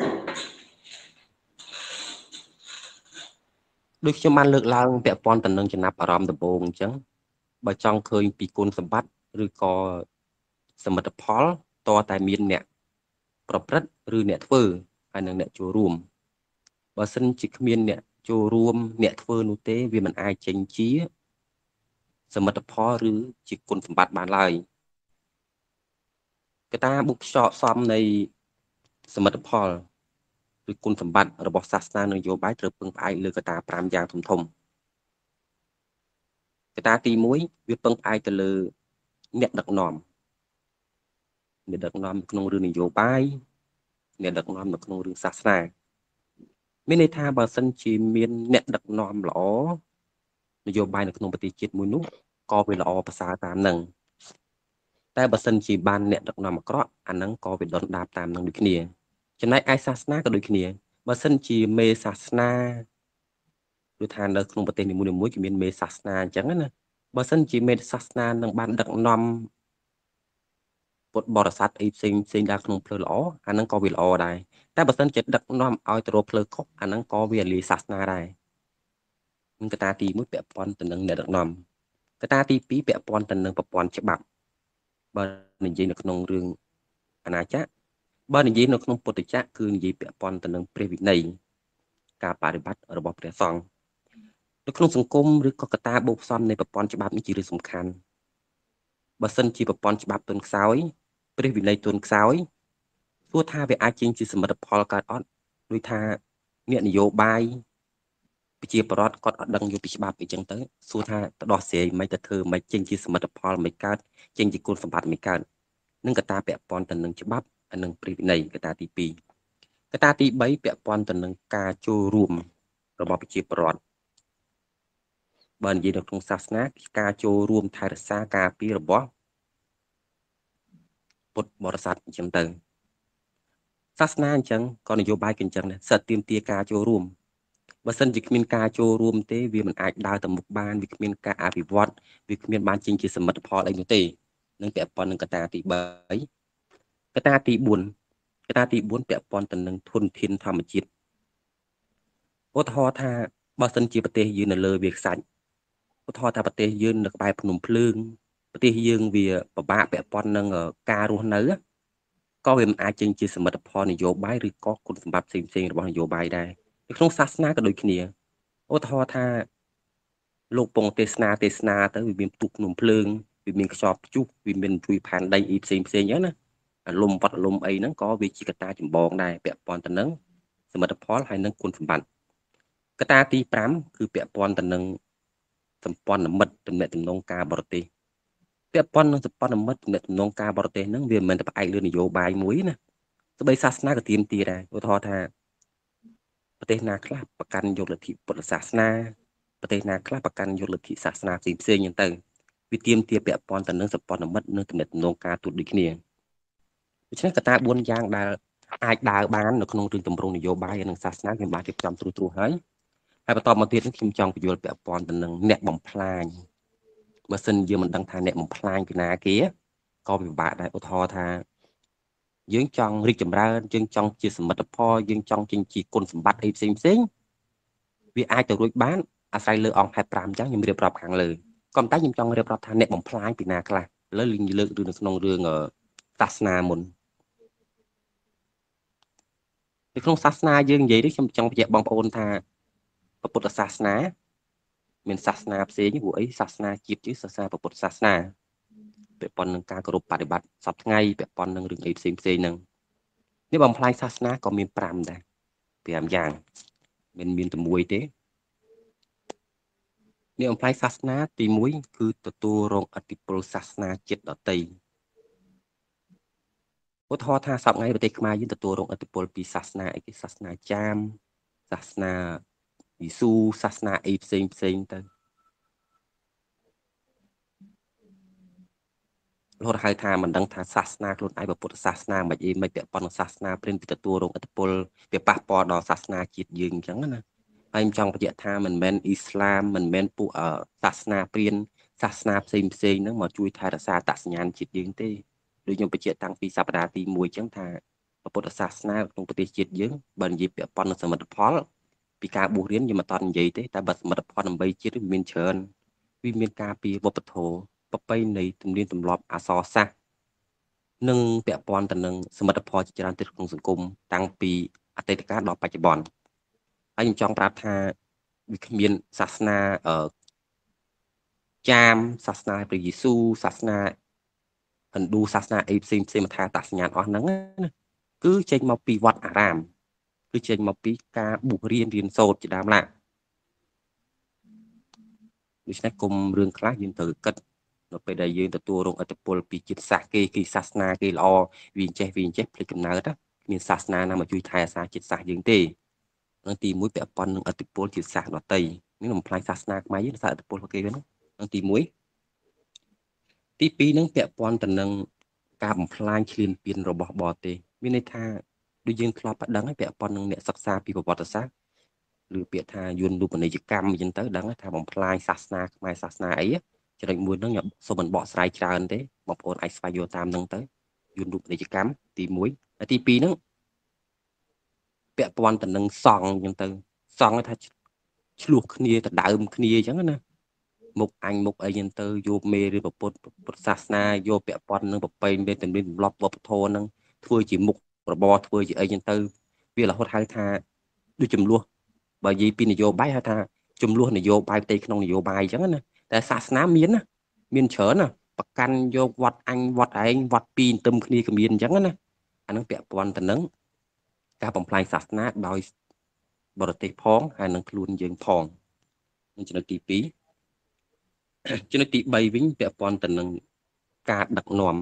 ដូចខ្ញុំបានលើកឡើងពាក់ព័ន្ធទៅនឹងចំណាប់អារម្មណ៍ដំបូងអញ្ចឹងបើចង់ឃើញពីគុណសម្បត្តិឬក៏សមិទ្ធផលតតែមានអ្នកប្រព្រឹត្តឬអ្នកធ្វើហើយនឹងអ្នកចូលរួមបើសិនជាគ្មានអ្នកចូលរួមអ្នកធ្វើនោះទេវាមិនអាចចេញជាសមិទ្ធផលឬជាគុណសម្បត្តិបានឡើយកត្តាបុព្វសំនៃសមិទ្ធផលឬគុណសម្បត្តិរបស់សាសនានិងនយោបាយត្រូវពឹងផ្អែកលើកត្តា5យ៉ាងធំកត្តាទី1វាពឹងផ្អែកទៅលើអ្នកដឹកនាំក្នុងរឿងនយោបាយអ្នកដឹកនាំនៅក្នុងរឿងសាសនាមានន័យថាបើសិនជាមានអ្នកដឹកនាំល្អនយោបាយនៅក្នុងប្រទេសជាតិមួយនោះក៏វាល្អប្រសើរតាមនឹងតែបើសិនជាបានអ្នកដឹកនាំអាក្រក់អាហ្នឹងក៏វាដុនដាបតាមនឹងដូចគ្នាចំណែកឯសាសនាក៏ដូចគ្នាបើសិនជាមេសាសនាគឺថានៅក្នុងប្រទេសនីមួយៗគឺមានមេសាសនាអញ្ចឹងណាបើសិនជាមេសាសនានឹងបានដឹកនាំពុទ្ធបរិស័ទអីផ្សេងដើរក្នុងផ្លូវល្អអាហ្នឹងក៏វាល្អដែរតែបើសិនជាដឹកនាំឲ្យទៅរកផ្លូវខុសអាហ្នឹងក៏វាលាសាសនាដែរនឹងកត្តាទី1ពាក់ព័ន្ធទៅនឹងអ្នកដឹកនាំកត្តាទី2ពាក់ព័ន្ធទៅនឹងប្រព័ន្ធច្បាប់បើនិយាយនៅក្នុងរឿងអាណាចក្របើនិយាយនៅក្នុងពុទ្ធចក្រគឺនិយាយពាក់ព័ន្ធទៅនឹងព្រះវិន័យការបប្រតិបត្តិរបស់ព្រះសង្ឃនៅក្នុងសង្គមឬក៏កត្តាបូកផ្សំនៃប្រព័ន្ធច្បាប់នេះជារឿងសំខាន់បើសិនជាប្រព័ន្ធច្បាប់ទន់ខ្សោយព្រះវិន័យទន់ខ្សោយទោះថាវាអាចចេញជាសមិទ្ធផលកើតអត់ដូចថាអ្នកនយោបាយប្រជាពលរដ្ឋគាត់អត់ដឹងយកពីច្បាប់អីចឹងទៅសួរថាទៅដោះស្រាយមិនទៅធ្វើមិនចេញជាសមិទ្ធផលមិនកើតចេញជាគុណសម្បត្តិមិនកើតនឹងកត្តាពាក់ព័ន្ធទៅនឹងច្បាប់និងព្រះវិន័យកត្តាទី2កត្តាទី3ពាក់ព័ន្ធទៅនឹងការចូលរួមរបស់ប្រជាពលរដ្ឋបើនិយាយនៅក្នុងសាសនាការចូលរួមថែរក្សាការពាររបស់ពុទ្ធបរិស័ទអញ្ចឹងទៅសាសនាអញ្ចឹងក៏នយោបាយក៏អញ្ចឹងដែរសិតទាមទារការចូលរួមបើសិនជាគ្មានការចូលរួមទេវាមិនអាចដើរទៅមុខបានវាគ្មានការអភិវឌ្ឍវាគ្មានបានចេញជាសមិទ្ធផលអីនោះទេនឹងពាក់ព័ន្ធនឹងកត្តាទី3កត្តាទី4ពាក់ព័ន្ធទៅនឹងធនធានធម្មជាតិឧទាហរណ៍ថាបើសិនជាប្រទេសយើងនៅលើវាលខ្សាច់ឧទាហរណ៍ថាប្រទេសយើងនៅក្បែរភ្នំភ្លើងប្រទេសយើងវាពិបាកពាក់ព័ន្ធនឹងការរស់នៅក៏វាមិនអាចចេញជាសមិទ្ធផលនយោបាយឬក៏គុណសម្បត្តិផ្សេងៗរបស់នយោបាយដែរនៅក្នុងសាសនាក៏ដូចគ្នាឧទាហរណ៍ថាលោកពងទេសនាទៅវាមានផ្ទុះភ្នំភ្លើងវាមានខ្យល់ព្យុះវាមានជួយផែនដីអីផ្សេងអញ្ចឹងណាអាលំវត្តលំអីហ្នឹងក៏វាជាកត្តាចម្បងដែរពាក់ព័ន្ធទៅនឹងសមិទ្ធផលហើយនឹងគុណសម្បត្តិកត្តាទី5គឺពាក់ព័ន្ធទៅនឹងសម្ព័ន្ធមិត្តទំនាក់ទំនងការបរទេសពាក់ព័ន្ធនឹងសម្ព័ន្ធមិត្តទំនាក់ទំនងការបរទេសហ្នឹងវាមិនមែនតែផ្អែកលើនយោបាយមួយណាទោះបីសាសនាក៏ទាមទារដែរឧទាហរណ៍ថាប្រទេសណាខ្លះប្រកាន់យកលទ្ធិពុទ្ធសាសនាប្រទេសណាខ្លះប្រកាន់យកលទ្ធិសាសនាផ្សេងៗហ្នឹងទៅវាទាមទារពាក់ព័ន្ធទៅនឹងសម្ព័ន្ធមិត្តនិងទំនាក់ទំនងការទូតដូចគ្នាដូច្នេះកត្តា4យ៉ាងដែលអាចដើរបាននៅក្នុងរឿងទម្រង់នយោបាយនិងសាសនាខ្ញុំបានរៀបចំត្រួសហើយបន្តមកទៀតខ្ញុំចង់បញ្យល់ពាក់ព័ន្ធទៅនឹងអ្នកបំផ្លាញបើសិនយើងមិនដឹងថាអ្នកបំផ្លាញពីណាគេក៏ពិបាកដែរឧទាហរណ៍ថាយើងចង់រីកចម្រើនយើងចង់ជាសមិទ្ធផលយើងចង់ចេញជាគុណសម្បត្តិអីផ្សេងវាអាចទៅរួចបានអាស្រ័យលើអង្គហេតុ5អញ្ចឹងខ្ញុំរៀបរាប់ខាងលើក៏តែខ្ញុំចង់រៀបរាប់ថាអ្នកបំផ្លាញពីណាខ្លះឥឡូវលើករឿងនៅក្នុងរឿងសាសនាមុននៅក្នុងសាសនាយើងនិយាយនេះខ្ញុំចង់បញ្ជាក់បងប្អូនថាពុទ្ធសាសនាមានសាសនាផ្សេងព្រោះអីសាសនាជាតិជាសាសនាពុទ្ធសាសនាពាក់ព័ន្ធនឹងការគោរពបដិបត្តិសពថ្ងៃពាក់ព័ន្ធនឹងរឿងអីផ្សេងហ្នឹងនេះបំផ្លាញសាសនាក៏មាន5ដែរ5យ៉ាងមានតែមួយទេនេះបំផ្លាញសាសនាទី1គឺទទួលរងឥទ្ធិពលសាសនាជាតិដទៃឧទាហរណ៍ថាសប្តាហ៍ប្រទេសខ្មែរយើងទទួលរងឥទ្ធិពលពីសាសនាអីគេសាសនាចាមសាសនាយេស៊ូសាសនាអីផ្សេងទៅរហូតហៅថាមិនដឹងថាសាសនាខ្លួនឯងពុទ្ធសាសនាមិនអីមិនពាក់ព័ន្ធនឹងសាសនាព្រានពីទទួលរងឥទ្ធិពលវាប៉ះពាល់ដល់សាសនាជាតិយើងអញ្ចឹងណាហើយខ្ញុំចង់បញ្ជាក់ថាមិនមែនអ៊ីស្លាមមិនមែនពួកសាសនាព្រានសាសនាផ្សេងហ្នឹងមកជួយថែរក្សាអត្តសញ្ញាណជាតិយើងទេដូចខ្ញុំបញ្ជាក់តាំងពីសប្តាហ៍ទី1អញ្ចឹងថាពុទ្ធសាសនាក្នុងប្រទេសជាតិយើងបើនិយាយពាក់ព័ន្ធនឹងសមិទ្ធផលពីការបួសរៀនខ្ញុំមិនតន់និយាយទេតែបើសមិទ្ធផលដើម្បីជាតិវាមានច្រើនវាមានការពីវប្បធម៌ប្រពៃណីទំនៀមទម្លាប់អក្សរសាស្ត្រនិងពាក់ព័ន្ធទៅនឹងសមិទ្ធផលជាច្រើនទៀតក្នុងសង្គមតាំងពីអតីតកាលដល់បច្ចុប្បន្នហើយខ្ញុំចង់ប្រាប់ថាវាគ្មានសាសនាចាមសាសនាព្រះយេស៊ូសាសនាហិណ្ឌូសាសនាអីផ្សេងមកថាអត្តសញ្ញាណអស់ហ្នឹងណាគឺចេញមកពីវត្តអារាមគឺចេញមកពីការបួសរៀនសូត្រជាដើមឡាដូច្នេះគុំរឿងខ្លះយើងត្រូវគិតនៅពេលដែលយើងទទួលរងឥទ្ធិពលពីជាតិសាសន៍គេសាសនាគេល្អវាចេះភ្លេចកំណើតគ្មានសាសនាណាមកជួយថែរក្សាជាតិសាសន៍យើងទេនឹងទី1ពាក់ព័ន្ធនឹងឥទ្ធិពលជាតិសាសន៍ដទៃនេះបំផ្លាញសាសនាខ្មែរយើងសារឥទ្ធិពលរបស់គេហ្នឹងនឹងទី1ទី2នឹងពាក់ព័ន្ធទៅនឹងការបំផ្លាញឈ្លានពានរបស់បរទេសមានន័យថាដូចយើងធ្លាប់ដឹងហើយពាក់ព័ន្ធនឹងអ្នកសិក្សាពីប្រវត្តិសាស្ត្រឬពាក្យថាយន្តរូបនីយកម្មអញ្ចឹងទៅដឹងថាបំផ្លាញសាសនាខ្មែរសាសនាអីចំណុចមួយហ្នឹងខ្ញុំសូមមិនបកស្រាយច្រើនទេបងប្អូនអាចស្វែងយល់តាមហ្នឹងទៅយន្តរូបនីយកម្មទី1ហើយទី2ហ្នឹងពាក់ព័ន្ធទៅនឹងសង្ឃអញ្ចឹងទៅសង្ឃថាឆ្លោះគ្នាទៅដើមគ្នាអញ្ចឹងណាមុខអញមុខអីអញ្ចឹងទៅយកមេឬពុទ្ធសាសនាយកពាក់ព័ន្ធនឹងប្រពៃណីទម្លាប់ទម្លាប់វប្បធម៌ហ្នឹងធ្វើជាមុខរបរធ្វើជាអីអញ្ចឹងទៅវារហូតហៅថាដូចចំនួនបើនិយាយពីនយោបាយហៅថាចំនួននយោបាយផ្ទៃក្នុងនយោបាយអញ្ចឹងណាតែសាសនាមានណាមានច្រើនណាប្រកាន់យកវត្តអញវត្តឯងវត្តពីរទឹមគ្នាក៏មានអញ្ចឹងណាអានឹងពាក់ព័ន្ធទៅនឹងការបំផ្លាញសាសនាដោយបរទេសផងហើយនឹងខ្លួនយើងផងនឹងចំណុចទី2ចំណុចទី3វិញពាក់ព័ន្ធទៅនឹងការដឹកនាំ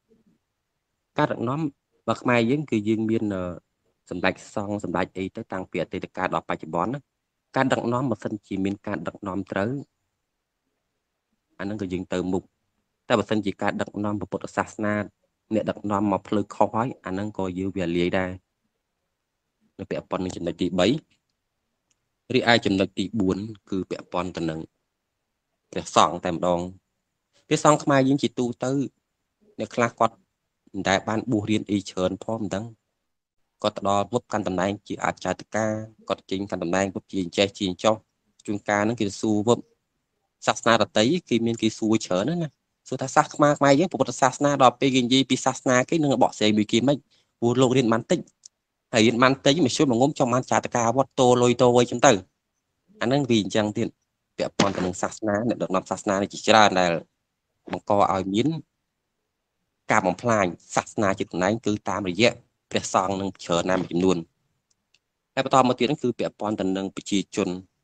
បើខ្មែរយើងគឺយើងមានសម្ដេចសង្ឃសម្ដេចអីទៅតាំងពីអតីតកាលដល់បច្ចុប្បន្នណាការដឹកនាំបើសិនជាមានការដឹកនាំត្រូវអានឹងក៏យើងទៅមុខតែបើសិនជាការដឹកនាំពុទ្ធសាសនាអ្នកដឹកនាំមកផ្លូវខុសហើយអានឹងក៏យើងវាលាយដែរនៅពាក់ព័ន្ធនឹងចំណុចទី3រីឯចំណុចទី4គឺពាក់ព័ន្ធទៅនឹងព្រះសង្ឃតែម្ដងព្រះសង្ឃខ្មែរយើងជាទូទៅអ្នកខ្លះគាត់មិនដែលបានបួសរៀនអីច្រើនផងមិនដឹងគាត់ទៅដល់ពុបកាន់តំណែងជាអាចារ្យការគាត់ចេញកាន់តំណែងពុបជាចេះជាចោះជួនកាលហ្នឹងគេសួរពុបសាសនាដតីគេមានគេសួរច្រើនណាសួរថាសាសខ្មែរយើងពុទ្ធសាសនាដល់ពេលគេនិយាយពីសាសនាគេនឹងបកស្រាយមួយគេមិនព្រោះលោករៀនបានតិចហើយរៀនបានតិចមិនជួយមកងុំចង់បានចាតការវត្តតូលុយតូអីចឹងទៅអាហ្នឹងវាអញ្ចឹងទៀតពាក់ព័ន្ធទៅនឹងសាសនាអ្នកដឹកនាំសាសនានេះជាច្រើនដែលបង្កឲ្យមានការបំផ្លាញសាសនាជាតំណែងគឺតាមរយៈព្រះសង្ឃនឹងច្រើនណាស់មួយចំនួនហើយបន្តមកទៀតហ្នឹងគឺពាក់ព័ន្ធទៅនឹងប្រជាជន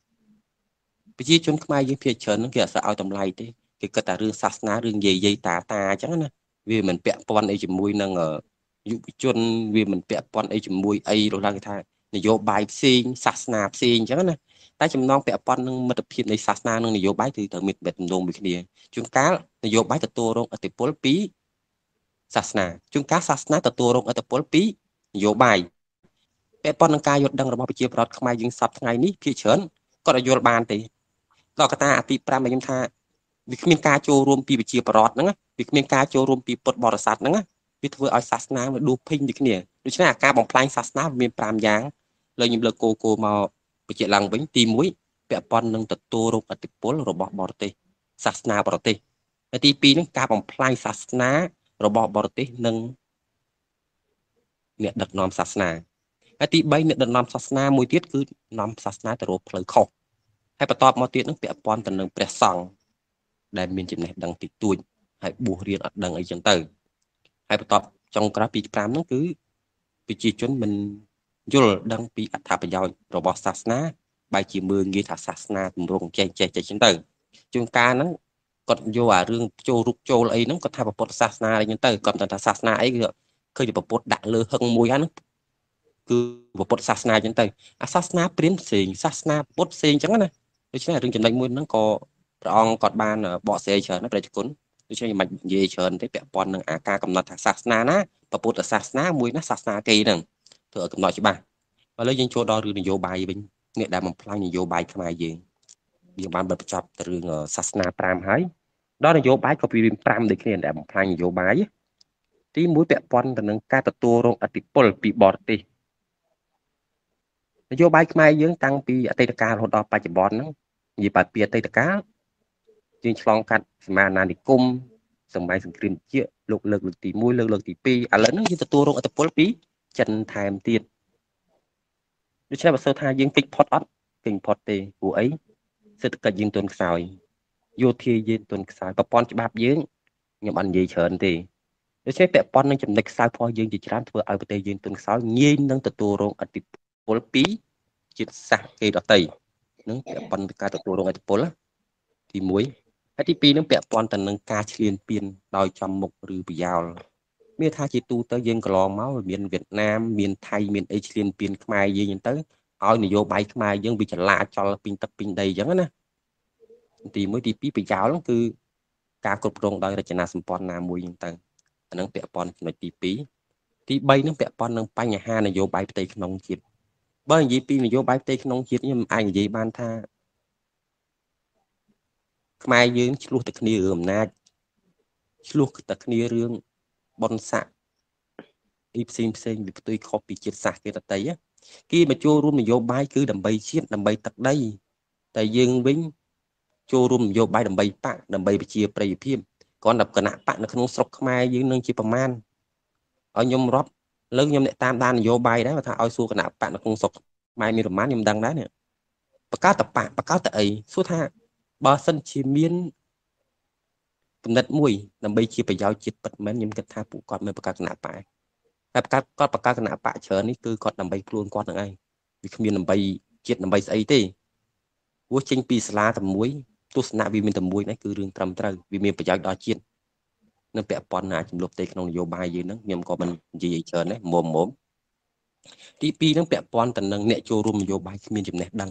ខ្មែរយើងភាគច្រើនហ្នឹងគេអត់សូវឲ្យតម្លៃទេគេគិតថារឿងសាសនារឿងយាយតាអញ្ចឹងណាវាមិនពាក់ព័ន្ធអីជាមួយនឹងយុវជនវាមិនពាក់ព័ន្ធអីជាមួយអីរហូតឡើងគេថានយោបាយផ្សេងសាសនាផ្សេងអញ្ចឹងណាតែចំណងពាក់ព័ន្ធនឹងមិត្តភាពនៃសាសនានិងនយោបាយគឺត្រូវមានទំនោរមួយគ្នាជួនកាលនយោបាយទទួលរងឥទ្ធិពលពីសាសនាជួនកាលសាសនាទទួលរងឥទ្ធិពលពីនយោបាយពាក់ព័ន្ធនឹងការយល់ដឹងរបស់ប្រជាពលរដ្ឋខ្មែរយើងសពថ្ងៃនេះភាគច្រើនគាត់យល់បានទេដល់កត្តាអាទី5ដែលខ្ញុំថាវាគ្មានការចូលរួមពីប្រជាពលរដ្ឋហ្នឹងវាគ្មានការចូលរួមពីពុទ្ធបរិស័ទហ្នឹងវាធ្វើឲ្យសាសនាវាដួសភីងដូចគ្នាដូច្នេះអាការបំផ្លាញសាសនាវាមាន5យ៉ាងលើខ្ញុំលើកគោមកបញ្ជាក់ឡើងវិញទី1ពាក់ព័ន្ធនឹងទទួលរងឥទ្ធិពលរបស់បរទេសសាសនាបរទេសហើយទី2ហ្នឹងការបំផ្លាញសាសនារបស់បរទេសនិងអ្នកដឹកនាំសាសនាហើយទី3អ្នកដឹកនាំសាសនាមួយទៀតគឺនាំសាសនាទៅរកផ្លូវខុសហើយបន្តមកទៀតនឹងពាក់ព័ន្ធទៅនឹងព្រះសង្ឃដែលមានចំណេះដឹងតិចតួចហើយបួសរៀនអត់ដឹងអីចឹងទៅហើយបន្តចុងក្រោយពី5ហ្នឹងគឺប្រជាជនមិនយល់ដឹងពីអត្ថប្រយោជន៍របស់សាសនាបែរជាមើលងាយថាសាសនាទម្រង់ចេះចឹងទៅជួនកាលហ្នឹងគាត់យកអារឿងចូលរូបចូលអីហ្នឹងគាត់ថាពុទ្ធសាសនាអីចឹងទៅគាត់ថាសាសនាអីគឺឃើញពុទ្ធដាក់លើហឹងមួយហ្នឹងគឺពុទ្ធសាសនាចឹងទៅអាសាសនាព្រាហ្មណ៍ផ្សេងសាសនាពុទ្ធផ្សេងចឹងណាដូច្នេះរឿងចំណុចមួយហ្នឹងក៏ព្រះអង្គគាត់បានបកស្រាយច្រើនណាស់ប្រជាជនដូច្នេះមិននិយាយច្រើនទេពាក់ព័ន្ធនឹងអាការកំណត់ថាសាសនាណាពុទ្ធសាសនាមួយណាសាសនាគេហ្នឹងធ្វើឲ្យកំណត់ច្បាស់ឥឡូវយើងចូលដល់រឿងនយោបាយវិញអ្នកដែលបំផ្លាញនយោបាយខ្មែរយើងបានបញ្ចប់ទៅរឿងសាសនា5ហើយដល់នយោបាយក៏ពី5ដូចគ្នាដែលបំផ្លាញនយោបាយទី1ពាក់ព័ន្ធទៅនឹងការទទួលរងឥទ្ធិពលពីបរទេសនយោបាយខ្មែរយើងតាំងពីអតីតកាលរហូតដល់បច្ចុប្បន្នហ្នឹងនិយាយពីអតីតកាលយើងឆ្លងកាត់សមាណានិគមសម័យសង្គ្រាមជាតិលើកទី1លើកទី2ឥឡូវហ្នឹងយើងទទួលរងឥទ្ធិពលពីចិនថែមទៀតដូច្នេះបើសិនថាយើងគេចផុតអត់គេចផុតទេព្រោះអីសេដ្ឋកិច្ចយើងទន់ខ្សោយយោធាយើងទន់ខ្សោយប្រព័ន្ធច្បាប់យើងខ្ញុំអត់និយាយច្រើនទេដូច្នេះពាក់ព័ន្ធនឹងចំណុចខ្សោយផងយើងជាច្រើនធ្វើឲ្យប្រទេសយើងទន់ខ្សោយងាយនឹងទទួលរងឥទ្ធិពលពីជាតិសាសន៍គេដទៃនឹងពាក់ព័ន្ធនឹងការទទួលរងឥទ្ធិពលទី1ហើយទី2នឹងពាក់ព័ន្ធទៅនឹងការឈ្លានពានដោយចំមុខឬប្រយោលមានថាជាទូទៅយើងកន្លងមកមានវៀតណាមមានថៃមានអីឈ្លានពានខ្មែរយើងហ្នឹងទៅឲ្យនយោបាយខ្មែរយើងវាចលាចលពីទឹកពីដីអញ្ចឹងណាទី1ទី2ប្រយោលគឺការគ្រប់គ្រងដោយរចនាសម្ព័ន្ធណាមួយអញ្ចឹងទៅអានឹងពាក់ព័ន្ធចំណុចទីទី3នឹងពាក់ព័ន្ធនឹងបញ្ហានយោបាយផ្ទៃក្នុងជាតិបើនិយាយពីនយោបាយផ្ទៃក្នុងជាតិខ្ញុំអាចនិយាយបានថាខ្មែរយើងឆ្លោះតែគ្នារឿងអំណាចឆ្លោះតែគ្នារឿងបនស័កផ្សេងវាផ្ទុយខុសពីជាតិសាសន៍គេដទៃគេមកចូលរួមនយោបាយគឺដើម្បីជាតិដើម្បីទឹកដីតែយើងវិញចូលរួមនយោបាយដើម្បីបកដើម្បីប្រជាប្រិយភាពគ្រាន់តែគណៈបកនៅក្នុងស្រុកខ្មែរយើងនឹងជាប្រមាណឲ្យខ្ញុំរាប់លើខ្ញុំអ្នកតាមដាននយោបាយដែរថាឲ្យសួរគណៈបកនៅក្នុងស្រុកខ្មែរមានប្រមាណខ្ញុំដឹងដែរនេះបកតបកបកតអីសួរថាបើសិនជាមានគំនិតមួយដើម្បីជាប្រយោជន៍ជាតិពិតមែនខ្ញុំគិតថាពួកគាត់មិនបកគណៈបកតែគាត់បកគណៈបកច្រើននេះគឺគាត់ដើម្បីខ្លួនគាត់ហ្នឹងឯងវាគ្មានដើម្បីជាតិដើម្បីស្អីទេព្រោះចេញពីសាលាតែមួយទស្សនៈវាមានតែមួយហ្នឹងគឺរឿងត្រឹមត្រូវវាមានប្រយោជន៍ដល់ជាតិនឹងពាក់ព័ន្ធណាចំនួនផ្ទៃក្នុងនយោបាយយើងហ្នឹងខ្ញុំក៏មិននិយាយច្រើនដែរមុំទី2ហ្នឹងពាក់ព័ន្ធទៅនឹងអ្នកចូលរួមនយោបាយគ្មានចំណេះដឹង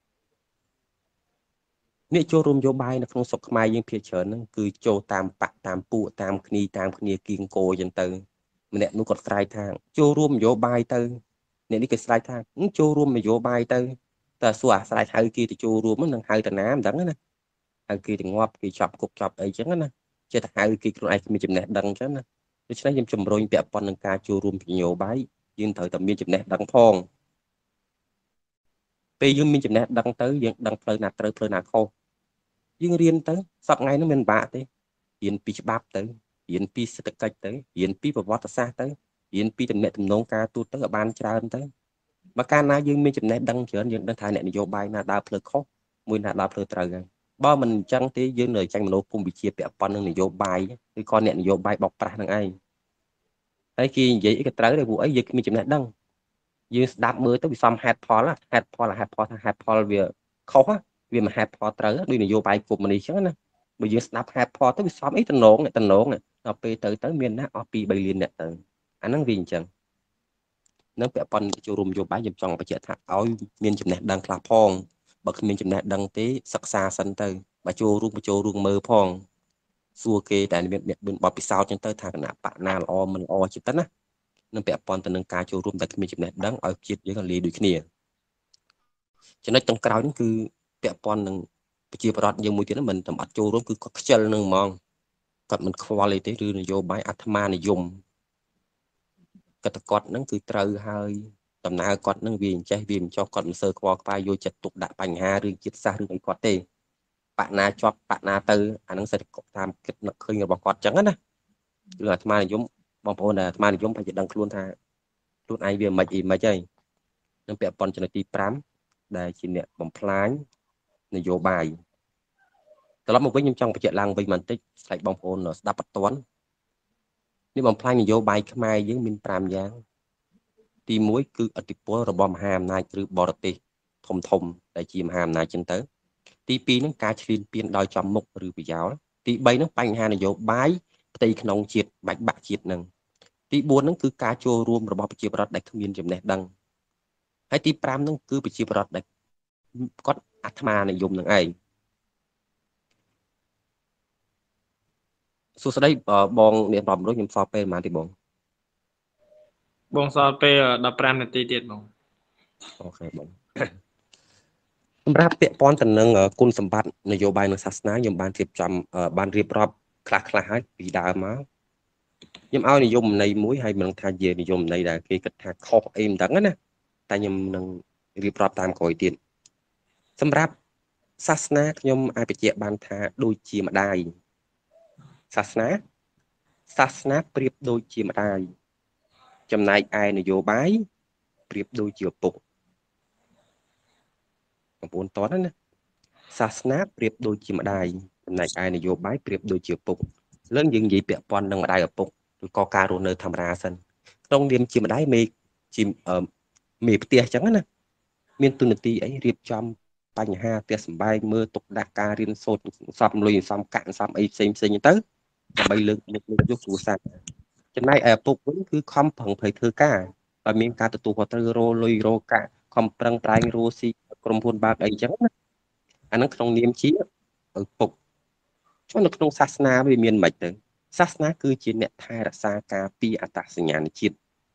អ្នកចូលរួមនយោបាយនៅក្នុងស្រុកខ្មែរយើងភាគច្រើនហ្នឹងគឺចូលតាមបកតាមពួកតាមគ្នាគៀងគោអញ្ចឹងទៅម្នាក់នោះគាត់ស្រែកថាចូលរួមនយោបាយទៅអ្នកនេះគេស្រែកថាចូលរួមនយោបាយទៅតែសួរអាស្រ័យហៅគេទៅចូលរួមហ្នឹងហៅតាណាមិនដឹងណាហៅគេទៅងាប់គេចាប់គុកចាប់អីចឹងណាចេះតែហៅគេខ្លួនឯងមានចំណេះដឹងចឹងណាដូច្នេះខ្ញុំជំរុញពាក់ព័ន្ធនឹងការចូលរួមនយោបាយយើងត្រូវតែមានចំណេះដឹងផងពេលយើងមានចំណេះដឹងទៅយើងដឹងផ្លូវណាត្រូវផ្លូវណាខុសយើងរៀនទៅសប្តាហ៍ថ្ងៃហ្នឹងមិនបាក់ទេរៀនពីច្បាប់ទៅរៀនពីសេដ្ឋកិច្ចទៅរៀនពីប្រវត្តិសាស្ត្រទៅរៀនពីទំនាក់ទំនងការទូតទៅឲ្យបានច្រើនទៅបើកាលណាយើងមានចំណេះដឹងច្រើនយើងដឹងថាអ្នកនយោបាយណាដើរផ្លូវខុសមួយណាដើរផ្លូវត្រូវហើយបើមិនអញ្ចឹងទេយើងនៅចាញ់មនោគមវិជ្ជាពាក់ព័ន្ធនឹងនយោបាយឬក៏អ្នកនយោបាយបោកប្រាស់នឹងឯងហើយគេនិយាយអីក៏ត្រូវដែរពួកអីយើងគ្មានចំណេះដឹងយើងស្ដាប់មើលទៅវាសមហេតុផលថាហេតុផលវាខុសវាមិនហេតុផលត្រូវដូចនយោបាយគុំនេះអញ្ចឹងណាបើយើងស្ដាប់ហេតុផលទៅវាសមអីតំណងដល់ពេលទៅមានណាអស់2-3លានអ្នកទៅអាហ្នឹងវាអញ្ចឹងនឹងពាក់ព័ន្ធចូលរួមនយោបាយខ្ញុំចង់បញ្ជាក់ថាឲ្យមានចំណេះដឹងខ្លះផងបើគ្មានចំណេះដឹងទេសិក្សាសិនទៅបើចូលរួមមើលផងសួរគេតែមានបទពិសោធន៍អញ្ចឹងទៅថាគណៈបកណាល្អមិនល្អចិត្តណានឹងពាក់ព័ន្ធទៅនឹងការចូលរួមតែគ្មានចំណេះដឹងឲ្យជាតិយើងលាយដូចគ្នាចំណុចចុងក្រោយនេះគឺពាក់ព័ន្ធនឹងប្រជាប្រដ្ឋយើងមួយទៀតមិនតែអត់ចូលរួមគឺគាត់ខ្ជិលនឹងហ្មងគាត់មិនខ្វល់អីទេឬនយោបាយអាត្មានិយមគាត់ហ្នឹងគឺត្រូវហើយដំណើរគាត់ហ្នឹងវាអញ្ចេះវាមិនចោះគាត់មិនសើខ្វល់ខ្វាយយកចិត្តទុកដាក់បញ្ហារឿងជាតិសាសន៍រឿងអីគាត់ទេបកណាជាប់បកណាទៅអាហ្នឹងសិតតាមគិតនឹកឃើញរបស់គាត់អញ្ចឹងណារឿងអាត្មានិយមបងប្អូនដែលអាត្មានិយមប្រហែលជាដឹងខ្លួនថាខ្លួនឯងវាមិនអីមិនហើយនឹងពាក់ព័ន្ធចំណុចទី5ដែលជាអ្នកបំផ្លាញនយោបាយត្រឡប់មកវិញខ្ញុំចង់បញ្ជាក់ឡើងវិញបន្តិចស្ដេចបងប្អូនស្ដាប់អត់ទាន់នេះបំផ្លាញនយោបាយខ្មែរយើងមាន5យ៉ាងទី1គឺឥទ្ធិពលរបស់មហាអំណាចឬបរទេសធំដែលជាមហាអំណាចចឹងទៅទី2ហ្នឹងការឈ្លានពានដោយចំមុខឬប្រយោលទី3ហ្នឹងបញ្ហានយោបាយផ្ទៃក្នុងជាតិបាច់បាក់ជាតិហ្នឹងទី4ហ្នឹងគឺការចូលរួមរបស់ប្រជាប្រដ្ឋដែលគ្មានចំណេះដឹងហើយទី5ហ្នឹងគឺប្រជាប្រដ្ឋដែលគាត់អាត្មានិយមនឹងឯងសួស្តីបងអ្នករាប់រយខ្ញុំសល់ពេលប៉ុន្មានទេបងសល់ពេល15នាទីទៀតបងអូខេបងសម្រាប់ពាក់ព័ន្ធទៅនឹងគុណសម្បត្តិនយោបាយនិងសាសនាខ្ញុំបានរៀបរាប់ខ្លះហើយពីដើមមកខ្ញុំឲ្យនិយមន័យមួយហើយមិនថាជានិយមន័យដែលគេគិតថាខុសអីមិនដឹងណាតែខ្ញុំនឹងរៀបរាប់តាមក្រោយទៀតសម្រាប់សាសនាខ្ញុំអាចបញ្ជាក់បានថាដូចជាម្ដាយសាសនាប្រៀបដូចជាម្ដាយចំណែកឯនយោបាយប្រៀបដូចជាឪពុកបងប្អូនតោះណាសាសនាប្រៀបដូចជាម្ដាយចំណែកឯនយោបាយប្រៀបដូចជាឪពុកលើយើងនិយាយពាក់ព័ន្ធនឹងម្ដាយឪពុកឬក៏ការរស់នៅធម្មតាសិនក្នុងនាមជាម្ដាយមេផ្ទះអញ្ចឹងណាមានទូនាទីអីរៀបចំបញ្ហាផ្ទះសម្បែងមើលទុកដាក់ការរៀនសូត្រសំលុយសំកាក់សំអីផ្សេងទៅដើម្បីលើកយកគ្រួសារចំណែកឯឪពុកវិញគឺខំប្រឹងប្រែងធ្វើការបើមានការទទួលខុសត្រូវរលុយរកាក់ខំប្រឹងប្រែងរស់ស៊ីក្រុមហ៊ុនបើកអីចឹងណាអាហ្នឹងក្នុងនាមជាឪពុកចុះនៅក្នុងសាសនាវាមានមិនទៅសាសនាគឺជាអ្នកថែរក្សាការពារអត្តសញ្ញាណជាតិ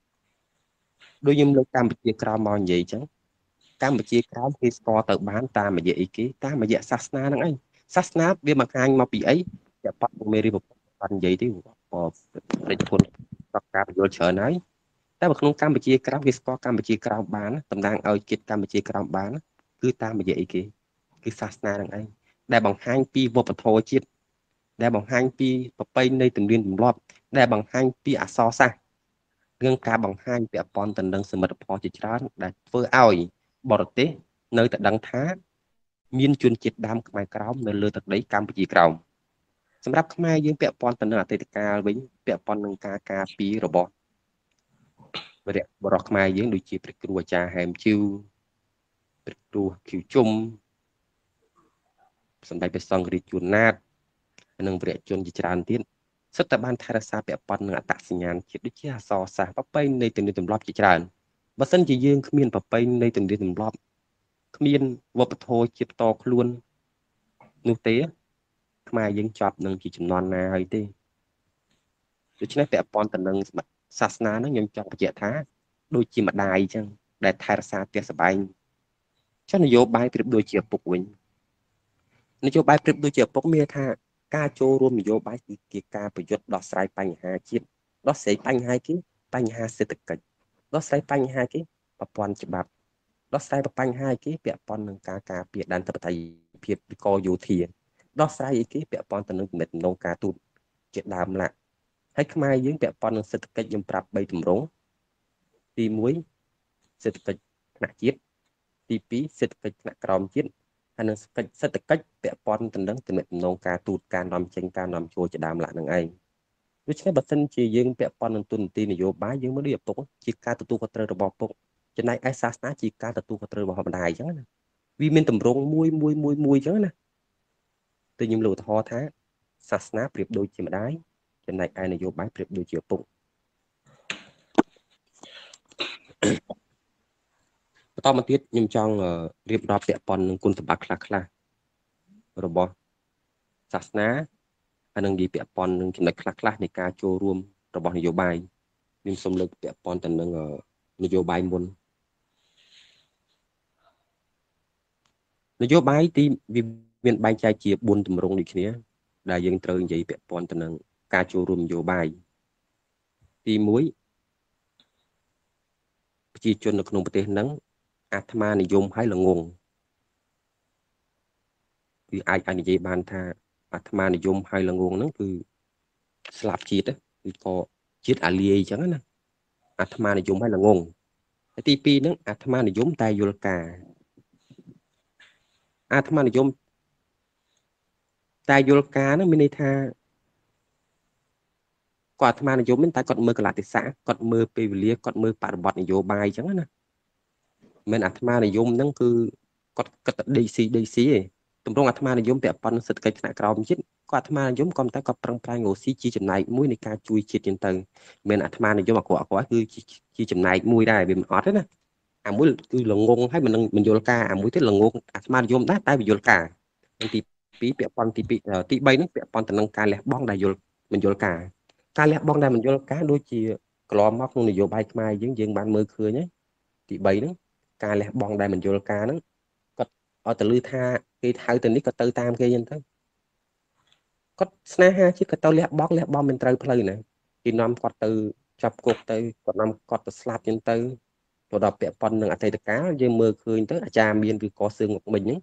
ដូចខ្ញុំលើកកម្ពុជាក្រោមមកនិយាយអញ្ចឹងកម្ពុជាក្រោមគេស្គាល់ទៅបានតាមរយៈអីគេតាមរយៈសាសនាហ្នឹងឯងសាសនាវាបង្ហាញមកពីអីតែប៉ាត់មេរៀនប្រព័ន្ធនិយាយទេប្រជាជនប្រកការយល់ច្រើនហើយតែនៅក្នុងកម្ពុជាក្រោមគេស្គាល់កម្ពុជាក្រោមបានតំណាងឲ្យជាតិកម្ពុជាក្រោមបានគឺតាមរយៈអីគេគឺសាសនាហ្នឹងឯងដែលបង្ហាញពីវប្បធម៌ជាតិដែលបង្ហាញពីប្រពៃណីទំនៀមទម្លាប់ដែលបង្ហាញពីអក្សរសាស្ត្ររឿងការបង្ហាញពាក់ព័ន្ធទៅនឹងសមិទ្ធផលជាច្រើនដែលធ្វើឲ្យបរទេសនៅតែដឹងថាមានជនជាតិដើមខ្មែរក្រោមនៅលើទឹកដីកម្ពុជាក្រោមសម្រាប់ខ្មែរយើងពាក់ព័ន្ធទៅនឹងអតីតកាលវិញពាក់ព័ន្ធនឹងការការពាររបស់បរិះខ្មែរយើងដូចជាព្រះគ្រូអាចារ្យហែមជីវព្រះគ្រូឃីវជុំសម្ដេចព្រះសង្ឃរាជជួនណាតនិងព្រះជនជាច្រើនទៀតសិតតែបានថែរក្សាពាក់ព័ន្ធនឹងអត្តសញ្ញាណជាតិដូចជាអក្សរសាស្ត្រប្រពៃណីទំនៀមទម្លាប់ជាច្រើនបើសិនជាយើងគ្មានប្រពៃណីទំនៀមទម្លាប់គ្មានវប្បធម៌ជាតិតខ្លួននោះទេខ្មែរយើងជាប់នឹងជាចំនួនណាហើយទេដូច្នេះពាក់ព័ន្ធទៅនឹងសាសនាហ្នឹងខ្ញុំចង់បញ្ជាក់ថាដូចជាម្ដាយអញ្ចឹងដែលថែរក្សាផ្ទះសម្បែងចុះនយោបាយប្រៀបដូចជាឪពុកវិញនយោបាយប្រៀបដូចជាឪពុកមានថាការចូលរួមនយោបាយគឺជាការប្រយុទ្ធដោះស្រាយបញ្ហាជាតិដោះស្រាយបញ្ហាគេបញ្ហាសេដ្ឋកិច្ចដោះស្រាយបញ្ហាគេប្រព័ន្ធច្បាប់ដោះស្រាយបញ្ហាគេពាក់ព័ន្ធនឹងការការពារដែនធិបតេយ្យភាពវិកលយោធាដោះស្រាយអីគេពាក់ព័ន្ធទៅនឹងគំនិតដំណងការទូតជាដើមឡាហើយខ្មែរយើងពាក់ព័ន្ធនឹងសេដ្ឋកិច្ចខ្ញុំប្រាប់3ទម្រង់ទី1សេដ្ឋកិច្ចថ្នាក់ជាតិទី2សេដ្ឋកិច្ចថ្នាក់ក្រោមជាតិហើយនឹងសេដ្ឋកិច្ចពាក់ព័ន្ធទៅនឹងគំនិតដំណងការទូតការនាំចេញការនាំចូលជាដើមឡានឹងឯងដូច្នេះបើសិនជាយើងពាក់ព័ន្ធនឹងទុននីតិនយោបាយយើងមកដូចឪពុកជាការទទួលខុសត្រូវរបស់ឪពុកចំណែកឯសាសនាជាការទទួលខុសត្រូវរបស់ម្ដាយអញ្ចឹងណាវាមានទម្រង់មួយអញ្ចឹងណាតែខ្ញុំលើកឧទាហរណ៍ថាសាសនាប្រៀបដូចជាម្ដាយចំណែកឯនយោបាយប្រៀបដូចជាឪពុកបន្តមកទៀតខ្ញុំចង់រៀបរាប់ពាក់ព័ន្ធនឹងគុណសម្បត្តិខ្លះរបស់សាសនាហើយនឹងនិយាយពាក់ព័ន្ធនឹងចំណុចខ្លះនៃការចូលរួមរបស់នយោបាយខ្ញុំសូមលើកពាក់ព័ន្ធទៅនឹងនយោបាយមុននយោបាយទីវាមានបែងចែកជា4ទម្រង់ដូចគ្នាដែលយើងត្រូវនិយាយពាក់ព័ន្ធទៅនឹងការចូលរួមនយោបាយទី1ប្រជាជននៅក្នុងប្រទេសហ្នឹងអាត្មានិយមហើយល្ងងគឺអាចនិយាយបានថាអាត្មានិយមហើយល្ងងហ្នឹងគឺស្លាប់ជាតិគឺក៏ជាតិអាលាយអញ្ចឹងណាអាត្មានិយមហើយល្ងងហើយទី2ហ្នឹងអាត្មានិយមតែយល់ការអាត្មានិយមតែយល់ការហ្នឹងមានន័យថាគាត់អាត្មានិយមតែគាត់មើលកលៈទេសៈគាត់មើលពេលវេលាគាត់មើលបរិបទនយោបាយអញ្ចឹងណាមិនអាត្មានិយមហ្នឹងគឺគាត់គិតតែដេកស៊ីឯងទម្រង់អាត្មានិយមពាក់ព័ន្ធនឹងសេដ្ឋកិច្ចថ្នាក់ក្រោមជាតិគាត់អាត្មានិយមក៏តែគាត់ប្រឹងប្រែងរកស៊ីជាចំណែកមួយនៃការជួយជាតិចឹងទៅមិនអាត្មានិយមអាក្រក់គឺជាចំណែកមួយដែរវាមិនអត់ទេណាអាមួយគឺល្ងងហើយមិនយល់ការអាមួយទៀតល្ងងអាត្មានិយមដែរតែវាយល់ការទី2ពាក់ព័ន្ធទី3ហ្នឹងពាក់ព័ន្ធទៅនឹងការលះបង់ដែលមិនយល់ការលះបង់ដែលមិនយល់ការដូចជាកន្លងមកក្នុងនយោបាយខ្មែរយើងបានមើលឃើញហើយទី3ហ្នឹងការលះបង់ដែលមិនយល់ការហ្នឹងគាត់ឲ្យទៅលឺថាគេហៅទៅនេះក៏ទៅតាមគេចឹងទៅគាត់ស្នេហាជាតិក៏ទៅលះបង់មិនត្រូវផ្លូវណាគេនាំគាត់ទៅចាប់គុកទៅគាត់នាំគាត់ទៅស្លាប់ចឹងទៅដល់ពាក់ព័ន្ធនឹងអតីតកាលយើងមើលឃើញទៅអាចារ្យមានគឺកសឿងមកមិញហ្នឹង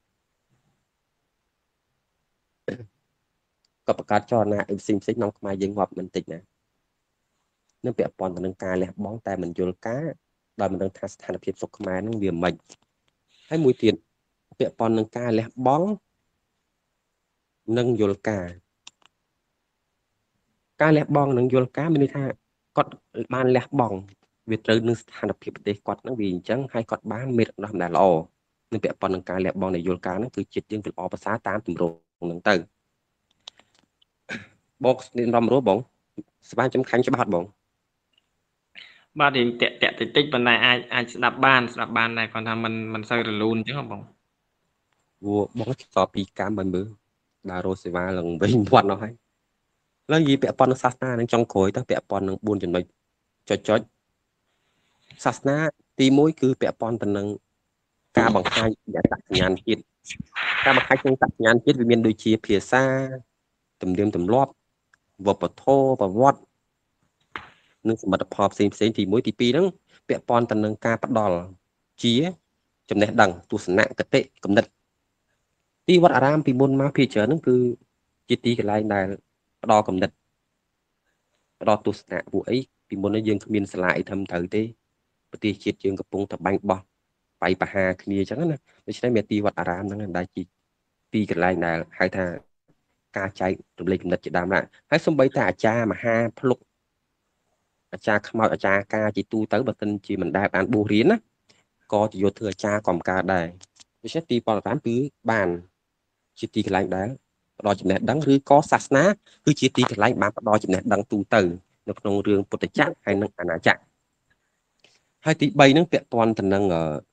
ក៏បង្កើតចលនាផ្សេងនាំខ្មែរយើងងាប់មិនតិចណានឹងពាក់ព័ន្ធទៅនឹងការលះបង់តែមិនយល់ការដោយមិនដឹងថាស្ថានភាពសុខខ្មែរនឹងវាមិនហើយមួយទៀតពាក់ព័ន្ធនឹងការលះបង់និងយល់ការលះបង់និងយល់ការមានន័យថាគាត់បានលះបង់វាត្រូវនឹងស្ថានភាពប្រទេសគាត់ហ្នឹងវាអញ្ចឹងហើយគាត់បានមេដឹកនាំដែលល្អនឹងពាក់ព័ន្ធនឹងការលះបង់នៃយល់ការហ្នឹងគឺចិត្តយើងវាល្អប្រសើរតាមទម្រង់ហ្នឹងទៅបងនិយាយរំរួលបងស្វាចំខាញ់ច្បាស់បងបាទរៀងតាក់តិចប៉ុន្តែអាចស្ដាប់បានដែរគាត់ថាมันសូវរលូនអញ្ចឹងបងបងឆ្លប់ពីកម្មបើមើលដើររកសេវាឡើងវិញវត្តនោះហើយឡើយនិយាយពាក់ព័ន្ធនឹងសាសនានឹងចុងក្រោយទៅពាក់ព័ន្ធនឹង4ចំណុចចុចសាសនាទី1គឺពាក់ព័ន្ធទៅនឹងការបង្ហាញពីអត្តសញ្ញាណជាតិការបង្ហាញពីអត្តសញ្ញាណជាតិវាមានដូចជាភាសាទំនៀមទម្លាប់វប្បធម៌ប្រវត្តិនិងសមិទ្ធផលផ្សេងទី1ទី2ហ្នឹងពាក់ព័ន្ធទៅនឹងការផ្ដល់ជាចំណេះដឹងទស្សនៈគតិគំនិតទីវត្តអារាមពីមុនមកភាគច្រើនហ្នឹងគឺជាទីកន្លែងដែលផ្ដល់គំនិតផ្ដល់ទស្សនៈពួកអីពីមុននេះយើងគ្មានសាលាអីធំត្រូវទេប្រទេសជាតិយើងកំពុងតែបាញ់បោះបាយបហាគ្នាអញ្ចឹងណាដូច្នេះមានទីវត្តអារាមហ្នឹងដែលជាទីកន្លែងដែលហៅថាការចែករំលែកគំនិតជាដើមណាហើយសូម្បីតែអាចារ្យមហាភ្លុកអាចារ្យខ្មោចអាចារ្យការជាទូទៅបើមិនជាមិនដែលបានបួសរៀនណាក៏ជាយកធ្វើអាចារ្យក៏មិនកើតដែរដូច្នេះទីវត្តអារាមគឺបានជាទីកន្លែងដែលផ្ដល់ចំណេះដឹងឬក៏សាសនាគឺជាទីកន្លែងបានផ្ដល់ចំណេះដឹងទូទៅនៅក្នុងរឿងពុទ្ធចក្រហើយនិងអាណាចក្រហើយទី3ហ្នឹងពាក់ព័ន្ធទៅនឹង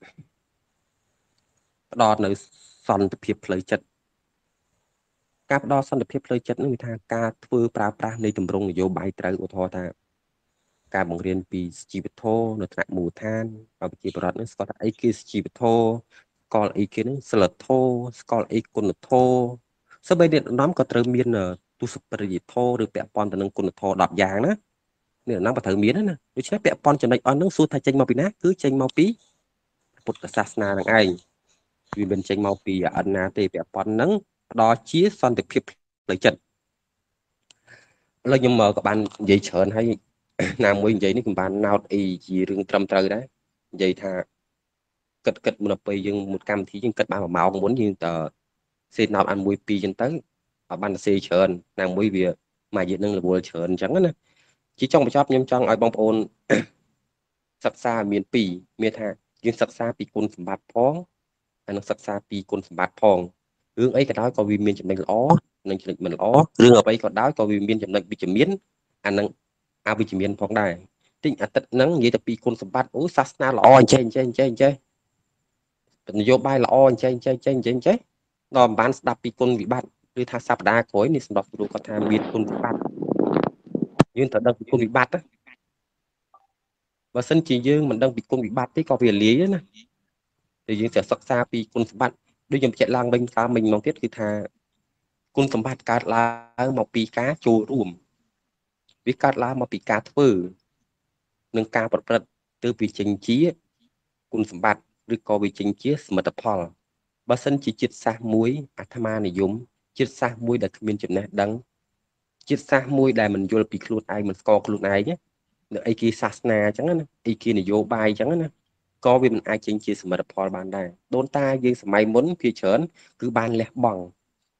ផ្ដល់នៅសន្តិភាពផ្លូវចិត្តការផ្ដល់សន្តិភាពផ្លូវចិត្តហ្នឹងវាថាការធ្វើប្រើប្រាស់នៃទម្រង់នយោបាយត្រូវឧទាហរណ៍ថាការបង្រៀនពីជីវធម៌នៅថ្នាក់មូលដ្ឋានឲ្យប្រជាពលរដ្ឋនឹងស្គាល់ថាអីគឺជីវធម៌ស្គាល់អីគេនឹងសិលធម៌ស្គាល់អីគុណធម៌សូម្បីអ្នកដំក៏ត្រូវមានទស្សនវិជ្ជាធម៌ឬពាក់ព័ន្ធទៅនឹងគុណធម៌10យ៉ាងណាអ្នកដំក៏ត្រូវមានណាដូច្នេះពាក់ព័ន្ធចំណុចអស់ហ្នឹងសួរថាចេញមកពីណាគឺចេញមកពីពុទ្ធសាសនានឹងឯងវាមិនចេញមកពីអិនណាទេពាក់ព័ន្ធហ្នឹងផ្ដល់ជាសន្តិភាពផ្លូវចិត្តឥឡូវខ្ញុំក៏បាននិយាយច្រើនហើយណាមួយនិយាយនេះខ្ញុំបានណោតអីជារឿងត្រឹមត្រូវដែរនិយាយថាគិតមុនពេលយើងមួយកម្មវិធីយើងគិតបាន1ម៉ោងមុនយើងតសេណោតអាន1 2ចឹងទៅឲ្យបានសេច្រើនណាមួយវាមួយយេនឹងរវល់ច្រើនអញ្ចឹងណាជាចុងបញ្ចប់ខ្ញុំចង់ឲ្យបងប្អូនសិក្សាមាន2មានថាយើងសិក្សាពីគុណសម្បត្តិផងហើយនឹងសិក្សាពីគុណសម្បត្តិផងរឿងអីក៏ដោយក៏វាមានចំណុចល្អនិងចំណុចមិនល្អរឿងអ្វីក៏ដោយក៏វាមានចំណុចវិជ្ជមានអានឹងអវិជ្ជមានផងដែរទិញអាទិត្យហ្នឹងនិយាយតែពីគុណសម្បត្តិអូសាសនាល្អអញ្ចេះនយោបាយល្អអញ្ចេះដល់បានស្ដាប់ពីគុណវិបត្តិឬថាសប្តាហ៍ក្រោយនេះសម្រាប់គ្រូគាត់ថាមានគុណវិបត្តិយើងត្រូវដឹងពីគុណវិបត្តិបើសិនជាយើងមិនដឹងពីគុណវិបត្តិទេក៏វាលាយណាតែយើងត្រូវសិក្សាពីគុណសម្បត្តិដូចខ្ញុំបញ្ជាក់ឡើងវិញតាមមិញមកទៀតគឺថាគុណសម្បត្តិកើតឡើងមកពីការចូលរួមវាកើតឡើងមកពីការធ្វើនិងការប្រព្រឹត្តទៅពីចេញជាគុណសម្បត្តិឬក៏វាចេញជាសមិទ្ធផលបើសិនជាចិត្តសាសមួយអាត្មានិយមចិត្តសាសមួយដែលគ្មានចំណេះដឹងចិត្តសាសមួយដែលមិនយល់ពីខ្លួនឯងមិនស្គាល់ខ្លួនឯងនៅអីគេសាសនាអញ្ចឹងណាអីគេនយោបាយអញ្ចឹងណាក៏វាមិនអាចចេញជាសមិទ្ធផលបានដែរដូនតាយើងសម័យមុនភាគច្រើនគឺបានលះបង់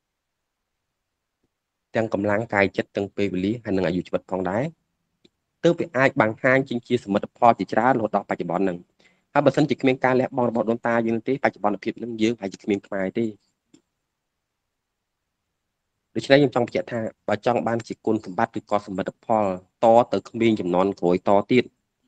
ទាំងកម្លាំងកាយចិត្តទាំងពេលវេលាហើយនឹងអាយុជីវិតផងដែរទើបវាអាចបង្ហាញចេញជាសមិទ្ធផលជាច្រើនរហូតដល់បច្ចុប្បន្នហ្នឹងហើយបើសិនជាគ្មានការលះបង់របស់ដូនតាយើងទេបច្ចុប្បន្នភាពនឹងយើងប្រហែលជាគ្មានខ្មែរទេដូច្នេះខ្ញុំចង់បញ្ជាក់ថាបើចង់បានជាគុណសម្បត្តិឬក៏សមិទ្ធផលតទៅក្មេងចំនួនក្រោយតទៀត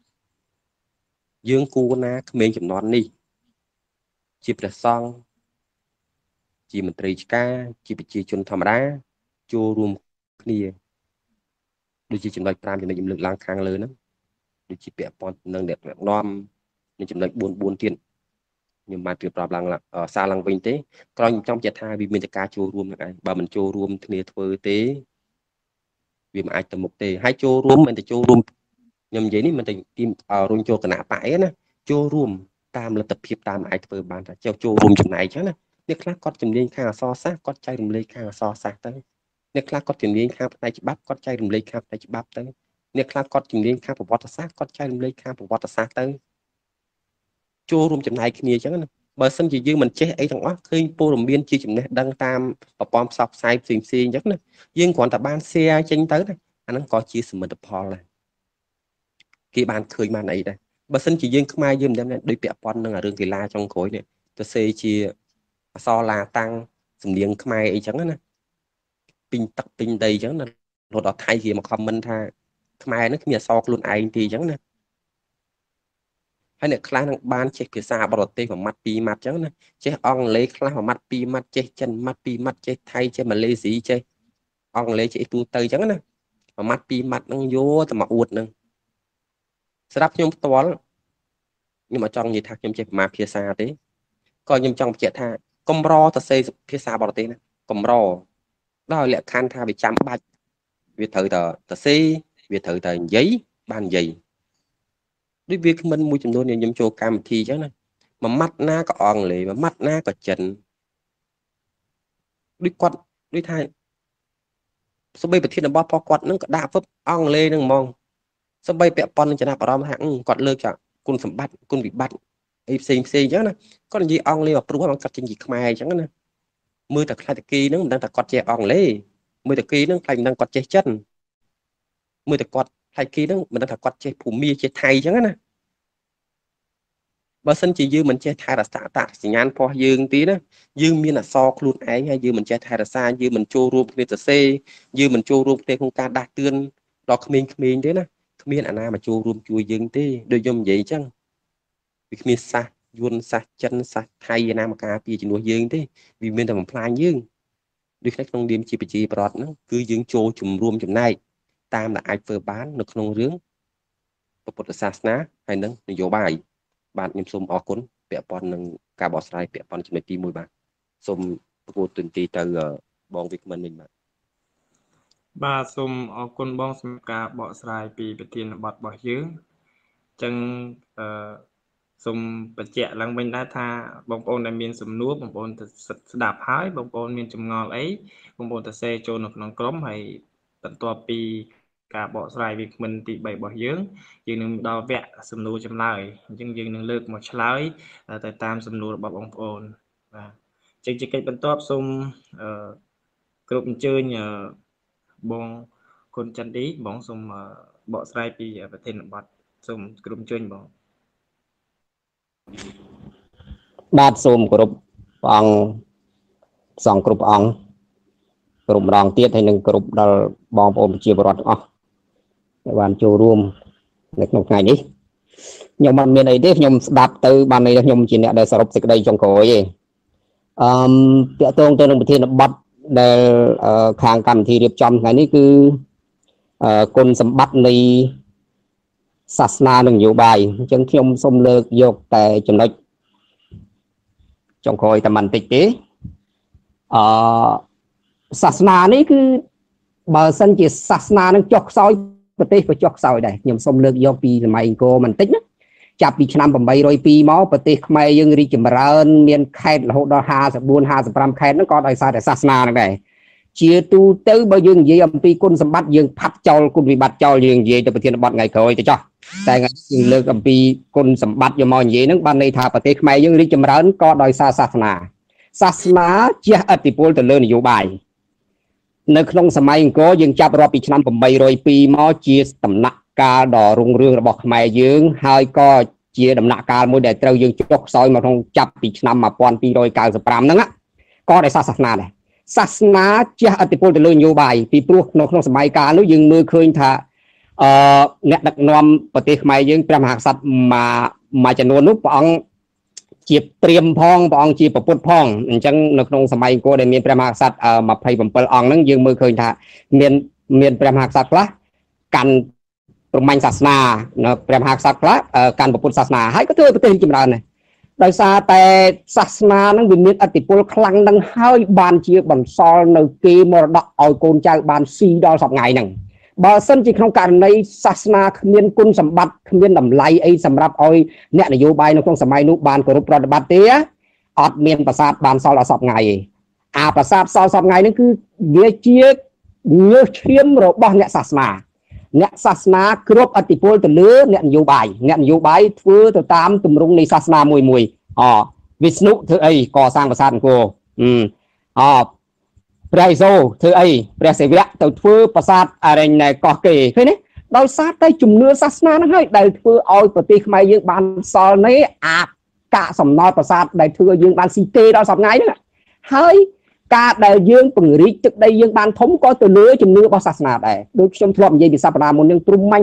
យើងគួរណាក្មេងចំនួននេះជាព្រះសង្ឃជាមន្ត្រីឆ្ការជាប្រជាជនធម្មតាចូលរួមគ្នាដូចជាចំណុច5ចំណុចខ្ញុំលើកឡើងខាងលើហ្នឹងដូចជាពាក់ព័ន្ធនឹងអ្នកដឹកនាំនិងចំណុច4ទៀតខ្ញុំបានព្រៀបរាប់ឡើងសារឡើងវិញទេក្រោយខ្ញុំចង់បញ្ជាក់ថាវាមានតែការចូលរួមហ្នឹងឯងបើមិនចូលរួមគ្នាធ្វើទេវាមិនអាចទៅមុខទេហើយចូលរួមមិនតែចូលរួមខ្ញុំនិយាយនេះមិនតែទីរុញចូលគណៈបកអីណាចូលរួមតាមលទ្ធភាពតាមអាចធ្វើបានថាចូលរួមចំណែកចឹងណាអ្នកខ្លះគាត់ជំនាញខាងអក្សរសាស្ត្រគាត់ចែករំលែកខាងអក្សរសាស្ត្រទៅអ្នកខ្លះគាត់ជំនាញខាងផ្នែកច្បាប់គាត់ចែករំលែកខាងផ្នែកច្បាប់ទៅអ្នកខ្លះគាត់ជំនាញខាងប្រវត្តិសាស្ត្រគាត់ចែករំលែកខាងប្រវត្តិសាស្ត្រទៅចូលរួមចំណែកគ្នាចឹងណាបើសិនជាយើងមិនចេះអីទាំងអស់ឃើញព័ត៌មានជាចំណេះដឹងតាមប្រព័ន្ធផ្សព្វផ្សាយផ្សេងអញ្ចឹងណាយើងគ្រាន់តែបាន share ចេញទៅណាអាហ្នឹងក៏ជាសមិទ្ធផលដែរគេបានឃើញបានអីដែរបើសិនជាយើងខ្មែរយើងមិនដឹងដូចពាក់ព័ន្ធនឹងរឿងកីឡាចុងក្រោយនេះទៅសេជាអសរឡាតាំងសំនៀងខ្មែរអីចឹងណាពេញទឹកពេញដីចឹងណារត់ដល់ថៃគេមក comment ថាខ្មែរនេះគ្មានអសរខ្លួនឯងទេចឹងណាហើយអ្នកខ្លះនឹងបានចេះភាសាបរទេសមួយម៉ាត់ពីរម៉ាត់ចឹងណាចេះអង់គ្លេសខ្លះមួយម៉ាត់ពីរម៉ាត់ចេះចិនម៉ាត់ពីរម៉ាត់ចេះថៃចេះម៉ាឡេស៊ីចេះអង់គ្លេសចេះទូទៅចឹងណាមួយម៉ាត់ពីរម៉ាត់ហ្នឹងយកទៅមកអួតហ្នឹងស្រាប់ខ្ញុំផ្ទាល់ nhưng mà trong như thạc nhom chế mà phía xa thế coi nhom trong chế tha công ro ta xây phía xa bảo thế này công ro đó là khăn tha bị chăm bạch việc thử ta xây việc thử ta giấy ban giấy đối việc mình mua chấm đôn này nhom cho cam thì chứ này mà mắt na có ong lì mà mắt na có chỉnh đối quạt đối thay số bây bật thiên là bao po quạt nó có đa phấp ong lê nó mong số bây bẹ pon cho nó bảo đom hạng quạt lơ chả côn sầm bắt côn bị bắt ấy xì chứ này con gì ong lê mà pru bằng cắt trên gì mai chẳng này mưa thật khai kỳ nó đang thật quạt che ong lê mưa thật kỳ nó thành đang quạt che chân mưa thật quạt khai kỳ nó mình đang thật quạt che phủ mía che thay chẳng này bà sân chỉ dư mình che thay là xã tạ chỉ ngàn po dương tí đó dư miên là so luôn ấy hay dư mình che thay là xa dư mình chô rùm về xe dư mình chô rùm tê không ca đạt tương đó khmên thế nè khmên à na mà chô rùm chui dương tí đôi dòng vậy chăng vì khmên xa yuan xa chân xa thay na mà ca pi chỉ nuôi dương tí vì miên là một plan dương đôi khách trong đêm chỉ bọt nó cứ dương chô chùm rùm chùm này tam là ai phơ bán được không rướng Phật sát ná hay nâng nhiều bài bạn nhầm xôm ở cuốn bẹ pon nâng cả bỏ sai bẹ pon chỉ mấy tí mùi bạn xôm vô tuần tí từ bong việc mình bạn ba xôm ở cuốn bong xôm cả bỏ sai vì bề tiền bọt bỏ dưới chân xôm bật chẹ lăng bên đá tha bong ôn đại miền xôm núa bong ôn đạp hái bong ôn miền chùm ngò ấy bong ôn xe trôn được nòng cấm hay tận tua pi cả bỏ sai việc mình tị bày bỏ dưỡng dương nâng đo vẽ xâm nô chấm lại dương nâng lược một trái tại tam xâm nô bỏ bóng ồn chương trình cách bắn top xung group chơi nhờ bóng con chân đi bóng xung bỏ sai pi và thêm bọt xung group chơi bóng bát xung group bóng song group ong group rong tiết hay nâng group đal bóng ồn chia bọt bạnចូលរួមនៅក្នុងថ្ងៃនេះខ្ញុំមិនមានអីទេខ្ញុំស្ដាប់ទៅបាននេះខ្ញុំជាអ្នកដែលសរុបសេចក្តីចុងក្រោយទេតាក់ទងទៅនឹងប្រធានបទដែលខាងកម្មវិធីរៀបចំថ្ងៃនេះគឺគុណសម្បត្តិនៃសាសនានិងនយោបាយអញ្ចឹងខ្ញុំសូមលើកយកតែចំណុចចុងក្រោយតែបន្តិចទេសាសនានេះគឺបើសិនជាសាសនានឹងចុះខ្សោយប្រទេសក៏ចុះខ្សោយដែរខ្ញុំសូមលើកយកពីសម័យអង្គរបន្តិចណាចាប់ពីឆ្នាំ802មកប្រទេសខ្មែរយើងរីកចម្រើនមានខេត្តរហូតដល់54 55ខេត្តហ្នឹងក៏ដោយសារតែសាសនាហ្នឹងដែរជាទូទៅបើយើងនិយាយអំពីគុណសម្បត្តិយើងផាត់ចោលគុណវិបត្តិចោលយើងនិយាយទៅប្រធានបទថ្ងៃក្រោយទៅចោះតែថ្ងៃយើងលើកអំពីគុណសម្បត្តិយកមកនិយាយហ្នឹងបានន័យថាប្រទេសខ្មែរយើងរីកចម្រើនក៏ដោយសារសាសនាជះឥទ្ធិពលទៅលើនយោបាយនៅក្នុងសម័យអង្គរយើងចាប់រាប់ពីឆ្នាំ802មកជាដំណាក់កាលដ៏រុងរឿងរបស់ខ្មែរយើងហើយក៏ជាដំណាក់កាលមួយដែលត្រូវយើងចុះខ្សោយមកក្នុងចាប់ពីឆ្នាំ1295ហ្នឹងក៏ដោយសារសាសនាដែរសាសនាជះឥទ្ធិពលទៅលើនយោបាយពីព្រោះនៅក្នុងសម័យកាលនោះយើងមើលឃើញថាអ្នកដឹកនាំប្រទេសខ្មែរយើងព្រះមហាក្សត្រមួយចំនួននោះព្រះអង្គជាព្រាហ្មណ៍ផងព្រះអង្គជាប្រពុតផងអញ្ចឹងនៅក្នុងសម័យអង្គរដែលមានព្រះមហាក្សត្រ27អង្គហ្នឹងយើងមើលឃើញថាមានព្រះមហាក្សត្រខ្លះកាន់ព្រហ្មញ្ញសាសនាព្រះមហាក្សត្រខ្លះកាន់ពុទ្ធសាសនាហើយក៏ធ្វើឲ្យប្រទេសចម្រើនដែរដោយសារតែសាសនាហ្នឹងវាមានឥទ្ធិពលខ្លាំងនឹងហើយបានជាបន្សល់នៅគេមរតកឲ្យកូនចៅបានស៊ីដល់សប្តាហ៍ហ្នឹងបើសិនជាក្នុងករណីសាសនាគ្មានគុណសម្បត្តិគ្មានតម្លៃអីសម្រាប់ឲ្យអ្នកនយោបាយនៅក្នុងសម័យនោះបានគោរពប្រតិបត្តិទេអត់មានប្រាសាទបានសល់ដល់សប្តាហ៍ទេអាប្រាសាទសល់សប្តាហ៍ហ្នឹងគឺវាជាញើសឈាមរបស់អ្នកសាសនាគ្រប់ឥទ្ធិពលទៅលើអ្នកនយោបាយធ្វើទៅតាមទម្រង់នៃសាសនាមួយវិស្ណុធ្វើអីកសាងប្រាសាទអង្គរព្រះឥសូរធ្វើអីព្រះសិវៈទៅធ្វើប្រាសាទអរិញណែកោះគេឃើញទេដោយសារតែជំនឿសាសនាហ្នឹងហើយដែលធ្វើឲ្យប្រទេសខ្មែរយើងបានសល់នៃកាកសំណល់ប្រាសាទដែលធ្វើឲ្យយើងបានស៊ីទេដល់សប្តាហ៍ហ្នឹងហើយការដែលយើងពង្រីកទឹកដីយើងបានធំក៏ទៅលើជំនឿរបស់សាសនាដែរដូចខ្ញុំធ្លាប់និយាយពីសប្តាហ៍មុនយើងព្រហ្មញ្ញសាស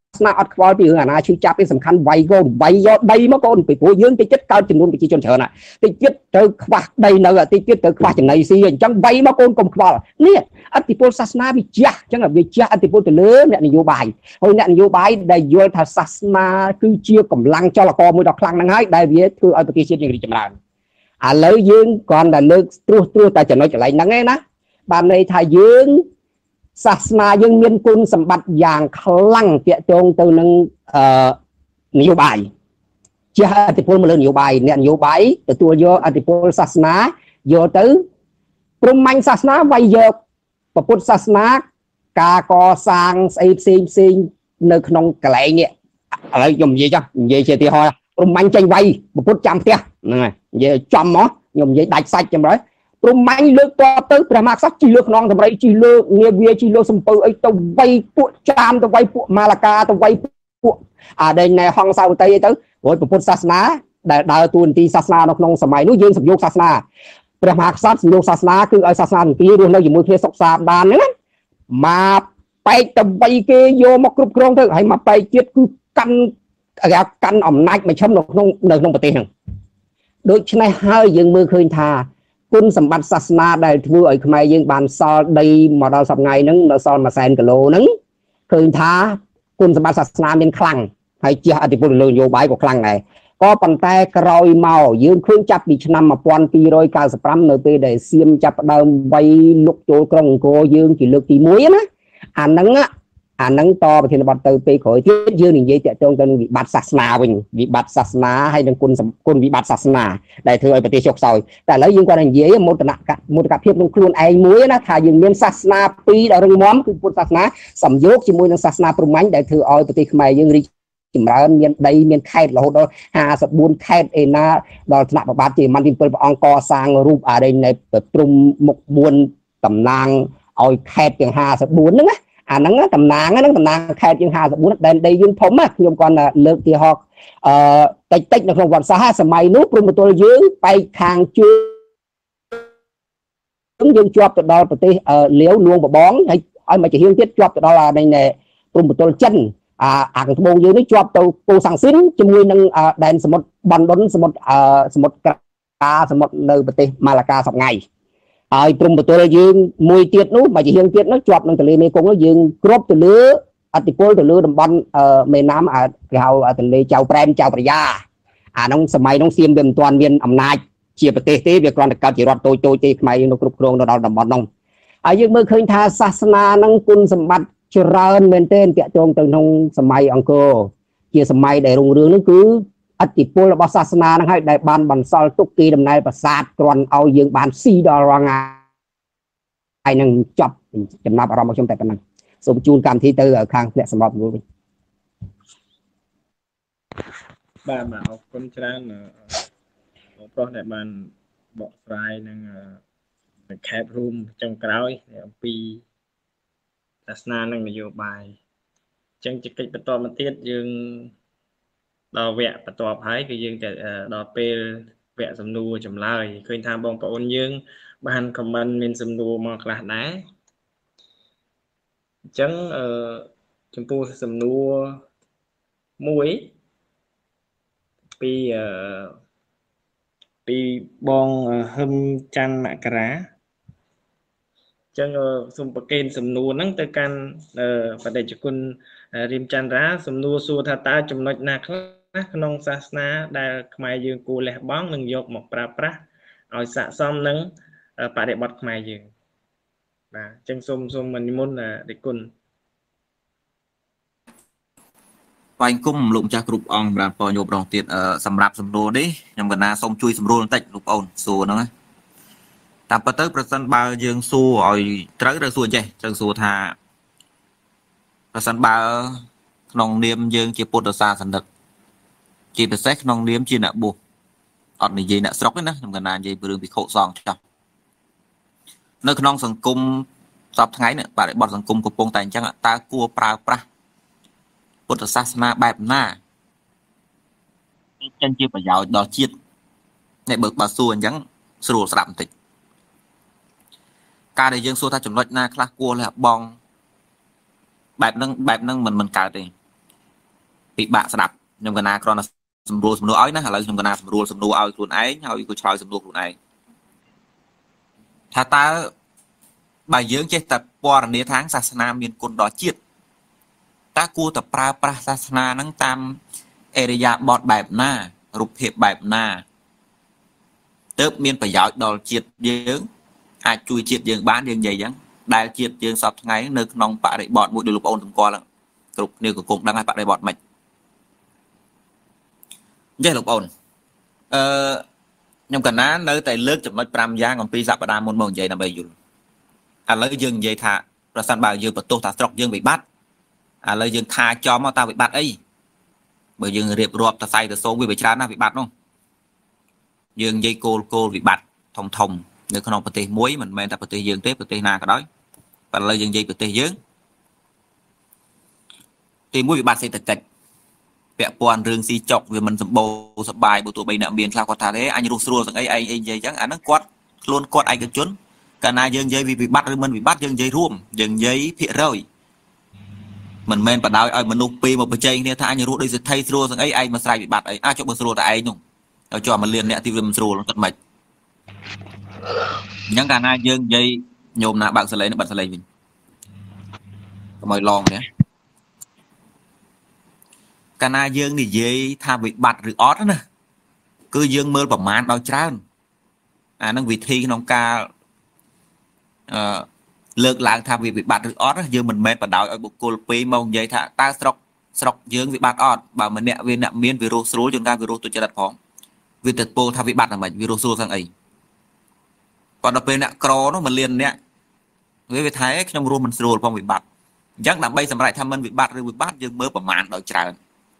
สนาอัดควอลปีอาณาชื่อจับเป็นสำคัญไวโกไวยอดใดมาก่อนไปผู้ยืนไปจัดการจำนวนไปจีจนเฉินอ่ะไปจัดเจอควาใดเนอะไปจัดเจอควาจังไหนสิจังใบมาก่อนกลมควอลเนี่ยอธิพลศาสนาวิจารจังแบบวิจารอธิพลตัวเลือเนี่ยนโยบายเพราะเนี่ยนโยบายได้โยธาศาสนาคือเชี่ยวกำลังจลกมือดอกคลังนั่งให้ได้เวียคือเอาไปกิจอย่างนี้จำนวนแล้วยืนก่อนแต่เลิกตัวแต่จะน้อยจะไหลนั่งไงนะบางในไทยยืนศาสนายังมีคุณสมบัติอย่างคลั่งเปียตรงตัวนึงนโยบายเชื่ออธิพลมาเลยนโยบายเนี่ยนโยบายแต่ตัวโยอธิพลศาสนาโยตื้อปรุงมันศาสนาไวโยประพุทธศาสนากากอสร้างไอ้สิ่งในขนมกระไรเนี่ยอะไรยมยี่จ้ะยี่เชียที่หอยปรุงมันใจไวประพุทธจำเตี้ยนั่นไงยี่จำมั้งยมยี่ได้ใส่จำเลยปรุงมันเลือกตัวตื้อประมาณสักจีเลือกน้องทำไรจีเลือกเงียบเวียจีเลือกสมปูไอ้ตัวไวพวกจามตัวไวพวกมาลากาตัวไวพวกในในห้องเสาเตยตื้อโอ้ยประพุทธศาสนาได้ดาวตูนตีศาสนาในขนมสมัยนู้นยืนสมยุคศาสนาประมาณสักสมยุคศาสนาคือไอ้ศาสนาปีรุ่นเราอยู่มือเทียศกษาบานนั้นมาไปตัวไวเกยโยมกรุบกรองเถอะให้มาไปเจ็ดคือกันอำนาจมาชมในขนมประเทศนึงโดยฉะนั้นให้ยังมือคืนทาคุณสมบัติศาสนาได้ทั่วไอ้ขมายยังบานซอได้มาเราสับไงนึงเราซอนมาแซนกิโลนึงคืนท้าคุณสมบัติศาสนาเป็นคลังให้เจ้าอธิปเลยโยบายกับคลังไงก็ปันแต่กรอยเมายืนเครื่องจับดิฉนำมาปอนปีรอยการสปรัมเนเปได้เสียมจับเดิมใบลุกโจกรงโกยืนกี่เลือกตีมุ้ยนะอันนั้นต่อประเทศบัตรเตอร์ไปขอที่ยืนอย่างยี่จะจงเป็นวิบัติศาสนาวิ่งวิบัติศาสนาให้ดังคุณวิบัติศาสนาได้เธอไอ้ประเทศชกซอยแต่แล้วยิ่งกว่าอย่างยี่มุตกะเพียบลงครูนไอ้มุ้ยนะถ้ายังมีศาสนาปีดาวเรืองม้อมคือพุทธศาสนาสมยกจิมุ้ยในศาสนาปรุงมันได้เธอเอาประเทศขมายยังริจิมร้านมีได้มีแค่เราโดน50 แค่เองนะเราถนัดบาดจีมันที่เป็นองค์กรสร้างรูปอะไรในปรุงหมกบุญตำนางเอาแค่เพียง50นั่นนะนั้นตำนางแค่ยัง50ได้ยืนผมอ่ะยมก่อนเลิกที่หอกติดในของวันสมัยนู้นปรุงตัวยืนไปทางชื่อยืนจอบตัวดอประเทศเลี้ยวลวงบ่บ้องให้ไอ้มาจะเฮียงติดจอบตัวดอในปรุงตัวจันอ่างทองยืนนี่จอบตัวปูสังสินจมูกนั่งแดนสมุดบอลดนสมุดกาสมุดในประเทศมาลากาสองไงไอ้ปรุงตัวยืนมวยเตียดนู้มาจะเฮียงเตียดนู้จอบนั่งทะเลเมกงนู้ยืนครบตัวเลืออติโพลตัวเลือดบอลเมน้ำเราทะเลเจ้าแปรมเจ้าปริยาน้องสมัยน้องเสียมเป็นตัวเวียนอำนาจเชียประเทศที่เวียกรอนการจีรอดโตยทำไมนกกรุบกรองเราดำบอลน้องยังเมื่อเคยทาศาสนานั่งคุณสมบัติเจริญเมนเทนเปียโจงตึงทงสมัยอังกฤษเกี่ยสมัยได้รุ่งเรืองนั่นคืออติโพลศาสนาให้ได้บานบันซอลตุกีดำนายประสาทกรอนเอายืงบาน$4ไอ้นั่งจับจำนับอารมณ์ชมแต่ปนังสมจูนการที่เตอร์ข้างเนี่ยสำหรับรู้บ้านมาเอาคนชนะเพราะเนี่ยมันบอกไฟนั่งแคปรูมจังกรอยเนี่ยปีศาสนานั่งนโยบายจังจะกิจประตอมันเทียดยืงดอแวะประตอพายคือยืงแต่ดอเปลแวะสำนูจำเลยเคยทำบองปะอนยืงบ้านคอมมันเป็นสำนูมากระดาษจังชมพูสำนูมุ้ยปีบองหึมจันมะกระจังสมประเกณฑ์สำนูนั่งแต่กันประเดี๋ยวจะคุณริมจันระสำนูสูธาตาจำนวนนักนะขนมศาสนาได้ขมายยืนกูแหลบ้องหนึ่งยกหมกปลาปลาเอาสะซ้อมนั่งประเดี๋ยวบัดขมายยืนจังสมมันนิมนต์เด็กคุณไปกุ้มลุงจากกรุ๊ปองแบบพอโยบรองติดสำหรับสำรวจดิยำกันนาส้มช่วยสำรวจติดลูกอ่อนสูนะไงแต่ประตูประสันบายืงสูอ่อยตรักเรื่องสูใจจังสูธาประสันบาขนมเนียมยืงจีปุตตะซาสันดักจีเป็นเซ็กขนมเนียมจีน่ะบุอดในยีน่ะสกนะยำกันนายีเรื่องพิโคซองจ้ะในขนมสังคมสอบทั้งไงเนี่ยป่าได้บอลสังคมกุปงแต่จังตากลัวปลาปลาพุทธศาสนาแบบหน้าchân chưa phải giàu đò chiết này bực bà xua nhắn sưu sạm tịch ca để dân xua ta chủng loại na khá cua là bong bẹp nâng mình cài thì bị bạ sập nhưng cái nào còn là sầm rùa sầm nua ấy nè là nhưng cái nào sầm rùa sầm nua ấy luôn ấy hay cứ chơi sầm nua luôn ấyถ้าตาbà dưỡng chết tập qua nửa thángศาสนาmiền cồn đỏ chiết ta cua tập praศาสนาnăng tam area bọt bẹp na rụp hiệp bẹp na tớp miền phải giỏi đòi chiết dưỡng ai chui chiết dưỡng bán dưỡng gì chẳng đại chiết dưỡng sập ngày nơi nông bạ để bọt một điều lục ôn từng qua là rụp nhiều của cùng đang hai bạ để bọt mạch dây lục ôn nhưng cần á nơi tại lớp chụp mất pram giang còn pi sập ở đa môn môn vậy là bây giờ lấy dương vậy thà ra san bảo dương và tô thà trọc dương bị bắt lấy dương tha cho mà tao bị bắt ấy bởi dương riệp ruột ta say từ số bị chán bị bắt không dương dây cô bị bắt thông thông nếu không có tiền muối mình men ta có tiền dương tiếp có tiền nào cả đó và lấy dương dây có tiền dương tiền muối bị bắt xây tật tật vẽ quan rừng xì chọc vì mình bồ sập bài bộ tụi bay nợ miền sao có thà thế anh rùa rằng ấy vậy chẳng anh nó quát luôn quát anh cái chốn cả na dương dây bị bắt mình bị bắt dương dây ruộng dương dây phía rồi mình men bắt đào mình nộp pi một bề trên này anh rùa đây sẽ thay rùa rằng ấy anh mà sai bị bắt ấy cho bờ rùa tại anh nhung cho mình liền nè thì mình rùa nó tận mạch những cả na dương dây nhôm nè bạn sẽ lấy mình mời lon nhé cả na dương thì dây tha bị bắt rồi ót đó nè cứ dương mơ bẩm màn bao trán nó vì thi nông ca lược lại tha vì bị bắt rồi ót dương mình men bắt đầu ở bộ cô pi mong dây thà ta sọc dương bị bắt ót bảo mình nẹt viên nẹt miên virus rối chúng ta virus tôi cho đặt phóng vì tật po tha bị bắt là mình virus rối sang ấy còn đợt bên nẹt cro nó mình liền nẹt với thái trong room mình rối phong bị bắt chắc là bây giờ lại tham mình bị bắt rồi bị bắt dương mơ bẩm màn đòi tràn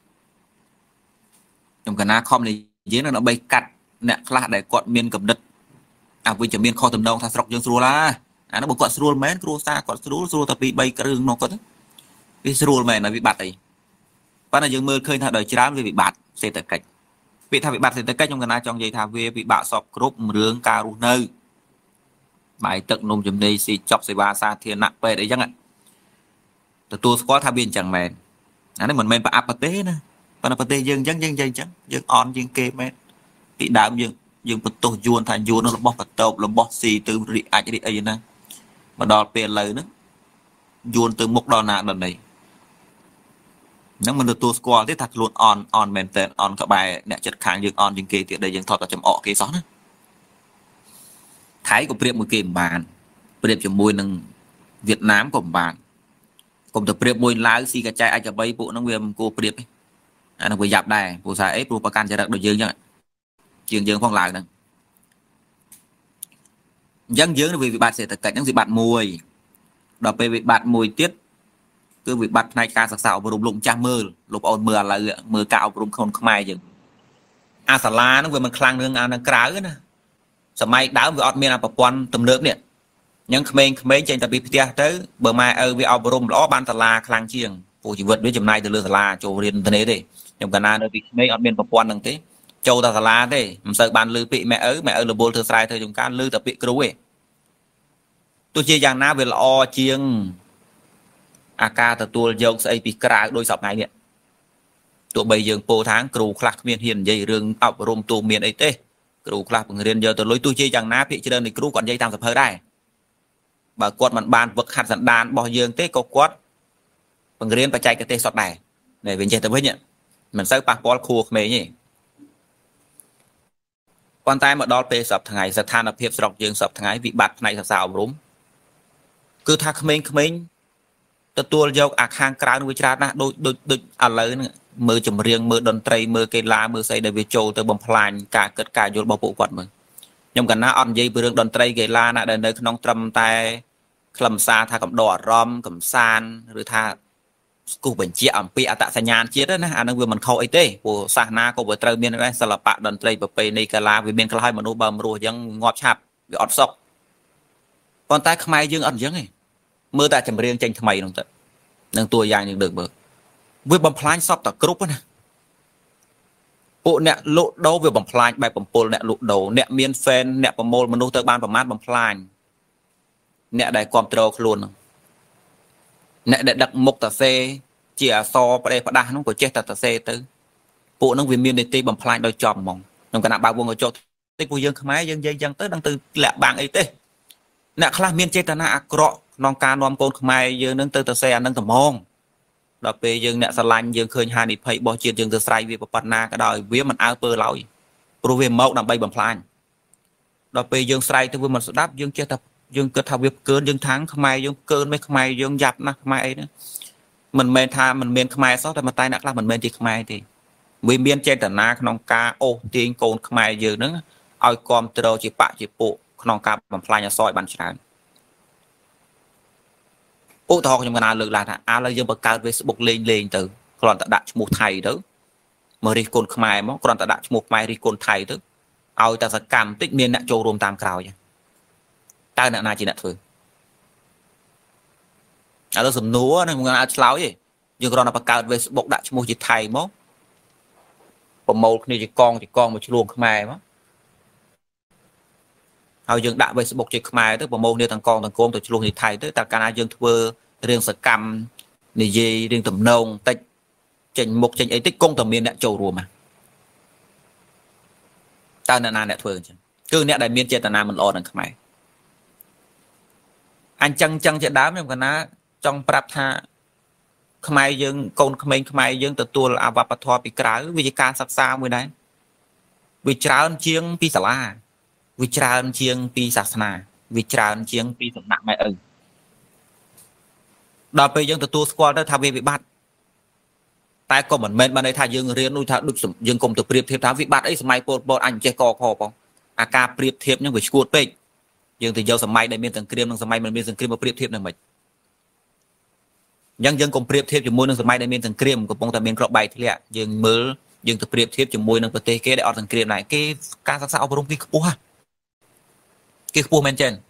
trong cái na không này dưới nó bay cắt nè là để quạt miên cầm đất vì chỉ miên kho tầm đâu thà sọc dương sưu la nóบอกquạt sưu mến sưu xa quạt sưu tập bị bay cái rừng nó có đấy cái sưu mày nó bị bạt ấy và là dương mơ khơi thà đời chán vì bị bạt sẽ tới cách bị thà bị bạt sẽ tới cách trong cái na trong dây thà về bị bạ sọc group rương cà rú nơi bài tận nôm chấm đây xì chọc xì ba xa thiên nặng về đấy chẳng ạ từ tôi có thà biên chẳng mền nó mình men bạ tế nè và nó dương dân on dương kê mẹ bị đám dương bật tổ yuan thành yuan nó bóc bật tàu là bóc xì từ rị ảnh đi ấy nè mà đò tiền lời nữa yuan từ một đò nạn lần này nếu mình được tour squad thế thật luôn on maintain on các bài nè chất kháng dương on dương kê tiện đây dương thọt ở trong ọ kê xót thái của priệp một kìm bàn priệp cho môi nâng Việt Nam của bàn cùng tập priệp môi lái xì cả trai ai cho bay bộ nó nguyên cô priệp ấy nó vừa dạp đài bộ xài ép pro can cho được đội dương nhá dương phong lại nè dân dương vì bạn sẽ tất cả những gì bạn mùi đọc về việc bạn mùi tiết cứ việc bạn này ca sạc sạo và rụng lụng trang mơ lục ôn mưa là mưa cạo rụng không mai dừng xà la nó vừa mình khlang đường nó kráo nữa sợ may đáo vừa ọt miên là quan tầm nước nè nhưng mấy trên tập bị tới bờ mai ở vì ao rụng đó ban la khlang chiêng phụ chỉ vượt với chùm này từ lừa la chỗ riêng thế đấy trong cả na nơi bị mấy ọt miên quan đằng thế châu ta la thế sợ ban lư bị mẹ ở là bồ thưa sai thôi chúng ta lư tập bị cứu ấy tôi chia rằng na về là o chiêng AK từ tua dâu sẽ bị cài đôi sọc này nè tụi bây giờ po tháng cừu khạc miền hiền dây rừng ọc rôm tù miền ấy tê cừu khạc bằng riêng giờ tôi lối tôi chia rằng na bị cho nên thì cừu còn dây tam sập hơi đây bà quạt mặt bàn vật hạt dặn đàn bỏ dương tê có quát bằng riêng phải chạy cái tê sọt này để về chơi tới với nhận mình sẽ bạc bó khô mấy nhỉ quan tay mà đo tê sập thằng ngày sẽ than là hiệp sọc dương sập thằng ngày bị bạt này sao đúng cứ thà khmênh tua dâu khang cào nuôi cha na đôi lấy mưa chùm riêng mưa đòn tray mưa cây lá mưa xây để về trâu từ bầm phàn cả cất cả vô bao bộ quạt mình nhưng gần na on dây bữa đòn tray cây lá na đến đây non trầm tay cầm xa tha cầm đỏ rom cầm san rồi tha cục bệnh chia ẩm pi tạ sa nhàn chia đó nè anh vừa mình khâu ấy tê của sa na của vừa tray miền này sờ lạp đòn tray bờ pê này cây lá vì miền cây hai mà nô bầm rồi vẫn ngọt chạp vì ọt sọc con tay khai dương ẩn dương này mưa ta chầm riêng tranh mày không tận nâng tua dài những được bờ với bầm phai sắp tập group này bộ nẹt lộ đâu về bầm phai bài bầm pol nẹt lộ đầu nẹt miên fan nẹt bầm mol mà nô tơ ban bầm mát bầm phai nẹt đại control luôn nẹt đại đặt mục tà xe ជាអសរប្រទេសផ្ដាស់នោះក៏ចេះតែសរសេរទៅពួកហ្នឹងវាមាននីតិបំផ្លាញដោយចំហ្មងក្នុងគណៈបើកវងកញ្ចក់តិចពួកយើងខ្មែរយើងនិយាយចឹងទៅដឹងទៅលាក់បាំងអីទេអ្នកខ្លះមានចេតនាអាក្រក់ក្នុងការនាំកូនខ្មែរយើងនឹងទៅសរសេរអានឹងត្មងដល់ពេលយើងអ្នកស្រឡាញ់យើងឃើញហានិភ័យរបស់ជាតិយើងទៅស្រ័យវាប៉ុណ្ណាក៏ដោយវាមិនអើពើឡើយព្រោះវាមកដើម្បីបំផ្លាញដល់ពេលយើងស្រ័យទៅវាមិនស្ដាប់យើងចេះតែយើងគិតថាវាកើនយើងថាំងខ្មែរយើងកើនមិនខ្មែរយើងយ៉ាប់ណាស់ខ្មែរអីហ្នឹងមិនមែនថាមិនមានខ្មែរសោះតែតែអ្នកខ្លះមិនមែនជាខ្មែរទេវាមានចេតនាក្នុងការអូសទាញកូនខ្មែរយើងហ្នឹងឲ្យគ្រប់គ្រងជាបកជាពួកក្នុងការបំផ្លាញអសរឲ្យបានច្រើនឧទាហរណ៍ខ្ញុំកណាលើកឡើងថាឥឡូវយើងបង្កើត Facebook លេងទៅគ្រាន់តែដាក់ឈ្មោះថៃទៅមករិះគន់ខ្មែរមកគ្រាន់តែដាក់ឈ្មោះខ្មែររិះគន់ថៃទៅឲ្យតែសកម្មតិចមានអ្នកចូលរួមតាមក្រោយតើអ្នកណាជាអ្នកធ្វើឥឡូវសំណួរនឹងមិនអាចឆ្លើយទេយើងគ្រាន់តែបង្កើត Facebook ដាក់ឈ្មោះជាថៃមកប្រមូលគ្នាជាកងមកឆ្លងខ្មែរមកហើយយើងដាក់ Facebook ជាខ្មែរទៅប្រមូលគ្នាទាំងកងទៅឆ្លងទីថៃទៅតែកាលណាយើងធ្វើរឿងសកម្មនិយាយរឿងទំនងតិចចេញមុខចេញអីតិចគង់តែមានអ្នកចូលរួមតើអ្នកណាអ្នកធ្វើអញ្ចឹងគឺអ្នកដែលមានចេតនាមិនល្អនឹងខ្មែរអញ្ចឹងជាដើមខ្ញុំកណាចង់ប្រាប់ថាខ្មែរយើងកូនក្មេងខ្មែរយើងទទួលអវប្បធម៌ពីក្រៅវាជាការសិក្សាមួយដែរវាច្រើនជាងពីសាលាវាច្រើនជាងពីសាសនាវាច្រើនជាងពីសំណាក់ម៉ែឪដល់ពេលយើងទទួលស្គាល់ទៅថាវាវិបត្តិតែក៏មិនមែនបានន័យថាយើងរៀននោះថាដូចយើងកុំទៅប្រៀបធៀបថាវិបត្តិអីសម័យពលពតអញចេះកខផងអាការប្រៀបធៀបហ្នឹងវាឈួតពេកយើងទៅយកសម័យដែលមានសង្គ្រាមនិងសម័យមិនមានសង្គ្រាមមកប្រៀបធៀបនឹងមិនអញ្ចឹងយើងកុំប្រៀបធៀបជាមួយនឹងសម័យដែលមានសង្គ្រាមកំពុងតែមានក្របបែកធ្លាក់យើងមើលយើងទៅប្រៀបធៀបជាមួយនឹងប្រទេសគេដែលអត់សង្គ្រាមដែរគេការសិក្សាអប់រំគេខ្ពស់គេខ្ពស់មែនចេះ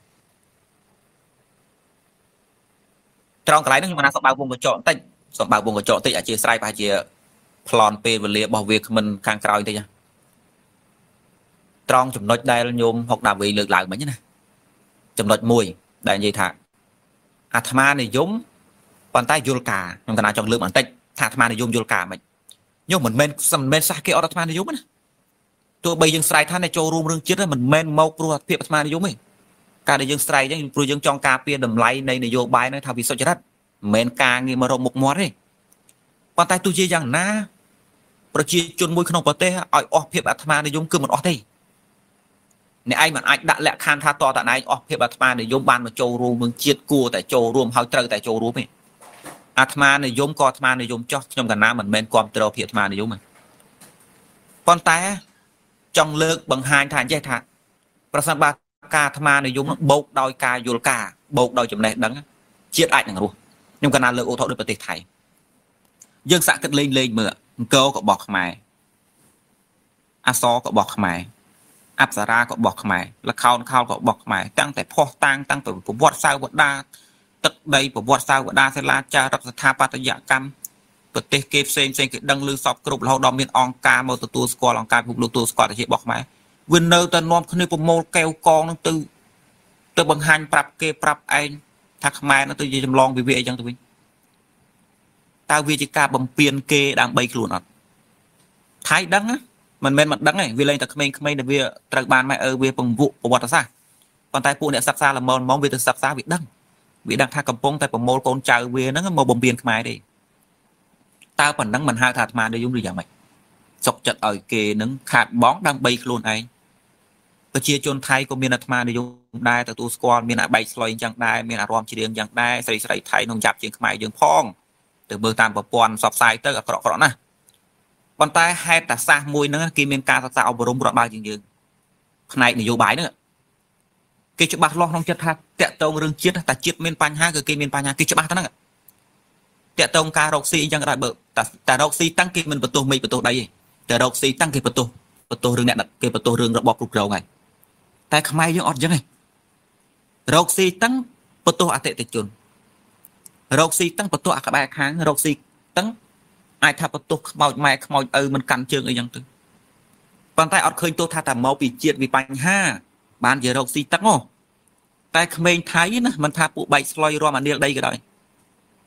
ត្រង់កន្លែងហ្នឹងខ្ញុំណាសម្បើកវងកញ្ចក់បន្តិចសម្បើកវងកញ្ចក់បន្តិចអធិស្ឋានប្រហែលជាប្លន់ពេលវេលារបស់វាគ្មិនខាងក្រោយបន្តិចត្រង់ចំណុចដែលញោមហុកដាវីលើកឡើងមិញណាចំណុចមួយដែលនិយាយថាអាត្មានិយមប៉ុន្តែយល់ការខ្ញុំកណាចង់លើកបន្តិចថាអាត្មានិយមយល់ការមិនញោមមិនមែនសះគេអត់អាត្មានិយមណាទោះបីយើងស្រែកថាអ្នកចូលរួមរឿងជាតិមិនមែនមកព្រោះភាពអាត្មានិយមទេការដែលយើងស្រែកអញ្ចឹងព្រោះយើងចង់ការពារតម្លៃនៃនយោបាយនោះថាវាសុចរិតមិនមែនការងារមករកមុខមាត់ទេប៉ុន្តែទោះជាយ៉ាងណាប្រជាជនមួយក្នុងប្រទេសឲ្យអស់ភាពអាត្មានិយមគឺមិនអស់ទេអ្នកឯងមិនអាចដាក់លក្ខខណ្ឌថាតតឯងអស់ភាពអាត្មានិយមបានមកចូលរួមនឹងជាតិគួរតែចូលរួមហើយត្រូវតែចូលរួមទេអាត្មានិយមក៏អាត្មានិយមចោះខ្ញុំកណាមិនមែនគ្រប់គ្រងភាពអាត្មានិយមទេប៉ុន្តែចង់លើកបង្ហាញថាអញ្ចេះថាប្រសិនបើការអាត្មានិយមនឹងបោកដោយការយល់ការបោកដោយចំណេះដឹងជាតិអាចនឹងរស់ខ្ញុំកណាលើកឧទាហរណ៍ដូចប្រទេសថៃយើងសាក់គិតលេងមើលអង្គរក៏បោះខ្មែរអសរក៏បោះខ្មែរអប្សរាក៏បោះខ្មែរលខោនខោលក៏បោះខ្មែរតាំងតែផោះតាំងតាំងពីប្រវត្តិសាវតាទឹកដីប្រវត្តិសាវតាសិលាចារឹកស្ថាបត្យកម្មប្រទេសគេផ្សេងគេដឹងឮសពគ្រប់រហូតដល់មានអង្គការមកទទួលស្គាល់អង្គការពិភពលោកទទួលស្គាល់តែជាបោះខ្មែរវានៅតែនាំគ្នាប្រមូលកែវកងនឹងទៅបង្ហាញប្រាប់គេប្រាប់ឯងថាខ្មែរនឹងទៅជាចម្លងវិវាអីចឹងទៅវិញតើវាជាការបំពេញគេដើម្បីខ្លួនអត់ថៃដឹងណាមិនមែនមិនដឹងទេវាលែងតែក្មេងៗដែលវាត្រូវបានម៉ែឪវាពង្វក់ប្រវត្តិសាស្ត្រប៉ុន្តែពួកអ្នកសិក្សាល្មមវាទៅសិក្សាវាដឹងថាកំពុងតែប្រមូលកូនចៅវាហ្នឹងមកបំពេញខ្មែរទេតើប៉ុណ្ណឹងមិនហៅថាអាត្មានិយមឬយ៉ាងម៉េចសុកចិត្តឲ្យគេនឹងខាតបង់ដើម្បីខ្លួនឯងប្រជាជនថៃក៏មានអាត្មានិយមដែរទទួលស្គាល់មានអាបែកស្លុយអញ្ចឹងដែរមានអារម្មណ៍ច្រៀងអញ្ចឹងដែរស្រីថៃនឹងចាប់ជាងខ្មែរយើងផងទៅមើលតាមប្រព័ន្ធផ្សព្វផ្សាយទៅអាក្រក់ណាស់ប៉ុន្តែហេតុតែសាសមួយហ្នឹងគេមានការសិក្សាអប់រំរដ្ឋបាលជាងយើងផ្នែកនយោបាយហ្នឹងគេច្បាស់លាស់ក្នុងចិត្តថាតាក់ទងរឿងជាតិតែជាតិមានបញ្ហាគឺគេមានបញ្ហាគេច្បាស់ទៅហ្នឹងតាក់ទងការរកស៊ីអញ្ចឹងដែរបើតែរកស៊ីតាំងគេមិនបន្ទោសមេឃបន្ទោសដីទេតែរកស៊ីតាំងគេបន្ទោសរឿងអ្នកដឹកគេបន្ទោសរឿងរបបគ្រប់គ្រងហើយតែខ្មែរយើងអត់អញ្ចឹងទេរកស៊ីតាំងបន្ទោសអតិថិជនរកស៊ីតាំងបន្ទោសអាក្បែរខាងរកស៊ីតាំងអាចថាបន្ទោសខ្មោចម៉ែខ្មោចឪមិនកាន់ជើងអីចឹងទៅប៉ុន្តែអត់ឃើញទោសថាតែមកពីជាតិវាបញ្ហាបានជារកស៊ីតាំងតែក្មេងថៃណាមិនថាពួកបែកស្លុយរមអានាលដីក៏ដោយ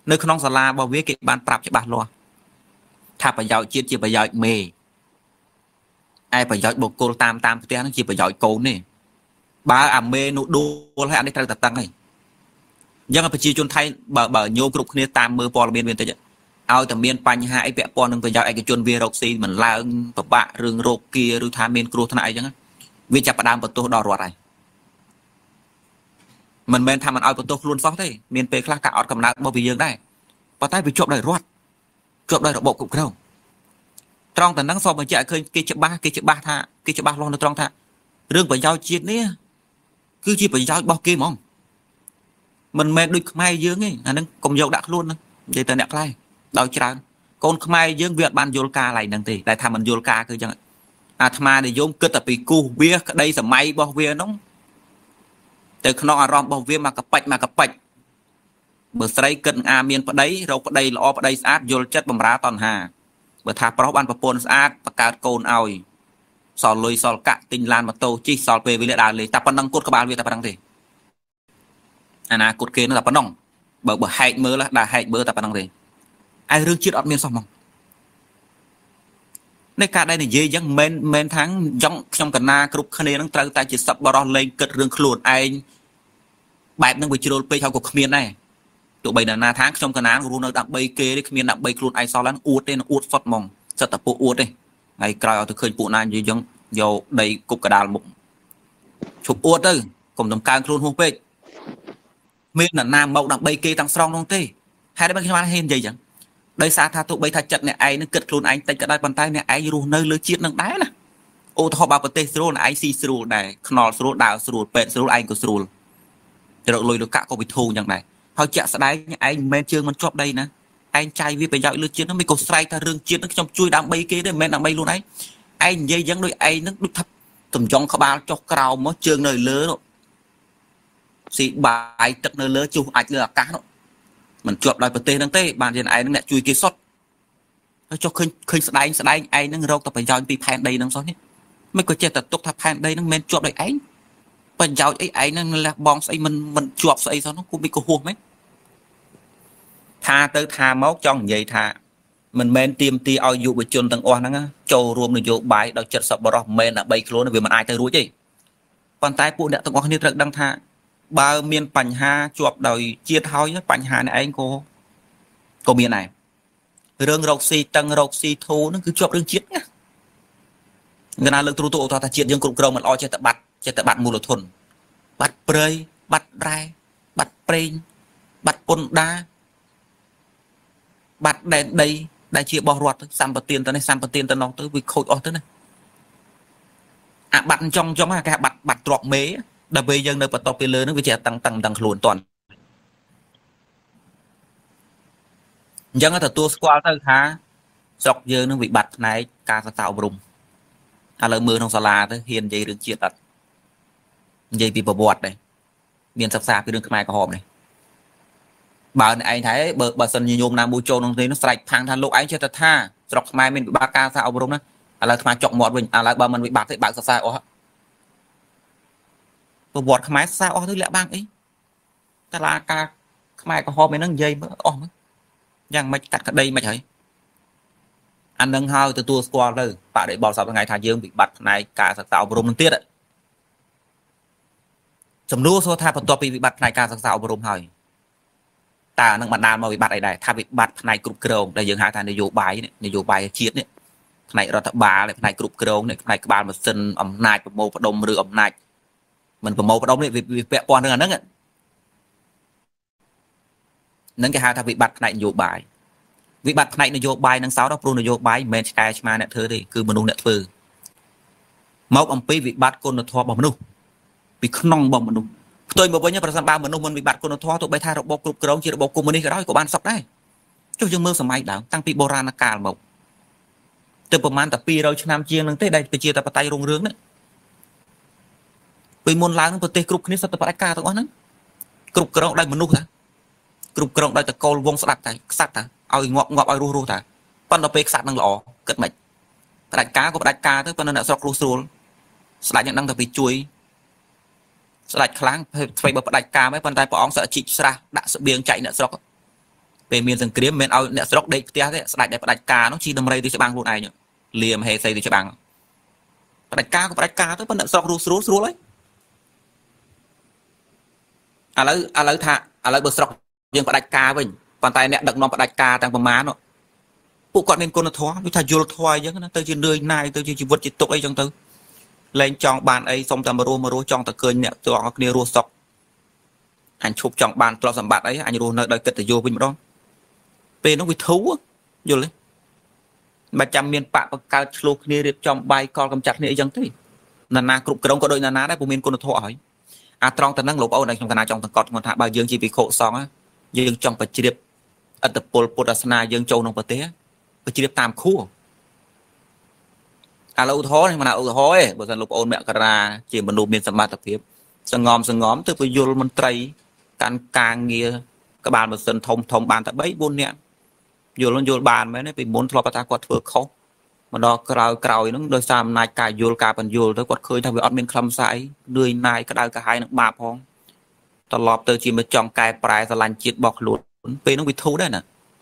nơi không xà la bao viết cái ban prap cho bác lo thà phải giỏi chiết chỉ phải giỏi mề ai phải giỏi bộ cô tam nó chỉ phải giỏi cô này ba mê nụ đô hay anh đi tập tăng này dân phải chia chôn thay bờ nhô cục kia tam mưa bò biên tới ao tầm biên panh hai vẽ con đừng phải giỏi cái chôn viroxy mình la tập bạ rừng rô kia rồi tham biên cua này chẳng vì chặt đam bật tô đỏ ruột này mình men tham mình ao bật tô luôn xong thế miền tây khác cả ọt cầm nát bao bì dương đây và tay bị chộp đầy ruột chộp đầy bộ cục không trong tầng nắng so mà chạy khơi kia chụp ba lon trong thà rừng phải giao chiết nè cứ chỉ phải giao bao kia mong mình men đôi mai dương ấy anh cùng dầu đặt luôn vậy tờ nẹt lại đau chán con mai dương việt ban vô ca này đằng thì lại tham mình vô ca cứ chẳng tham để dùng cơ tập bị cu bia đây là máy bao bia nóng từ nó rom bao bia mà cặp bạch bữa say cân miền ở đấy rồi ở đây là ở đây sát vô chất bầm rá toàn hà bữa thà pro ban pôn sát và cả cồn oi sò lùi sò cạn tinh lan mà tô chi sò về với lệ đà lì tập năng cốt các bạn về tập năng gì anh cốt kia nó là bắn nòng bờ hại mơ là đà hại bơ tập năng gì ai rương chiết ọt miên xong không nơi cả đây này dễ dàng men tháng giống trong cần na cục khné nó trâu tay chỉ sập bao lên cất rương khluồn anh bài năng bị chịu đôi theo cuộc miên này tụi bây là na tháng trong cần na luôn nó đặng bay kê đấy miên đặng bay khluồn ai so lắm uất đây nó uất phật mong sợ tập bộ uất đây ngày cày từ khơi bộ na gì giống dầu đầy cục cả đào mục chụp uất đây cùng tầm càng khluồn hôn pe miên là nam mẫu đặng bay kê tăng strong không tê hai đứa bạn hên gì chẳng đây xa tha tụ bây tha chật này ai nó cật luôn anh tay cái đai bàn tay này ai ru nơi lưới chiết nâng đáy nè ô tô bao bờ tê sưu này ai xì sưu này knol sưu đào sưu pet sưu anh của sưu rồi lùi được cả có bị thù như này thôi chạ sẽ đáy anh men chươngมันchọp đây nè anh trai vi phải dạy lưới chiết nó mới có say tha rương chiết nó trong chui đám bay kia đấy men đám bay luôn ấy anh dây dẫn đôi anh nó đứt thấp tầm trong kho ba cho cào mất chương nơi lứa rồi xì bài tật nơi lứa chu ảnh là cá đó mình chụp lại bờ tê đang tê bàn trên ai nó lại chui kia sót nó cho khơi sẽ đánh ai nó râu tập phải giao bị phèn đây nó sao nhé mấy cái chết tập tục thập phèn đây nó men chụp lại ấy phải giao ấy nó là bong xây mình chụp xây sao nó cũng bị cô huông mấy tha tới tha móc trong vậy tha mình men tiêm ti ao dụ bị chôn tầng oan nó trâu ruộng được dụ bài đào chật sập bờ men là bay luôn vì mình ai tới ruồi chứ còn tay phụ nè tầng oan như thật đang tha bao miền Pành Hà chuột đời chia thoi Pành Hà này anh cô miền này rương rộc xì tăng rộc xì thu nó cứ chuột rương chiết nhá người nào lực tụ ta chiết dương cục rồng mình lo chơi tập bạt mù lột thuần bạt prey bạt rai bạt prey bạt pôn đa bạt đèn đây đại chia bò ruột xăm bạt tiền tới nó tới vì khôi tới này bạt trong cái bạt trọt mế đặc biệt dân nơi bắt tóc lớn nó bị trẻ tăng luôn toàn dân ở tua squat tới khá dọc giờ nó bị bật này ca tạo bùng lời mưa trong sala tới hiền dây được chia tật dây bị bò bọt này miền sập sạp cái đường mai có hòm này bà này anh thấy bờ sân như nhôm nam bùi trâu nó thấy nó sạch thang than lộ anh chưa thật tha dọc mai mình bị ba ca tạo bùng đó lời mai chọn mọt mình lời bà mình bị bạc thì bạc sập sạp bọt máy sao thứ lẽ bang ấy ta là ca máy có hôm mấy nâng dây mới giang mày cắt cái đây mày thấy anh nâng hơi từ tua squad rồi bạn để bỏ sau ngày thà dương bị bắt này cả sạc tạo bồm tiết đấy chấm đua số tha phần top bị bắt này cả sạc tạo bồm hơi ta nâng bạn đàn mà bị bắt này tha bị bắt này cục cừu đây dương hai thằng để dụ bài chiết đấy này rồi tập bà này này cục cừu này cái bàn mà sân ẩm nại một màu đồng rửa ẩm nại mình phải màu vào đông đấy vì vẽ quan hơn nữa nâng cái hai thằng bị bắt này dụ bài vị bắt này nó dụ bài nâng sáu đó pro nó dụ bài men sky mà nè thứ thì cứ mình nuôi nè phừ máu ông pi vị bắt con nó thoa bằng mình bị nong bằng mình tôi mà với nhau phần ba mình bị bắt con nó thoa tụi bay thay robot cục cừu chỉ robot của mình cái đó của ban sọc đấy cho dương mơ sầm mai đảo tăng pi boran là cào một từประมาณ tập pi rồi cho nam chiên nâng tới đâyไปchia tập tay rung rướng đấy vì môn láng nó tê cục này sao tập đại ca tụi nó cục cừu đây mình nuôi hả cục cừu đây tập câu vong sạt tại sạt hả ao ngọt ao ru hả con nó pe sạt năng lọ cất mạch đại cá của đại ca tới con nó đã sọc luôn sạt nhận năng tập bị chuối sạt kháng phải bật đại ca mấy con tay bỏ ong sợ chị sa đã sợ biếng chạy nè sọc về miền sừng kiếm miền ao nẹt sọc đây tia thế đại ca nó chi đâm ray tôi sẽ băng luôn này nhỉ liềm hay xây tôi sẽ băng đại ca tới vẫn nẹt sọc rú lấy lấy thà lấy bờ sọc riêng đại ca mình còn tay nẹt đặc non đại ca tăng bầm má nó phụ còn nên con nó thoa với thà vô thoa chứ nó tới trên nơi này tới trên vật chỉ tục ấy trong tư lên chọn bàn ấy xong tầm mà rô chọn ta cười nẹt chọn kia rô sọc anh chụp chọn bàn cho sầm bạt ấy anh rô nơi đợi kết để vô bên đó về nó bị thấu vô lấy mà chăm miền bạc và cao lô kia điệp trong bay con cầm chặt này chẳng thế nà cục cái đông có đôi nà đấy bộ miền con thọ hỏi trong tận năng lục âu này trong tận trong tận cọt ngon thả bao dương chỉ bị khổ xong á dương trong phải chỉ điệp ở tập pol potasana dương châu nông bờ té phải chỉ điệp tam khu lâu thó này mà nào lâu thó ấy bởi vì lục âu mẹ cả chỉ mình nộp miền sầm ba tập tiếp sừng ngóm từ bây giờ mình tây càng nghe các bạn một sân thông bàn tại bấy buôn nè vô bàn mấy nó bị muốn thọ ta quạt vượt khó mà đó cào nó đôi sam này cài vô cài phần vô tới quạt khơi theo việc admin khăm sai người này cái đai cả hai nó bạc phong tao lọp từ chỉ mới chọn cài prai tao lăn chiết bọc lụt pe nó bị thú đấy nè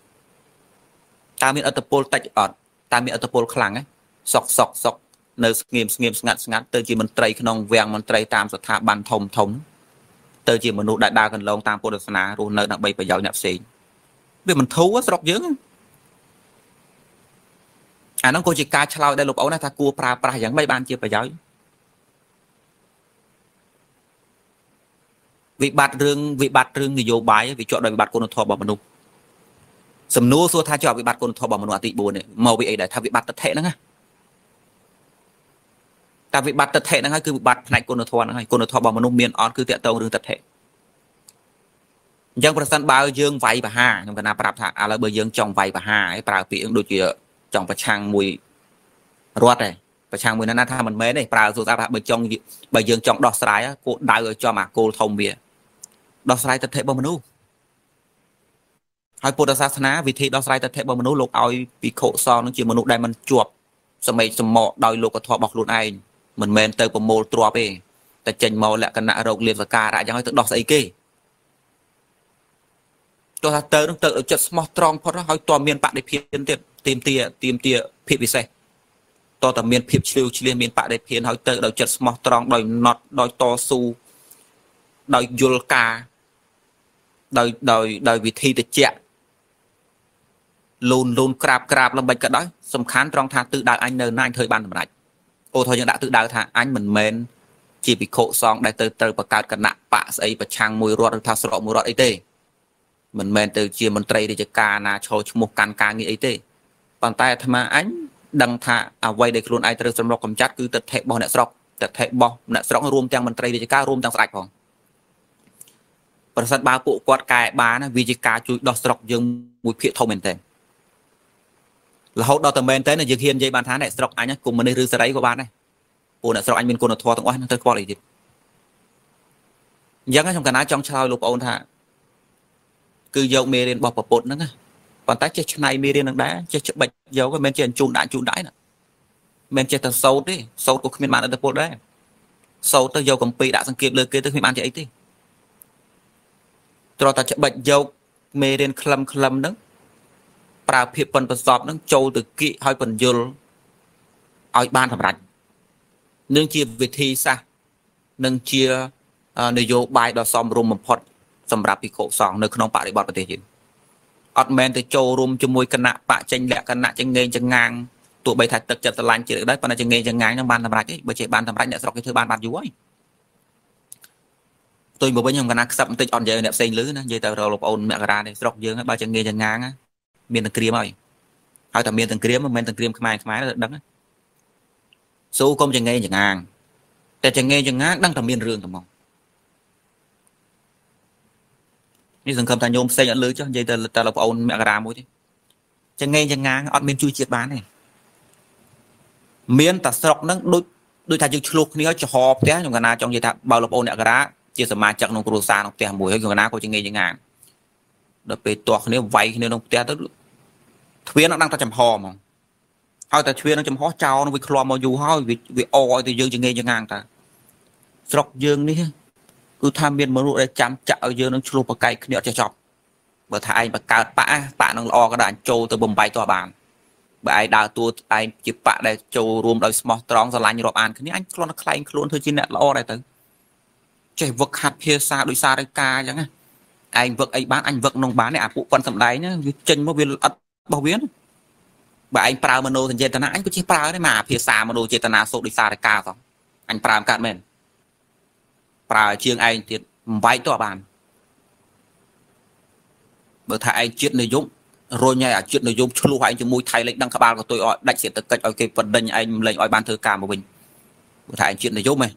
ta miễn ở tập pol tách ọt ta miễn ở tập pol khlang ấy sọc nơi nghiêm ngặt từ chỉ mình tray cái nòng vàng mình tray tam sạch thả bàn thông từ chỉ mình nụ đại đa gần lâu tam podasana rồi nơi đặc biệt phải giàu nhập xì vì mình thú á sọc dướng nó cô chỉ ca chlau đây lục ấu này ta cua pra giống mấy ban chia phải giỏi vị bát rương người vô bài vì chọn đời vị bát con thọ bảo mình sầm nô xua tha cho vị bát con thọ bảo mình tị buồn này màu vị ấy để thay vị bát tật thể nữa ta vị bát tật thể nữa cứ vị bát này con thọ bảo mình miền on cứ tiện tông rương tật thể dânประสานbao dương vay và hà nhưng mà na prap thà là bờ dương trồng vay và hà ấy prap vị đôi kia trongประชังมวยรอดเลยประชังมวยนั้นถ้ามันไม่ได้ปลาสุดท้ายไปจงไปยืนจองดอกสายกูได้cho mà cô thông bìaดอกสายตัดเทปบอมนุให้พุทธศาสนาวิธีดอกสายตัดเทปบอมนุลูกเอาปีโคซองนั่นจีมนุษย์ได้มันจวบสมัยสมอโดยลูกกระทบบอกลุนไอเหมือนเมนเตอร์ปมโมตัวไปแต่เจนโมแหละกันนะโรคเลียสกาได้ยังให้ตึกดอกสายกี้ตัวเตอร์ต้องเตอร์จุดสมอตรองเพราะเขาตัวเมียนปะได้เพี้ยนเตียมเตี้ยผิดวิเศษตัวแต่เมียนผิดชิวเชียนเมียนปะได้เพี้ยนเขาเตอร์โดยจุดสมอตรองโดยน็อตโดยต่อสู้โดยยุลกาโดยวิธีตะเจาะลูนกราบลำบากกันได้สำคัญตรองทางtự đạo anh nơi anh thời ban làm lại ô thôi nhưng đã tự đạo thà anh mình mến chỉ bị khổ song đại từ bậc cao cận nặng bạ ấy và trang mùi rót thao sọ mùi rót ấy tê mình mến từ chia mình tây đi cho ca na cho một can ca nghĩ ấy tê bàn tay tham anh đăng thà quay để luôn ai từ sầm rọc cầm chát cứ tật thẹn bò nẹt sọc rùm trang mình tây đi cho ca rùm trang sạch cònประสาทบาปุกอดกายบานะวิจิกาจุดดอกสระยังมุยเพียทองเมนเตนแล้วเขาดอกตะเมนเตนเนี่ยยังเฮียนใจบานท้าเนี่ยสระอันนี้กลุ่มมันในรื้อสไลด์กว่าบ้านเนี่ยปูเนี่ยสระอันเป็นคนทอตั้งอ้อยนั่นเธอก็เลยจิตยังงั้นtrongคณะจองชาวลูกเอาท่าคือโยกเมรินบอกปะปนนั่นไงก่อนตาเจ็ดในเมรินนั่งได้เจ็ดใบโยกก็เมนเจนจูนได้น่ะเมนเจนแต่โซ่ดิโซ่ก็ขึ้นมาในตะโพดได้โซ่ตัวโยกกับปีด่าสังเกตเลยเกิดตัวขึ้นมาจะไอ้ที่ตัวตัดจะบัดโยกเมเรียนคลำนั้นปราบเพียบปนประสอบนั้นโจตึกกี้ให้ปนยุลเอาบ้านทำรันเนื่องจากวิธีซะเนื่องจากนโยบายดอซอมรุมมันพอดสำหรับปีโคสองในขนมปะในบอดประเทศจีนอดแมนแต่โจรุมจมวยคณะปะจังแหลกคณะจังเงยจังงางตัวใบถัดตึกจัดตะลันจีได้ปนจังเงยจังงางในบ้านทำรันใบเจ็บบ้านทำรันเนี่ยสระที่เธอบ้านอยู่ไว้tôi một bên trong cái nào sắp tới on giờ đẹp xanh lưới nó dây tàu rồi lục ôn mẹ ra này sọc dương ba chân nghe chân ngang á miền tầng kia rồi hai thằng miền tầng kia mà miền tầng kia khai là đắng số công chân nghe chân ngangแต่chân nghe chân ngang đang thằng miền rương thằng mongนี่สังคมทางโยมเซ็งอันลือchứ dây tàu lục ôn mẹ ra mũi chứ chân nghe chân ngang on miền chui chiết bán này miền tạt sọc nó đôi thay chữ lục này cho họp thế trong cái nào trong dây tàu bao lục ôn mẹ ra chia sẻ mà chắc nông cừu sa nông tè mùi hay kiểu nào có chừng nghe chừng ngàn, đợt về toạc nếu vay nếu nông tè tới thuyền nó đang ta chầm hò mà, hai ta thuyền nó chầm hò trao nó bị clom mà dù hai vì oi thì dương chừng nghe chừng ngàn ta, sọc dương đi, cứ tham biên mà lúc đây chăm chạo dương nó chua bạc cay kia cho chọc, bữa thay anh bạc cao bạ năng lo cái đàn châu từ bầm bay to bàn bà ai đào tua anh chụp bạ đây châu rùm đôi small strong rồi lại như anh cái này anh luôn klein luôn thôi chi nè lo đây tới chạy vực hạt phía xa đôi xa đây ca chẳng anh vực ấy bán anh vực nông bán này phụ quan thẩm đáy nhá chân một viên ắt bao biến bà anh prao mano thành trên anh có chỉ prao đấy mà phía xa mano trên tana số đi xa đây ca không anh prao cạn men prao chiêng anh thì vay to bàn bữa thay anh chuyện nội dung rồi nhảy chuyện nội dung chlu anh cho mùi thay lệnh đăng các bạn của tôi đánh sẽ tất cả ok phần đinh anh lệnh ỏi ban thư cả một mình bữa thay anh chuyện nội dung này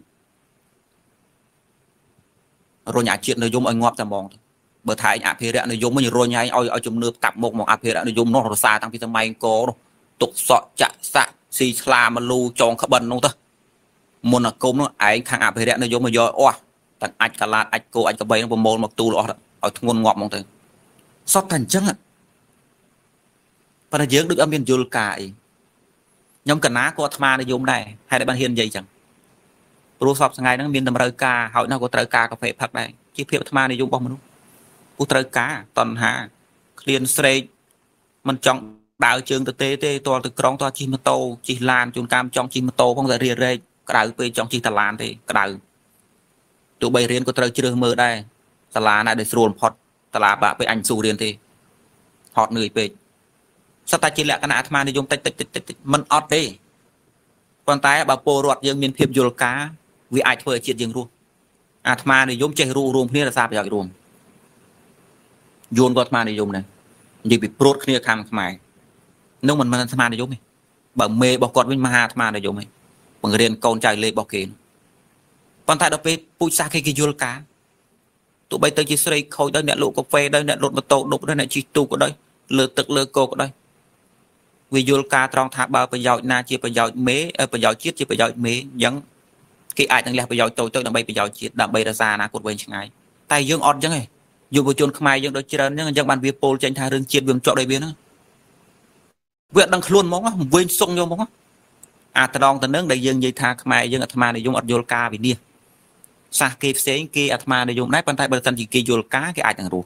rồi nhảy chuyện nội dung anh ngọt ra mong bữa thay anh áp hệ nội dung mới rồi nhảy ỏi chùm nước tập một áp hệ nội dung nó xa tăng phía mày có tục sọ chặt sạ xì la mà lu tròn khắp bần không ta muốn là công nó anh khang áp hệ nội dung mà do oa tặng anh cả lạt anh cô anh cả bay nó môn một tu lọ ở ngôn ngọt mong tới sót thành chân ạ và nó dưỡng được âm viên dùl cải nhóm cần ná có thma để dùng này hay để ban hiền vậy chẳng rồi sọp ngày nó miền tầm rơi ca hỏi nó có trời ca cà phê thật đây chi phí thma để dùng bông mình u trời cá toàn hà liền srei mình chọn đạo trường từ tê to từ krong to chi mô tô chi lan chun cam trong chi mô tô không thể rìa rê cái đạo về trong chi tà lan thì cái đạo tụi bay riêng có trời chưa mơ đây tà lan này để sườn phật tà là bạn với anh su riêng thì họ người về sao ta chỉ lẽ cái nào mà để dùng tịch mình ọt đi còn tay bà po ruột dương miền phim dùl cá vì ai thôi chuyện dương luôn mà để dùng chơi ru rùm kia là sao bây giờ rùm dùn con mà để dùng này gì bị prot kia tham mày nếu mình mà để dùng này bà mê bà con với mà để dùng này bằng riêng con trai lê bảo kiến còn tay đó về pui xa cái dùl cá tụi bay tới chỉ xây khôi đây nè lụ cà phê đây nè lụt một tổ đục đây nè chỉ tu của đây lừa tực lừa cô của đây vì dùl ca trong tháp bao bây giờ na chia bây giờ mế bây giờ chiết chia bây giờ mế giống cái ai đang làm bây giờ tôi đang bay bây giờ chiết đang bay ra xa na cột bên chẳng ai tay dương ọt chẳng này dù vừa chôn khai dương đôi chân nhưng dân ban việt pol tranh tha rừng chiết viêm trọ đây biến á việc đang luôn móng á quên sông vô móng á tao tao nướng đại dương dây tha khai dương atma để dùng ọt dùl ca vì đi xa kịp xé kia atma để dùng nát bàn tay bờ thân chỉ kia dùl cá cái ai đang ruột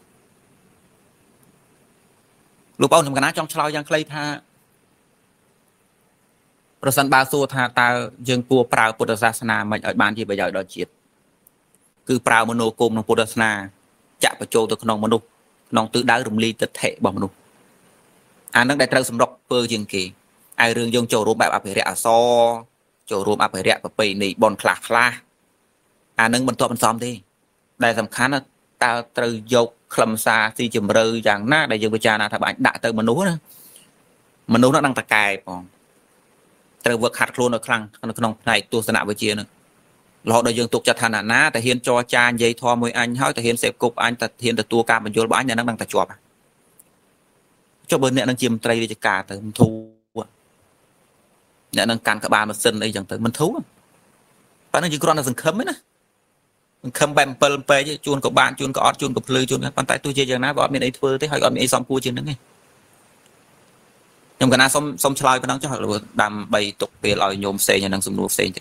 lúc bao nhiêu cái ná trong slau giang clay thaประสานบาสูธาตายังปัวปราพุทธศาสนาไม่เอาบ้านที่ไปใหญ่ดอยเฉียดคือปรามโนกรมของพุทธศาสนาจะประโจตัวขนมมนุษย์น้องตื้อดาวรุมลีตัดเถะบ่มนุษย์อันนั้นได้ตรัสสำหรับเปิดยังกี่ไอเรื่องยงโจรวมแบบอภิเรศซอโจรวมอภิเรศประเพณีบอลคลาคลาอันนั้นมันตัวมันซ้อมที่ได้สำคัญนะตาตรึยกคลำซาที่จมเรืออย่างน่าได้ยังวิจารณ์ถ้าบ้านด่าเติมมนุษย์นะมนุษย์นั่งตะกายปองត្រូវវឹកហាត់ខ្លួននៅខ្លាំងក្នុងផ្នែកទស្សនវិជ្ជានឹងរហូតដល់យើងទុកចិត្តថាណាតែហ៊ានចរចានិយាយធម៌មួយអញហើយតែហ៊ានសេពគប់អញតែហ៊ានទទួលការបញ្យល់របស់អញតែនឹងតែជាប់ចុះបើអ្នកនឹងជាមន្ត្រីរាជការទៅមិនធូរអ្នកនឹងកាន់ក្បាលម៉ាស៊ីនអីចឹងទៅមិនធូរប៉ុន្តែយើងគ្រាន់តែសង្ឃឹមទេណាសង្ឃឹមបែប7ពេកជួនក៏បានជួនក៏អត់ជួនក៏ភ្លឺជួនប៉ុន្តែទោះជាយ៉ាងណាក៏អត់មានអីធ្វើទេហើយក៏អត់មានអីសំគួរជាងហ្នឹងទេខ្ញុំកណាសុំឆ្លើយប៉ុណ្ណឹងចុះដាំ3ទុកពេលឲ្យញោមផ្សេងនឹងសំណួរផ្សេងទៀត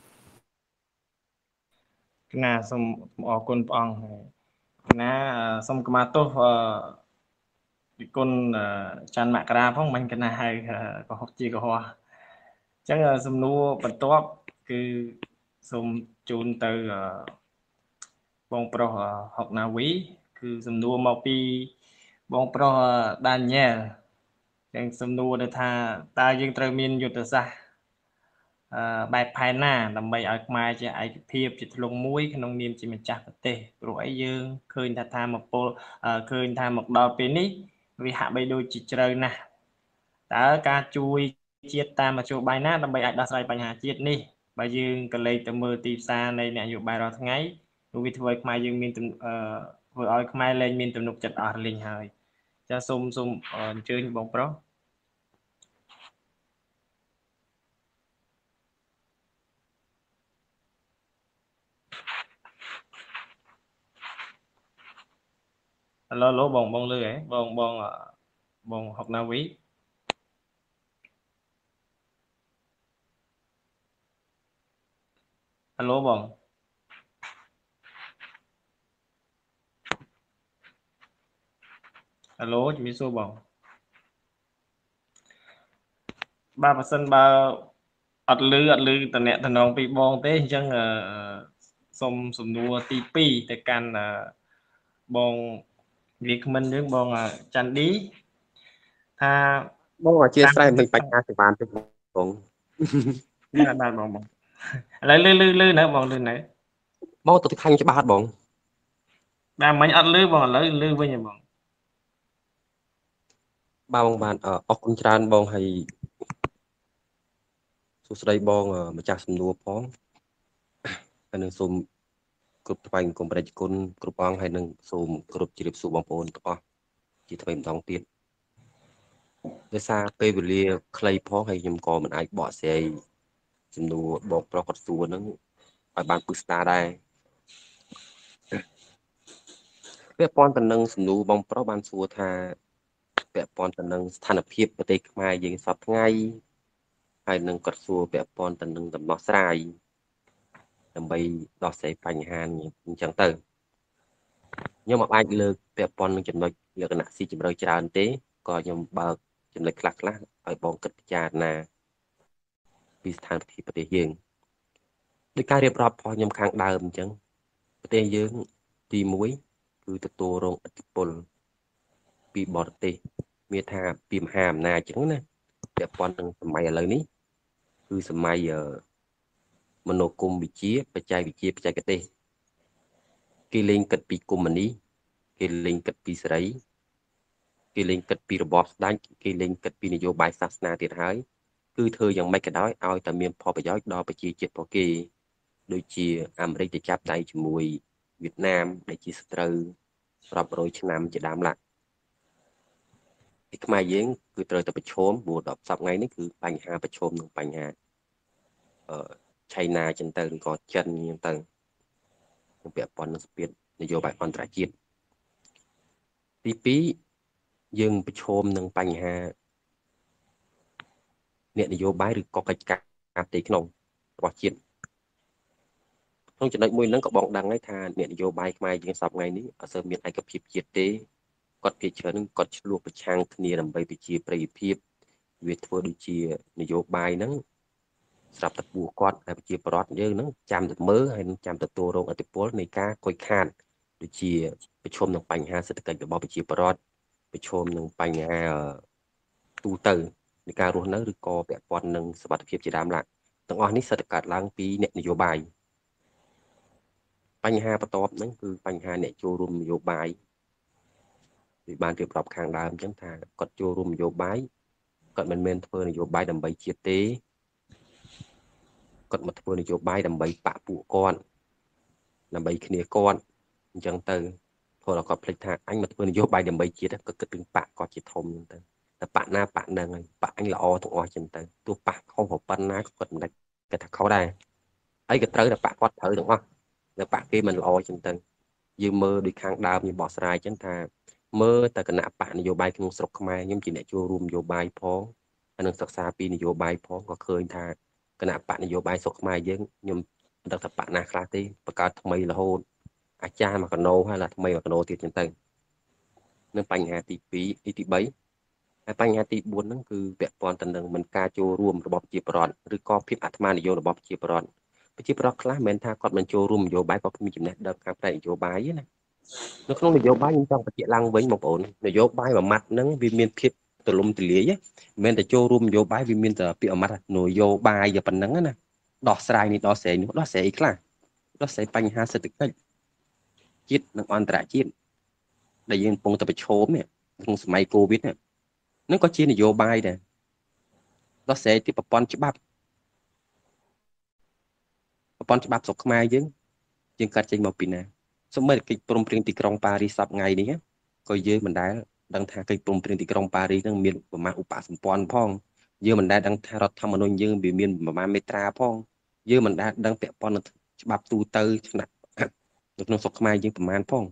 កណាសូមអរគុណព្រះអង្គកណាសូមកម្មាទោសពីគុណច័ន្ទមករាផងមិនកណាហើយកុហកជាកុហកអញ្ចឹងសំណួរបន្ទាប់គឺសូមជូនទៅបងប្រុសហុកណាវីគឺសំណួរមកពីបងប្រុសដានីយ៉ែលទាំងសំណួរទៅថាតើយើងត្រូវមានយុទ្ធសាស្ត្របែបផែនណាដើម្បីឲ្យខ្មែរជាឯកភាពជាធ្លុងមួយក្នុងនាមជាម្ចាស់ប្រទេសព្រោះអីយើងឃើញថាឃើញថាមកដល់ពេលនេះវាហាក់បីដូចជាជ្រៅណាស់តើការជួយជាតិតាមមធ្យោបាយណាដើម្បីអាចដោះស្រាយបញ្ហាជាតិនេះបើយើងក៏លេខទៅមើលទីផ្សារនៃនយោបាយរាល់ថ្ងៃនោះវាធ្វើឲ្យខ្មែរយើងមានធ្វើឲ្យខ្មែរលែងមានទំនុកចិត្តអស់រលីងហើយចាសូមអញ្ជើញបងប្រុសឡូបងលឺហ៎បងហុកណាវីឡូបង alo ជំរាបសួរបងបាទបើសិនបើអត់លឺតំណែងតំណងពីបងទេអញ្ចឹងសូមសំណួរទី2ទៅកាន់បងវាគ្មិនយើងបងច័ន្ទឌីថាបងអធិស្ឋានមិនបញ្ហាសេវាទេបងបាទបងឥឡូវលឺនៅបងលឺនៅបងទៅខាញ់ច្បាស់បងបាទមិញអត់លឺបងឥឡូវលឺវិញហ៎បងបងបានអរគុណច្រើនបងហើយសួស្តីបងម្ចាស់សំណួរផងហើយនឹងសូមគ្រប់ថ្វាយបង្គំប្រជាគុណគ្រប់អង្គហើយនឹងសូមគោរពជម្រាបសួរបងប្អូនទាំងអស់ជាថ្មីម្ដងទៀតដោយសារពេលវេលាខ្លីផងហើយខ្ញុំក៏មិនអាចបកស្រាយសំណួរបងប្រុសគាត់សួរហ្នឹងឲ្យបានពឹស្ដារដែរពាក់ព័ន្ធទៅនឹងសំណួរបងប្រុសបានសួរថាពាក់ព័ន្ធទៅនឹងស្ថានភាពប្រទេសខ្មែរយើងសពថ្ងៃហើយនឹងគាត់សួរពាក់ព័ន្ធទៅនឹងដំណោះស្រាយដើម្បីដោះស្រាយបញ្ហានេះអញ្ចឹងទៅខ្ញុំអាចលើកពាក់ព័ន្ធនឹងចំណុចលក្ខណៈស៊ីជម្រៅច្រើនទេក៏ខ្ញុំបើកចំណុចខ្លះៗឲ្យបងគិតពិចារណាពីស្ថានភាពប្រទេសយើងដោយការរៀបរាប់របស់ខ្ញុំខាងដើមអញ្ចឹងប្រទេសយើងទី1គឺទទួលរងឥទ្ធិពលពីបរទេសមានថាពីមហាអំណាចអញ្ចឹងណាពាក់ព័ន្ធនឹងសម័យឥឡូវនេះគឺសម័យមនោគមវិជ្ជាបច្ចេកវិទ្យាបច្ចេកទេសគេលេងគិតពីកុម្មុយនីសគេលេងគិតពីសេរីគេលេងគិតពីរបបស្ដេចគេលេងគិតពីនយោបាយសាសនាទៀតហើយគឺធ្វើយ៉ាងម៉េចក៏ដោយឲ្យតែមានផលប្រយោជន៍ដល់ប្រជាជាតិរបស់គេដូចជាអាមេរិកទៅចាប់ដៃជាមួយវៀតណាមដែលជាសត្រូវរាប់រយឆ្នាំជាដើមឡាទីខ្មែរយើងគឺត្រូវតែប្រឈមព្រោះដល់សប្តាហ៍ថ្ងៃនេះគឺបញ្ហាប្រឈមនឹងបញ្ហាឆៃណាចឹងទៅឬក៏ចិនចឹងទៅពាក់ព័ន្ធនឹងស្ពាននយោបាយអន្តរជាតិទី2យើងប្រឈមនឹងបញ្ហាអ្នកនយោបាយឬក៏កិច្ចការផ្ទៃក្នុងរបស់ជាតិក្នុងចំណុចមួយហ្នឹងក៏បងដឹងហើយថាអ្នកនយោបាយខ្មែរយើងសប្តាហ៍ថ្ងៃនេះអត់សូវមានឯកភាពជាតិទេគាត់ភាគច្រើននឹងគាត់ឆ្លោះប្រឆាំងគ្នាដើម្បីប្រជាប្រិយភាពវាធ្វើដូចជានយោបាយហ្នឹងស្រាប់តែពួកគាត់ហើយប្រជាប្រដ្ឋយើងហ្នឹងចាំតែមើលហើយនឹងចាំទទួលរងឥទ្ធិពលនៃការខូចខាតដូចជាប្រឈមនឹងបញ្ហាសេដ្ឋកិច្ចរបស់ប្រជាប្រដ្ឋប្រឈមនឹងបញ្ហាទូទៅនៃការរស់នៅឬក៏ពាក់ព័ន្ធនឹងសុខភាពជាដើមឡើយទាំងអស់នេះសិតតែកើតឡើងពីអ្នកនយោបាយបញ្ហាបន្ទាប់ហ្នឹងគឺបញ្ហាអ្នកចូលរួមនយោបាយដូចបានរៀបរាប់ខាងដើមអញ្ចឹងថាគាត់ចូលរួមនយោបាយគាត់មិនមែនធ្វើនយោបាយដើម្បីជាតិទេគាត់មកធ្វើនយោបាយដើម្បីបកពួកគាត់ដើម្បីគ្នាគាត់អញ្ចឹងទៅព្រោះគាត់ភ្លេចថាអញមកធ្វើនយោបាយដើម្បីជាតិក៏គិតពីបកគាត់ជាធំអញ្ចឹងទៅតែបកណាបកហ្នឹងហើយបកអញល្អទាំងអស់អញ្ចឹងទៅទោះបកខុសប៉ុណ្ណាក៏គាត់មិនដឹងគេថាខុសដែរហើយក៏ត្រូវតែបកគាត់ត្រូវទាំងអស់តែបកគេមិនល្អអញ្ចឹងទៅយើងមើលដូចខាងដើមយើងបោះស្រាយអញ្ចឹងថាមើលតែគណៈបកនយោបាយក្នុងស្រុកខ្មែរខ្ញុំជាអ្នកចូលរួមនយោបាយផងហើយនឹងសិក្សាពីនយោបាយផងក៏ឃើញថាគណៈបកនយោបាយស្រុកខ្មែរយើងខ្ញុំមិនដឹងថាបកណាខ្លះទេបង្កើតថ្មីរហូតអាចារ្យមកកណោហើយឡាថ្មីមកកណោទៀតចឹងទៅនឹងបញ្ហាទី2ទី3ហើយបញ្ហាទី4ហ្នឹងគឺពាក់ព័ន្ធទៅនឹងមិនការចូលរួមរបស់ប្រជាពលរដ្ឋឬក៏ភាពអាត្មានិយមរបស់ប្រជាពលរដ្ឋខ្លះមិនថាគាត់មិនចូលរួមនយោបាយក៏មានចំណេះដឹងខាងផ្នែកនយោបាយណានៅក្នុងនយោបាយខ្ញុំចង់បញ្ជាក់ឡើងវិញបងប្អូននយោបាយមួយម៉ាត់ហ្នឹងវាមានភាពទលំទលាយមិនមែនតែចូលរួមនយោបាយវាមានតែពាក្យមួយម៉ាត់នយោបាយតែប៉ុណ្្នឹងណាដោះស្រាយនេះដោះស្រាយនោះដោះស្រាយអីខ្លះដោះស្រាយបញ្ហាសេដ្ឋកិច្ចជាតិនិងអន្តរជាតិដែលយើងកំពុងតែប្រឈមនេះក្នុងសម័យកូវីដហ្នឹងក៏ជានយោបាយដែរដោះស្រាយទីប្រព័ន្ធច្បាប់ស្រុកខ្មែរយើងកាត់ចេញមកពីណាសម្បីតែកិច្ចព្រមព្រៀងទីក្រុងប៉ារីសសប្តាហ៍ថ្ងៃនេះក៏យើងមិនដែលដឹងថាកិច្ចព្រមព្រៀងទីក្រុងប៉ារីសនឹងមានប្រមាណឧបសម្ព័ន្ធផងយើងមិនដែលដឹងថារដ្ឋធម្មនុញ្ញយើងវាមានប្រមាណមេត្រាផងយើងមិនដែលដឹងពាក់ព័ន្ធនឹងច្បាប់ទូទៅឆ្នាក់នៅក្នុងស្រុកខ្មែរយើងប្រមាណផង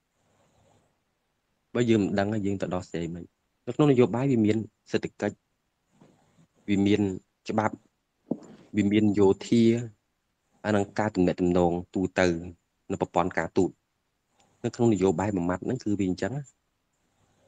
បើយើងមិនដឹងយើងទៅដោះស្រាយមិននៅក្នុងនយោបាយវាមានសេដ្ឋកិច្ចវាមានច្បាប់វាមានយោធាហើយនឹងការទំនាក់ទំនងទូទៅនៅប្រព័ន្ធការទូតនៅក្នុងនយោបាយមួយម៉ាត់ហ្នឹងគឺវាអញ្ចឹង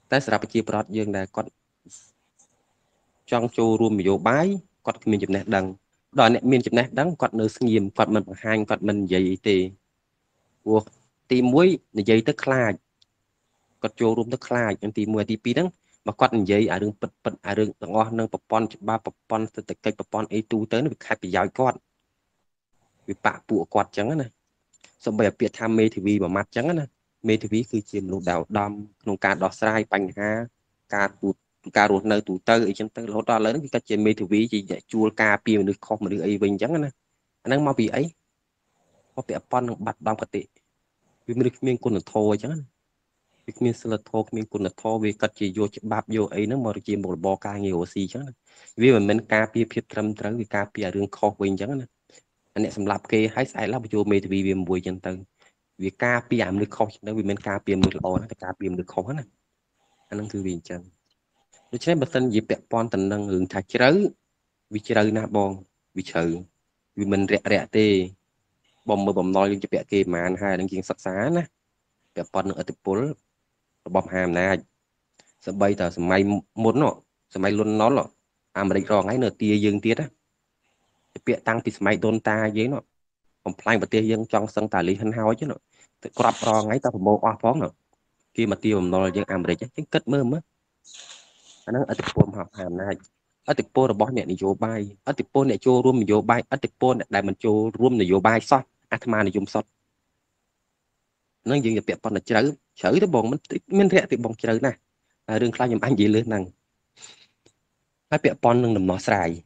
តែសម្រាប់ប្រជាប្រដ្ឋយើងដែលគាត់ចង់ចូលរួមនយោបាយគាត់គ្មានចំណេះដឹងដល់អ្នកមានចំណេះដឹងគាត់នៅស្ងៀមគាត់មិនបង្ហាញគាត់មិននិយាយអីទេព្រោះទី1និយាយទៅខ្លាចគាត់ចូលរួមទៅខ្លាចទី1ទី2ហ្នឹងបើគាត់និយាយអារឿងពិតអារឿងទាំងអស់នឹងប្រព័ន្ធច្បាប់ប្រព័ន្ធសេដ្ឋកិច្ចប្រព័ន្ធអីទូទៅវាខាត់ប្រយោជន៍គាត់វាបាក់ពួកគាត់ចឹងណាសូម្បីតែពាក្យថាមេធាវីមួយម៉ាត់ចឹងណាមេធាវីគឺជាមនុស្សដែលឧត្តមក្នុងការដោះស្រាយបញ្ហាការរស់នៅទូទៅអីចឹងទៅរហូតដល់ឥឡូវហ្នឹងគឺគាត់ជាមេធាវីជាជួលការពារមនុស្សខុសមនុស្សអីវិញចឹងណាអាហ្នឹងមកពីអីមកពាក់ព័ន្ធនឹងបាត់បង់កតិវាមនុស្សគ្មានគុណធម៌ចឹងណាវាគ្មានសិលធម៌គ្មានគុណធម៌វាកាត់ជាយកច្បាប់យកអីហ្នឹងមកជាមុខរបរការងាររស់ស៊ីចឹងណាវាមិនមែនការពារភាពត្រឹមត្រូវវាការពាររឿងខុសវិញចឹងណាអ្នកសម្លាប់គេហើយស្អែកឡើងបញ្ចូលមេធាវីវាមួយចឹងទៅវាការពារអាមនុស្សខុសចឹងទៅវាមិនការពារមនុស្សល្អណាតែការពារមនុស្សខុសណាអាហ្នឹងគឺវាអញ្ចឹងដូច្នេះបើសិនជាពាក់ព័ន្ធទៅនឹងរឿងថាជ្រៅវាជ្រៅណាស់បងវាជ្រៅវាមិនរាក់ទេបំមើលបំណុលយើងជាពាក់គេប្រហែលហើយនឹងជាងសិក្សាណាពាក់ព័ន្ធនឹងឥទ្ធិពលរបស់មហាអំណាចសម្បីតែសម័យមុនសម័យលន់ណុលអាមេរិករងហើយនៅទាយើងទៀតណាពាក្យតាំងពីសម័យដូនតាយើងបំផ្លាញប្រទេសយើងចង់សឹងតាលីហិនហើយទៅក្របរងហើយតែប្រមូលអស់ផងគេមកទាបំណុលយើងអាមេរិកចឹងគិតមើលអាហ្នឹងឥទ្ធិពលមហាអំណាចឥទ្ធិពលរបស់អ្នកនយោបាយឥទ្ធិពលអ្នកចូលរួមនយោបាយឥទ្ធិពលអ្នកដែលមិនចូលរួមនយោបាយសោះអាត្មានិយមសុទ្ធហ្នឹងយើងទៅពាក់ព័ន្ធជ្រៅទៅបងមិនមានរយៈទីបងជ្រៅណាស់រឿងខ្លះខ្ញុំអញនិយាយលើហ្នឹងហើយពាក់ព័ន្ធនឹងដំណោះស្រាយ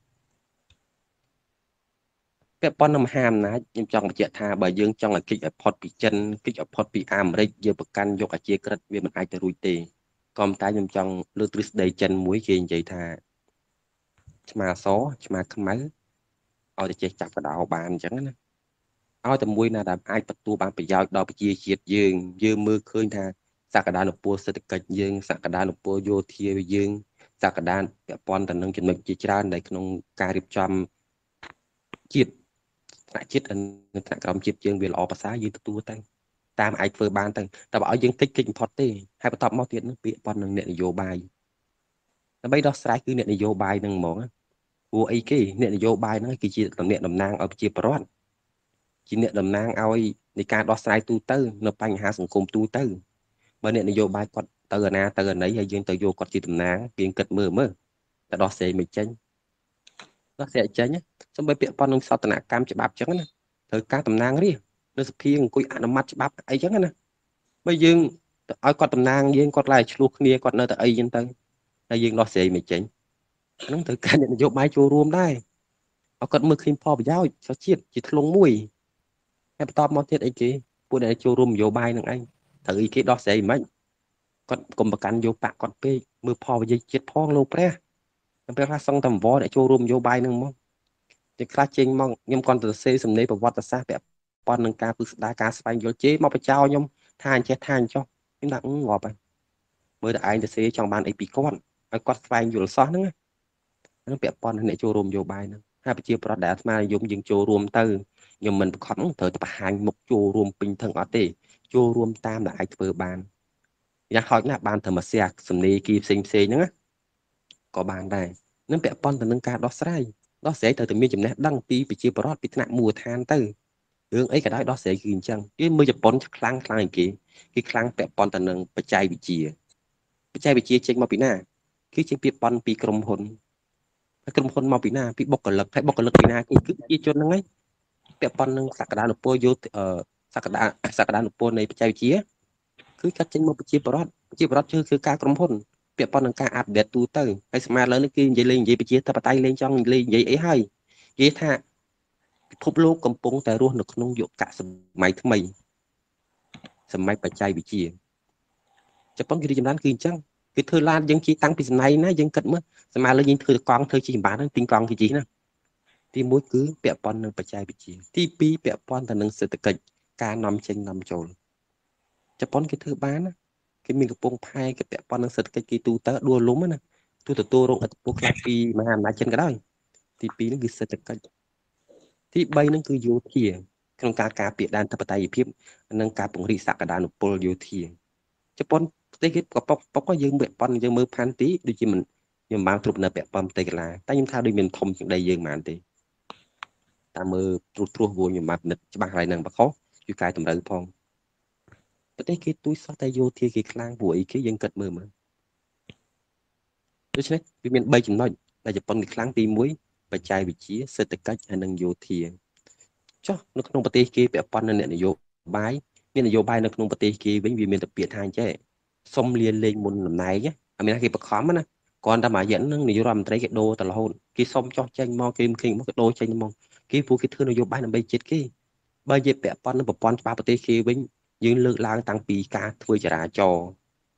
ពាក់ព័ន្ធនឹងមហាអំណាចខ្ញុំចង់បញ្ជាក់ថាបើយើងចង់ឲ្យគេចឲ្យផុតពីចិនគេចឲ្យផុតពីអាមេរិកយើងប្រកាន់យកអាជាក្រិតវាមិនអាចទៅរួចទេក៏តែខ្ញុំចង់លើកទ្រឹស្ដីចិនមួយគេនិយាយថាឆ្មាសឆ្មាខ្មៅឲ្យតែចេះចាប់កដោបានអញ្ចឹងណាឲ្យតែមួយណាដែលអាចទទួលបានប្រយោជន៍ដល់ប្រជាជាតិយើងមើលឃើញថាសក្តានុពលសេដ្ឋកិច្ចយើងសក្តានុពលយោធាយើងសក្តានុពលពាក់ព័ន្ធទៅនឹងចំណុចជាច្រើនដែលក្នុងការរៀបចំជាតិថ្នាក់ជាតិនិងថ្នាក់ក្រោមជាតិយើងវាល្អប្រសើរយើងទទួលទៅតាមអាចធ្វើបានទៅតែបើឲ្យយើងតិចបំផុតទេហើយបន្តមកទៀតនឹងពាក្យប៉ុននឹងអ្នកនយោបាយដើម្បីដោះស្រាយគឺអ្នកនយោបាយនឹងហ្មងព្រោះអីគេអ្នកនយោបាយហ្នឹងគឺជាតំណាងឲ្យប្រជាពលរដ្ឋជាអ្នកតំណាងឲ្យនៃការដោះស្រាយទូទៅនៅបញ្ហាសង្គមទូទៅបើអ្នកនយោបាយគាត់ទៅអាណាទៅអាណីហើយយើងទៅយកគាត់ជាតំណាងពីគិតមើលតែដោះស្រាយមិនចេញដោះស្រាយចេញសំបីពាក្យប៉ុននឹងសតនកម្មច្បាប់ចឹងណាត្រូវការតំណាងរាស្ត្រនៅសភាអង្គុយអនុម័តច្បាប់អីចឹងណាបើយើងឲ្យគាត់តំណាងយើងគាត់ឡាយឆ្លោះគ្នាគាត់នៅតែអីចឹងទៅហើយយើងដោះស្រាយមិនចេញហ្នឹងត្រូវការអ្នកនយោបាយចូលរួមដែរឲ្យគាត់មើលឃើញផលប្រយោជន៍choជាតិជាធ្លុងមួយហើយបន្តមកទៀតអីគេពួកដែលចូលរួមនយោបាយនឹងឯងត្រូវអីគេដោះស្រាយមិនគាត់កុំប្រកាន់យកបាក់គាត់ពេកមើលផលប្រយោជន៍ជាតិផងលោកព្រះពេលខ្លះសង្ឃតំវរដែលចូលរួមនយោបាយនឹងមកជាខ្លះចេញមកខ្ញុំគាត់ទៅសេសំណេរប្រវត្តិសាស្ត្រពាក់ព័ន្ធនឹងការពឹស្ដារការស្វែងយល់ជេរមកបចោខ្ញុំថាអញ្ចេះថាអញ្ចោះខ្ញុំដាក់ងាប់ហើយមើលតែឯងទៅសេចង់បានអីពីគាត់ឲ្យគាត់ស្វែងយល់សោះហ្នឹងហ្នឹងពាក់ព័ន្ធនឹងអ្នកចូលរួមនយោបាយហ្នឹងហើយប្រជាប្រដ្ឋដែលអាត្មានិយមយើងចូលរួមទៅខ្ញុំមិនប្រខំត្រូវតែបង្ហាញមុខចូលរួមពេញធឹងអត់ទេចូលរួមតាមដែលអាចធ្វើបានយ៉ាងហោចណាស់បានតែមកសះសំណេរគីផ្សេងហ្នឹងក៏បានដែរនឹងពាក់ព័ន្ធទៅនឹងការដោះស្រាយត្រូវតែមានចំណេះដឹងពីប្រជាពលរដ្ឋពីថ្នាក់មូលដ្ឋានទៅរឿងអីក៏ដោយដោះស្រាយគឺអញ្ចឹងគេមើលជប៉ុនខ្លាំងជាងគេខ្លាំងពាក់ព័ន្ធទៅនឹងបច្ចេកវិទ្យាចេញមកពីណាគឺចេញពាក្យប៉ុនពីក្រុមហ៊ុនហើយក្រុមហ៊ុនមកពីណាពីបុគ្គលិកហើយបុគ្គលិកពីណាគឺប្រជាជនហ្នឹងឯងពាក់ព័ន្ធនឹងសក្តានុពលសក្តានុពលនៃបច្ចេកវិទ្យាគឺកាត់ចេញមកប្រជាពលរដ្ឋគឺការក្រុមហ៊ុនពាក់ព័ន្ធនឹងការអាប់ដេតទូទៅហើយស្មារតីនេះគឺនិយាយប្រជាធិបតេយ្យលេងចង់និយាយអីហើយនិយាយថាពិភពលោកកំពុងតែរស់នៅក្នុងយុគសម័យថ្មីសម័យបច្ចេកវិទ្យាជប៉ុនគេរីកចម្រើនគឺអញ្ចឹងគេធ្វើឡានយើងជិះតាំងពីសម័យណាយើងគិតមើលស្មារតីយើងធ្វើកង់ធ្វើជិះចម្បាហ្នឹងទិញកង់គេជិះណាទី1គឺពាក់ព័ន្ធនឹងបច្ចេកវិទ្យាទី2ពាក់ព័ន្ធទៅនឹងសេដ្ឋកិច្ចការនាំចេញនាំចូលជប៉ុនគេធ្វើបានណាគេមានកំពង់ផែគេពាក់ព័ន្ធនឹងសេដ្ឋកិច្ចគេទូទៅដួលលំណាទូទទួលរងឥទ្ធិពលខ្លះពីមហាអំណាចចិនក៏ដោយទី2ហ្នឹងគឺសេដ្ឋកិច្ចទី3ហ្នឹងគឺយោធាក្នុងការការពារដែនអធិបតេយ្យភាពនិងការពង្រីកសក្តានុពលយោធាជប៉ុនប្រទេសគេប៉ុកយើងពាក់ប៉ុនយើងមើលផានទីដូចជាមិនខ្ញុំបានគ្រប់នៅពាក់ប៉ុនប្រទេសកន្លាតែខ្ញុំថាដូចមានធំជាងដីយើងហ្មងទេតាមមើលត្រួសវងខ្ញុំបានពិនិត្យច្បាស់ហើយនឹងបខុសជួយកែតម្រូវផងប្រទេសគេទួយសោះតែយោធាគេខ្លាំងព្រោះអីគេយើងគិតមើលមើលដូច្នេះវាមាន3ចំណុចដែលជប៉ុនគេខ្លាំងទី1បច្ចេកវិទ្យាសេដ្ឋកិច្ចហើយនិងយោធាចុះនៅក្នុងប្រទេសគេពាក់ព័ន្ធនឹងអ្នកនយោបាយមាននយោបាយនៅក្នុងប្រទេសគេវិញវាមានតែពាក្យថាអញ្ចេះសុំលាលែងមុនតំណែងអមានគេបខំណាគ្រាន់តែមួយរយៈហ្នឹងនាយករដ្ឋមន្ត្រីគេដូរទៅរហូតគេសុំចោះចេញមកគេឃើញមកគេដូរចេញមកគេព្រោះគេធ្វើនយោបាយដើម្បីជាតិគេបើនិយាយពាក់ព័ន្ធនឹងប្រព័ន្ធច្បាប់ប្រទេសគេវិញយើងលើកឡើងតាំងពីការធ្វើចរាចរណ៍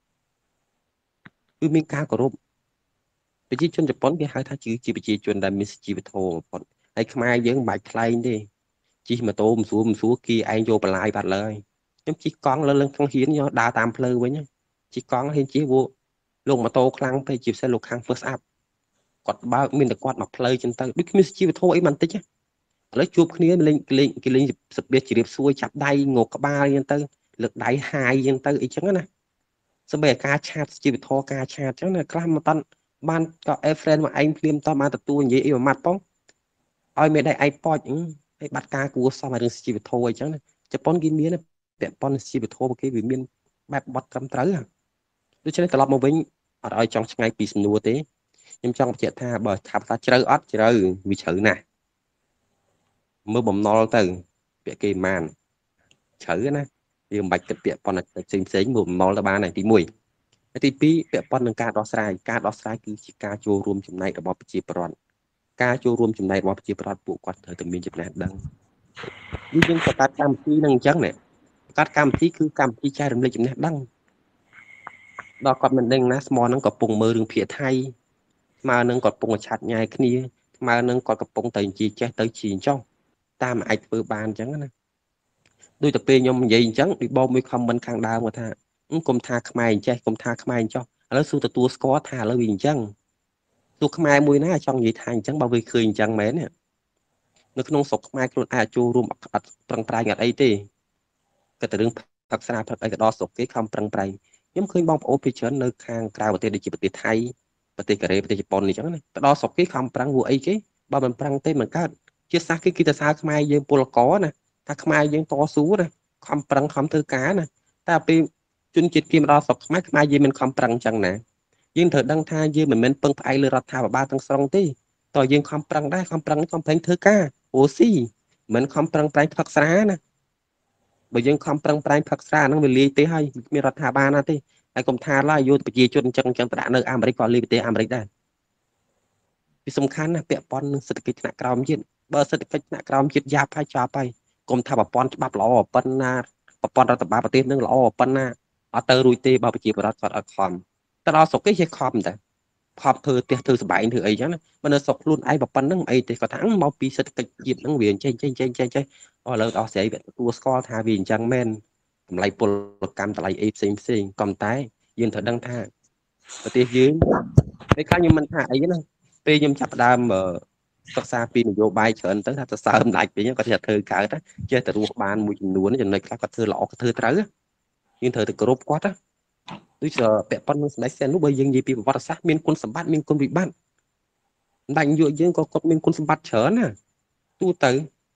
គឺមានការគោរពប្រជាជនជប៉ុនគេហៅថាជាប្រជាជនដែលមានជីវធម៌បំផុតហើយខ្មែរយើងមិនបាច់ថ្លែងទេជិះម៉ូតូមិនស្រួលគេឯងយកបន្លាយបាត់ឡើយខ្ញុំជិះកង់លើក្នុងហ៊ានយកដើរតាមផ្លូវវិញជិះកង់ហ៊ានជិះពួកលោកម៉ូតូខ្លាំងពេកជាពិសេសលោកខាង first up គាត់បើកមានតែគាត់មកផ្លូវចឹងទៅដូចគ្មានជីវធម៌អីបន្តិចឥឡូវជួបគ្នាលេងសប្បុរសជ្រាបសួរចាប់ដៃងក់ក្បាលចឹងទៅលើកដៃហាយចឹងទៅអីចឹងណាសម្រាប់ការឆាតជីវធម៌ការឆាតចឹងណាខ្លះមកតន់បានក៏ friend មកឯងភ្លាមតបានទទួលនិយាយអីមួយម៉ាត់ផងឲ្យមេដៃឯងប៉ចហើយបាត់ការគួរសមឲ្យរឿងជីវធម៌អីចឹងណាជប៉ុនគេមានពាក់ព័ន្ធជីវធម៌គេវាមានបែបបត់ត្រឹមត្រូវដូច្នេះត្រឡប់មកវិញអត់ឲ្យចង់ឆ្ងាយពីសំណួរទេខ្ញុំចង់បញ្ជាក់ថាបើថាជ្រៅអត់ជ្រៅវាជ្រៅណាស់មើលបំណុលទៅពាក្យគេម៉ានជ្រៅណាយើងមិនបាច់គិតពាក្យប៉ុណ្ណឹងផ្សេងមើលបំណុលទៅបានហើយទី1ហើយទី2ពាក់ព័ន្ធនឹងការដោះស្រាយគឺជាការចូលរួមចំណែករបស់ប្រជាពលរដ្ឋការចូលរួមចំណែករបស់ប្រជាពលរដ្ឋពួកគាត់ត្រូវតែមានចំណេះដឹងយើងបង្កើតកម្មវិធីនឹងអញ្ចឹងណាបង្កើតកម្មវិធីគឺកម្មវិធីចែករំលែកចំណេះដឹងដល់គាត់មិនដឹងណាស្មោះហ្នឹងក៏ពងមើលរឿងភាគថៃស្មើនឹងគាត់ពងឆាត់ញ៉ាយគ្នាស្មើនឹងគាត់កំពុងតែជាចេះទៅជាចោះតាមអាចធ្វើបានអញ្ចឹងណាដូចតែពេលខ្ញុំនិយាយអញ្ចឹងដូចបោកមួយ comment ខាងដើមគាត់ថាគុំថាខ្មែរអញ្ចេះគុំថាខ្មែរអញ្ចោះឥឡូវសួរទទួលស្គាល់ថាឥឡូវវាអញ្ចឹងទោះខ្មែរមួយណាចង់និយាយថាអញ្ចឹងបើវាឃើញអញ្ចឹងមែននៅក្នុងស្រុកខ្មែរខ្លួនអាចចូលរួមអត់ប្រឹងប្រែងអត់អីទេក៏តែរឿងផឹកស្រាផឹកអីក៏ដល់ស្រុកគេខំប្រឹងប្រែងខ្ញុំឃើញបងប្អូនភាគច្រើននៅខាងក្រៅប្រទេសដូចជាប្រទេសថៃប្រទេសកូរ៉េប្រទេសជប៉ុននេះអញ្ចឹងណាទៅដល់ស្រុកគេខំប្រឹងពួកអីគេបើមិនប្រឹងទេមិនកើតជាសាសគេទៅសារខ្មែរយើងពលករណាថាខ្មែរយើងតស៊ូណាខំប្រឹងខំធ្វើការណាតែពេលជនជាតិគេមកដល់ស្រុកខ្មែរយើងមិនខំប្រឹងអញ្ចឹងណាយើងត្រូវដឹងថាយើងមិនមែនពឹងផ្អែកលើរដ្ឋាភិបាលទាំងស្រុងទេតើយើងខំប្រឹងដែរខំប្រឹងធ្វើការអូស៊ីមិនខំប្រឹងប្រែងផឹកស្រាណាបើយើងខំប្រឹងប្រែងផឹកស្រាហ្នឹងវាលាយទេហើយមានរដ្ឋាភិបាលណាទេហើយកុំថាឡើយយកប្រជាជនអញ្ចឹងទៅដាក់នៅអាមេរិកក៏លាយប្រទេសអាមេរិកដែរវាសំខាន់ណាស់ពាក់ព័ន្ធនឹងសេដ្ឋកិច្ចថ្នាក់ក្រោមជាតិបើសេដ្ឋកិច្ចថ្នាក់ក្រោមជាតិយ៉ាប់ហើយចាប់ហើយកុំថាប្រព័ន្ធច្បាប់ល្អប៉ុណ្ណាប្រព័ន្ធរដ្ឋបាលប្រទេសនឹងល្អប៉ុណ្ណាអត់ទៅរួចទេបើប្រជាពលរដ្ឋគាត់អត់ខំទៅដល់ស្រុកគេចេះខំតែផប់ធ្វើផ្ទះធ្វើសបែងធ្វើអីចឹងណាបើនៅស្រុកខ្លួនឯងប៉ុណ្ណឹងអីទេគាត់ថាមកពីសេដ្ឋកិច្ចជាតិហ្នឹងវាចេះឥឡូវដល់ស្រីវាទទួលស្គាល់ថាវាអញ្ចឹងមែនតម្លៃពលកម្មតម្លៃអីផ្សេងក៏តែយើងត្រូវដឹងថាប្រទេសយើងពេលខ្លះខ្ញុំមិនថាអីណាពេលខ្ញុំចាប់ដើមសិក្សាពីនយោបាយច្រើនទៅថាសរសើរម្ដេចវិញគាត់ចេះធ្វើកើតចេះតែរស់បានមួយចំនួនចំណុចខ្លះគាត់ធ្វើល្អគាត់ធ្វើត្រូវយើងត្រូវតែគោរពគាត់ដូចពាក់ព័ន្ធនឹងសម្ដេចសែននោះបើយើងនិយាយពីប្រវត្តិសាស្ត្រមានគុណសម្បត្តិមានគុណវិបត្តិម្ដេចយុវយើងក៏គាត់មានគុណសម្បត្តិច្រើនណាទូទៅ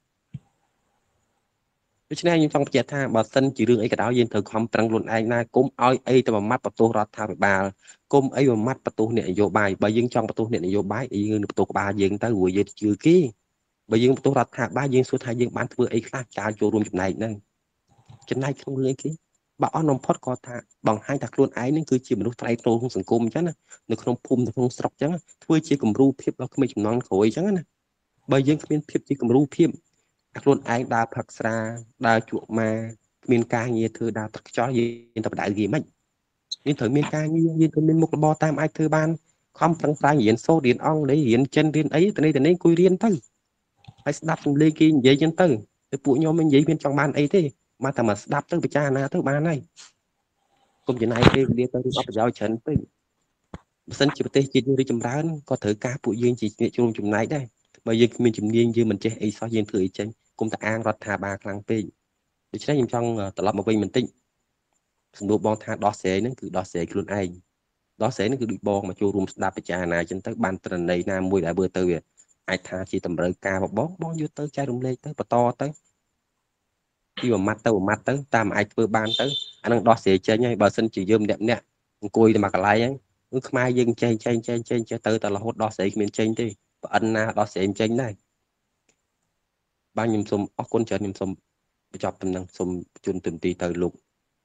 ដូច្នេះខ្ញុំចង់បញ្ជាក់ថាបើសិនជារឿងអីក៏ដោយយើងត្រូវខំប្រឹងខ្លួនឯងណាគុំឲ្យអីទៅមួយម៉ាត់បន្ទោសរដ្ឋាភិបាលគុំអីមួយម៉ាត់បន្ទោសអ្នកនយោបាយបើយើងចង់បន្ទោសអ្នកនយោបាយយើងនឹងបន្ទោសក្បាលយើងទៅព្រោះយើងជឿគេបើយើងបន្ទោសរដ្ឋាភិបាលយើងសួរថាយើងបានធ្វើអីខ្លះចាចូលរួមចំណែកហ្នឹងចំណែកក្នុងរឿងអីគេបើអស់នំផុតក៏ថាបង្ហាញថាខ្លួនឯងនឹងគឺជាមនុស្សថ្លៃថ្នូរក្នុងសង្គមអញ្ចឹងណានៅក្នុងភូមិនៅក្នុងស្រុកអញ្ចឹងធ្វើជាគំរូភាពដល់ក្មេងចំនួនក្រោយអញ្ចឹងណាបើយើងគ្មានភាពជាគំរូភាពខ្លួនឯងដើរផឹកស្រាដើរជក់ម៉ាគ្មានការងារធ្វើដើរទឹកខ្យល់យើងទៅបដៅគេមិនយើងត្រូវមានការងារយើងត្រូវមានមុខរបរតាមអាចធ្វើបានខំប្រឹងប្រែងរៀនសូត្ររៀនអង់គ្លេសរៀនចិនរៀនអីទៅនេះអង្គុយរៀនទៅហើយស្ដាប់សំឡេងគេនិយាយចឹងទៅពួកខ្ញុំមិននិយាយមានចង់បានអីទេមកតែមកស្ដាប់ទៅពិចារណាទៅបានហើយកុំចំណាយពេលវេលាទៅរឿងអត់ប្រយោជន៍ច្រើនពេកបើសិនជាប្រទេសជាតិយើងរីកចម្រើនក៏ត្រូវការពួកយើងជាអ្នកចូលចំណែកដែរបើយើងគ្មានជំនាញយើងមិនចេះអីសោះយើងធ្វើអីចេញគុំតែអាងរដ្ឋាភិបាលខ្លាំងពេកដូច្នេះខ្ញុំចង់ត្រឡប់មកវិញបន្តិចសំណួរបងថាដោះស្រាយហ្នឹងគឺដោះស្រាយខ្លួនឯងដោះស្រាយហ្នឹងគឺដូចបងមកចូលរួមស្ដាប់ពិចារណាចឹងទៅបានត្រណីណាមួយដែលមើលទៅវាអាចថាជាតម្រូវការរបស់បងយកទៅចែករំលែកទៅបន្តទៅពីមួយម៉ាត់ទៅមួយម៉ាត់ទៅតាមអាចធ្វើបានទៅអាហ្នឹងដោះស្រាយចេញហើយបើសិនជាយើងម្នាក់អង្គុយតែមកកន្លែងហ្នឹងគឺខ្មែរយើងចេះទៅតែរហូតដោះស្រាយគ្មានចេញទេបើអិនណាដោះស្រាយចេញដែរបាទខ្ញុំសូមអរគុណច្រើនខ្ញុំសូមបញ្ចប់ដំណឹងសូមជូនទន្ទីទៅលោក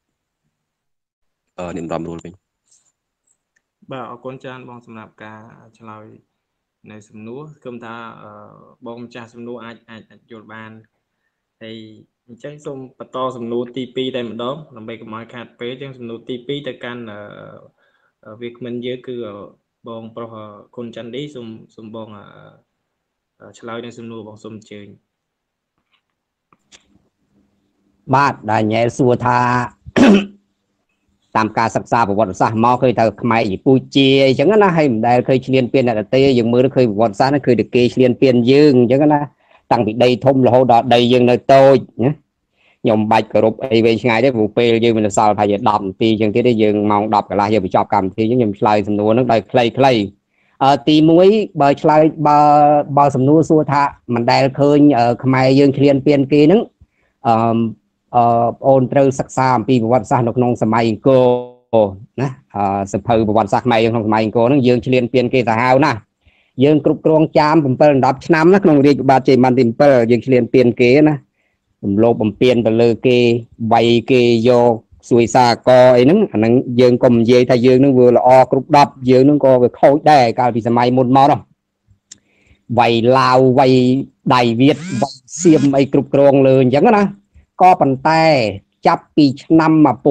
នាមរំរួលវិញបាទអរគុណច្រើនបងសម្រាប់ការឆ្លើយនៅសំណួរគឺថាបងម្ចាស់សំណួរអាចយល់បានហើយអញ្ចឹងសូមបន្តសំណួរទី2តែម្ដងដើម្បីកុំឲ្យខាតពេលអញ្ចឹងសំណួរទី2ទៅកាន់វាគ្មិនយើងគឺបងប្រុសគុណចន្ទឌីសូមបងឆ្លើយនៅសំណួរបងសូមអញ្ជើញបាទដែលញ៉ែសួរថា តាមការសិក្សាប្រវត្តិសាស្ត្រមកឃើញថាខ្មែរជាពូជាអញ្ចឹងណាហើយមិនដែលឃើញឆ្លៀនពៀនអ្នកទេយើងមើលឃើញប្រវត្តិសាស្ត្រហ្នឹងឃើញតែគេឆ្លៀនពៀនយើងអញ្ចឹងណាតាំងពីដីធំរហូតដល់ដីយើងនៅតូចណាខ្ញុំបាច់គោរពអីវែងឆ្ងាយទេព្រោះពេលយើងមានសល់ប្រហែលជា10នាទីអញ្ចឹងទៀតយើងម៉ោង10កន្លះយើងបញ្ចប់កម្មវិធីអញ្ចឹងខ្ញុំឆ្លើយសំណួរហ្នឹងដោយខ្លីទី1បើឆ្លើយបើសំណួរសួរថាមិនដែលឃើញខ្មែរយើងឆ្លៀនពៀនគេហ្នឹងបងអូនត្រូវសិក្សាអំពីប្រវត្តិសាស្ត្រនៅក្នុងសម័យអង្គរណាសភៅប្រវត្តិសាស្ត្រខ្មែរយើងក្នុងសម័យអង្គរហ្នឹងយើងឆ្លៀនពៀនគេសាហាវណាស់យើងគ្រប់គ្រងចាម7-10ឆ្នាំណាក្នុងរាជវិបត្តិជ័យវ្ម័នទី7យើងឆ្លៀនពៀនគេណារំលោភបំពានទៅលើគេវាយគេយកសួយសាកអីហ្នឹងអាហ្នឹងយើងកុំនិយាយថាយើងហ្នឹងវាល្អគ្រប់10យើងហ្នឹងក៏វាខូចដែរកាលពីសម័យមុនមកនោះវាយឡាវវាយដៃវៀតវាយសៀមអីគ្រប់គ្រងលើអញ្ចឹងណាក៏ប៉ុន្តែចាប់ពីឆ្នាំ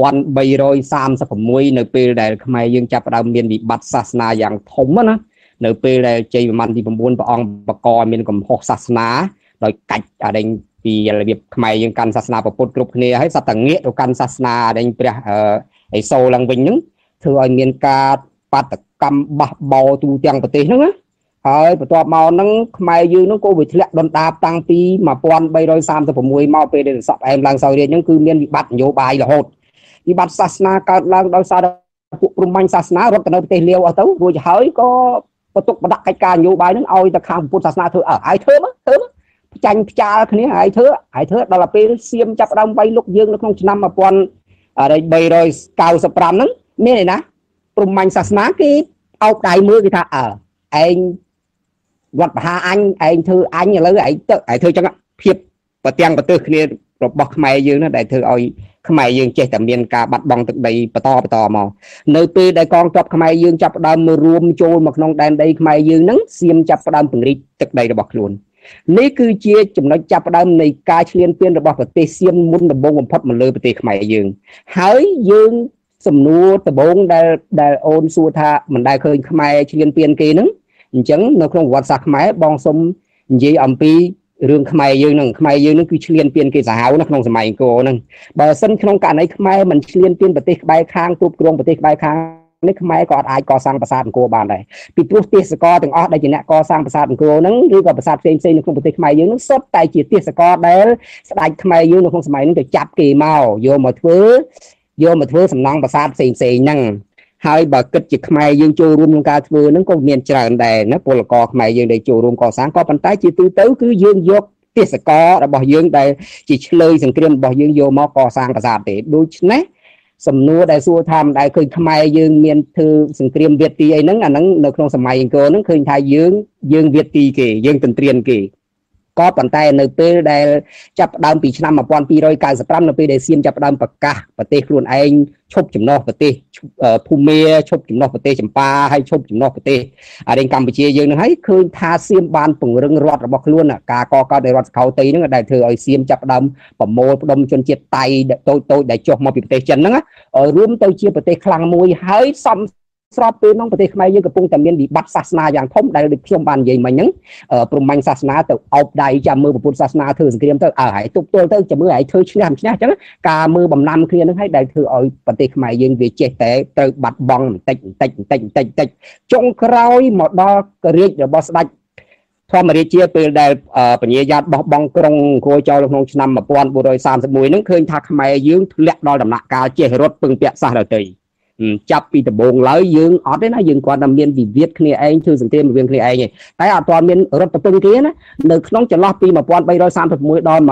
1336នៅពេលដែលខ្មែរយើងចាប់ផ្ដើមមានវិបត្តិសាសនាយ៉ាងធំណានៅពេលដែលជ័យវ្ម័នទី9ព្រះអង្គបកឲ្យមានកំហុសសាសនាដោយកាច់អដេញពីរបៀបខ្មែរយើងកាន់សាសនាពុទ្ធគ្រប់គ្នាហើយសត្វតាងាកទៅកាន់សាសនាអដេញព្រះឥសូរឡើងវិញហ្នឹងធ្វើឲ្យមានការបាតកម្មបះបោទូទាំងប្រទេសហ្នឹងណាហើយបន្ទាប់មកហ្នឹងខ្មែរយើងហ្នឹងក៏វាធ្លាក់ដុនដាបតាំងពី1336មកពេលដែលសពអែមឡើងសោយរាជហ្នឹងគឺមានវិបត្តិនយោបាយរហូតវិបត្តិសាសនាកើតឡើងដោយសារពួកព្រហ្មញ្ញសាសនារត់ទៅនៅប្រទេសលាវអស់ទៅរួចហើយក៏បន្ទុកបដាក់កិច្ចការនយោបាយហ្នឹងឲ្យទៅខាងពុទ្ធសាសនាធ្វើឲ្យធ្វើផ្ចាញ់ផ្ចាលគ្នាឲ្យធ្វើដល់ពេលសៀមចាប់ដើមវាយលុកយើងនៅក្នុងឆ្នាំ1395ហ្នឹងមានឯណាព្រហ្មញ្ញសាសនាគេអោបដៃមើលគេថាឯងវត្តបហាអញឯងធ្វើអញឥឡូវឯងធ្វើចឹងភាពប្រទាំងប្រទើសគ្នារបស់ខ្មែរយើងណាដែលធ្វើឲ្យខ្មែរយើងចេះតែមានការបាត់បង់ទឹកដីបន្តមកនៅពេលដែលកងទ័ពខ្មែរយើងចាប់ផ្ដើមរួមចូលមកក្នុងដែនដីខ្មែរយើងហ្នឹងសៀមចាប់ផ្ដើមពង្រីកទឹកដីរបស់ខ្លួននេះគឺជាចំណុចចាប់ផ្ដើមនៃការឈ្លានពានរបស់ប្រទេសសៀមមុនដំបូងបំផុតមកលើប្រទេសខ្មែរយើងហើយយើងសំណួរដំបូងដែលអូនសួរថាមិនដែលឃើញខ្មែរឈ្លានពានគេហ្នឹងអញ្ចឹងនៅក្នុងប្រវត្តិសាស្ត្រខ្មែរបងសុំនិយាយអំពីរឿងខ្មែរយើងហ្នឹងគឺឈ្លានពានគេសាហាវណាក្នុងសម័យអង្គរហ្នឹងបើសិនក្នុងករណីខ្មែរមិនឈ្លានពានប្រទេសក្បែរខាងគ្រប់គ្រងប្រទេសក្បែរខាងនេះខ្មែរក៏អាចកសាងប្រាសាទអង្គរបានដែរពីព្រោះទេសកលទាំងអស់ដែលជាអ្នកកសាងប្រាសាទអង្គរហ្នឹងឬក៏ប្រាសាទផ្សេងនៅក្នុងប្រទេសខ្មែរយើងហ្នឹងសុទ្ធតែជាទេសកលដែលស្ដេចខ្មែរយើងនៅក្នុងសម័យហ្នឹងទៅចាប់គេមកយកមកធ្វើសំណង់ប្រាសាទផ្សេងហ្នឹងហើយបើគិតជាខ្មែរយើងចូលរួមក្នុងការធ្វើហ្នឹងក៏មានច្រើនដែរណាពលករខ្មែរយើងដែលចូលរួមកសាងក៏ប៉ុន្តែជាទូទៅគឺយើងយកទេសកលរបស់យើងដែលជាឆ្លើយសង្គ្រាមរបស់យើងយកមកកសាងប្រាសាទទេដូច្នេះសំណួរដែលសួរថាមិនដែលឃើញខ្មែរយើងមានធ្វើសង្គ្រាមវាទីអីហ្នឹងអាហ្នឹងនៅក្នុងសម័យអង្គរហ្នឹងឃើញថាយើងវាទីគេយើងទន្ទ្រានគេក៏ប៉ុន្តែនៅពេលដែលចាប់ផ្ដើមពីឆ្នាំ1295នៅពេលដែលសៀមចាប់ផ្ដើមប្រកាសប្រទេសខ្លួនឯងឈប់ចំណោះប្រទេសភូមាឈប់ចំណោះប្រទេសចម្ប៉ាហើយឈប់ចំណោះប្រទេសរាជកម្ពុជាយើងនឹងហើយឃើញថាសៀមបានពង្រឹងរដ្ឋរបស់ខ្លួនការកកើតនៃរដ្ឋសកលតីហ្នឹងដែលធ្វើឲ្យសៀមចាប់ផ្ដើមប្រមូលផ្ដុំជនជាតិតៃតូចដែលចុះមកពីប្រទេសចិនហ្នឹងរួមទៅជាប្រទេសខ្លាំងមួយហើយសំស្របពេលនោះប្រទេសខ្មែរយើងកំពុងតែមានវិបត្តិសាសនាយ៉ាងធំដែលដូចខ្ញុំបាននិយាយមិញហ្នឹងព្រហ្មញ្ញសាសនាទៅអោបដៃចាំមើលពុទ្ធសាសនាធ្វើសង្គ្រាមទៅហើយទប់ទល់ទៅចាំមើលឲ្យធ្វើឈ្នះមិនឈ្នះអញ្ចឹងការមើលបំណាំគ្នាហ្នឹងហើយដែលធ្វើឲ្យប្រទេសខ្មែរយើងវាចេះតែត្រូវបាត់បង់បន្តិចចុងក្រោយមកដល់រាជរបស់ស្ដេចធម្មរាជាពេលដែលពញាយ៉ាតបោះបង់ក្រុងអង្គរចូលក្នុងឆ្នាំ1431ហ្នឹងឃើញថាខ្មែរយើងធ្លាក់ដល់ដំណាក់កាលចេះរត់ពឹងពាក់សាសដទៃចាប់ពីដំបូងឡើយយើងអត់ទេណាយើងគាត់តែមានវិវាទគ្នាឯងធ្វើសង្គ្រាមរវាងគ្នាឯងតែអត់ទាន់មានរត់ទៅពឹងគេណានៅក្នុងចន្លោះពី1331ដល់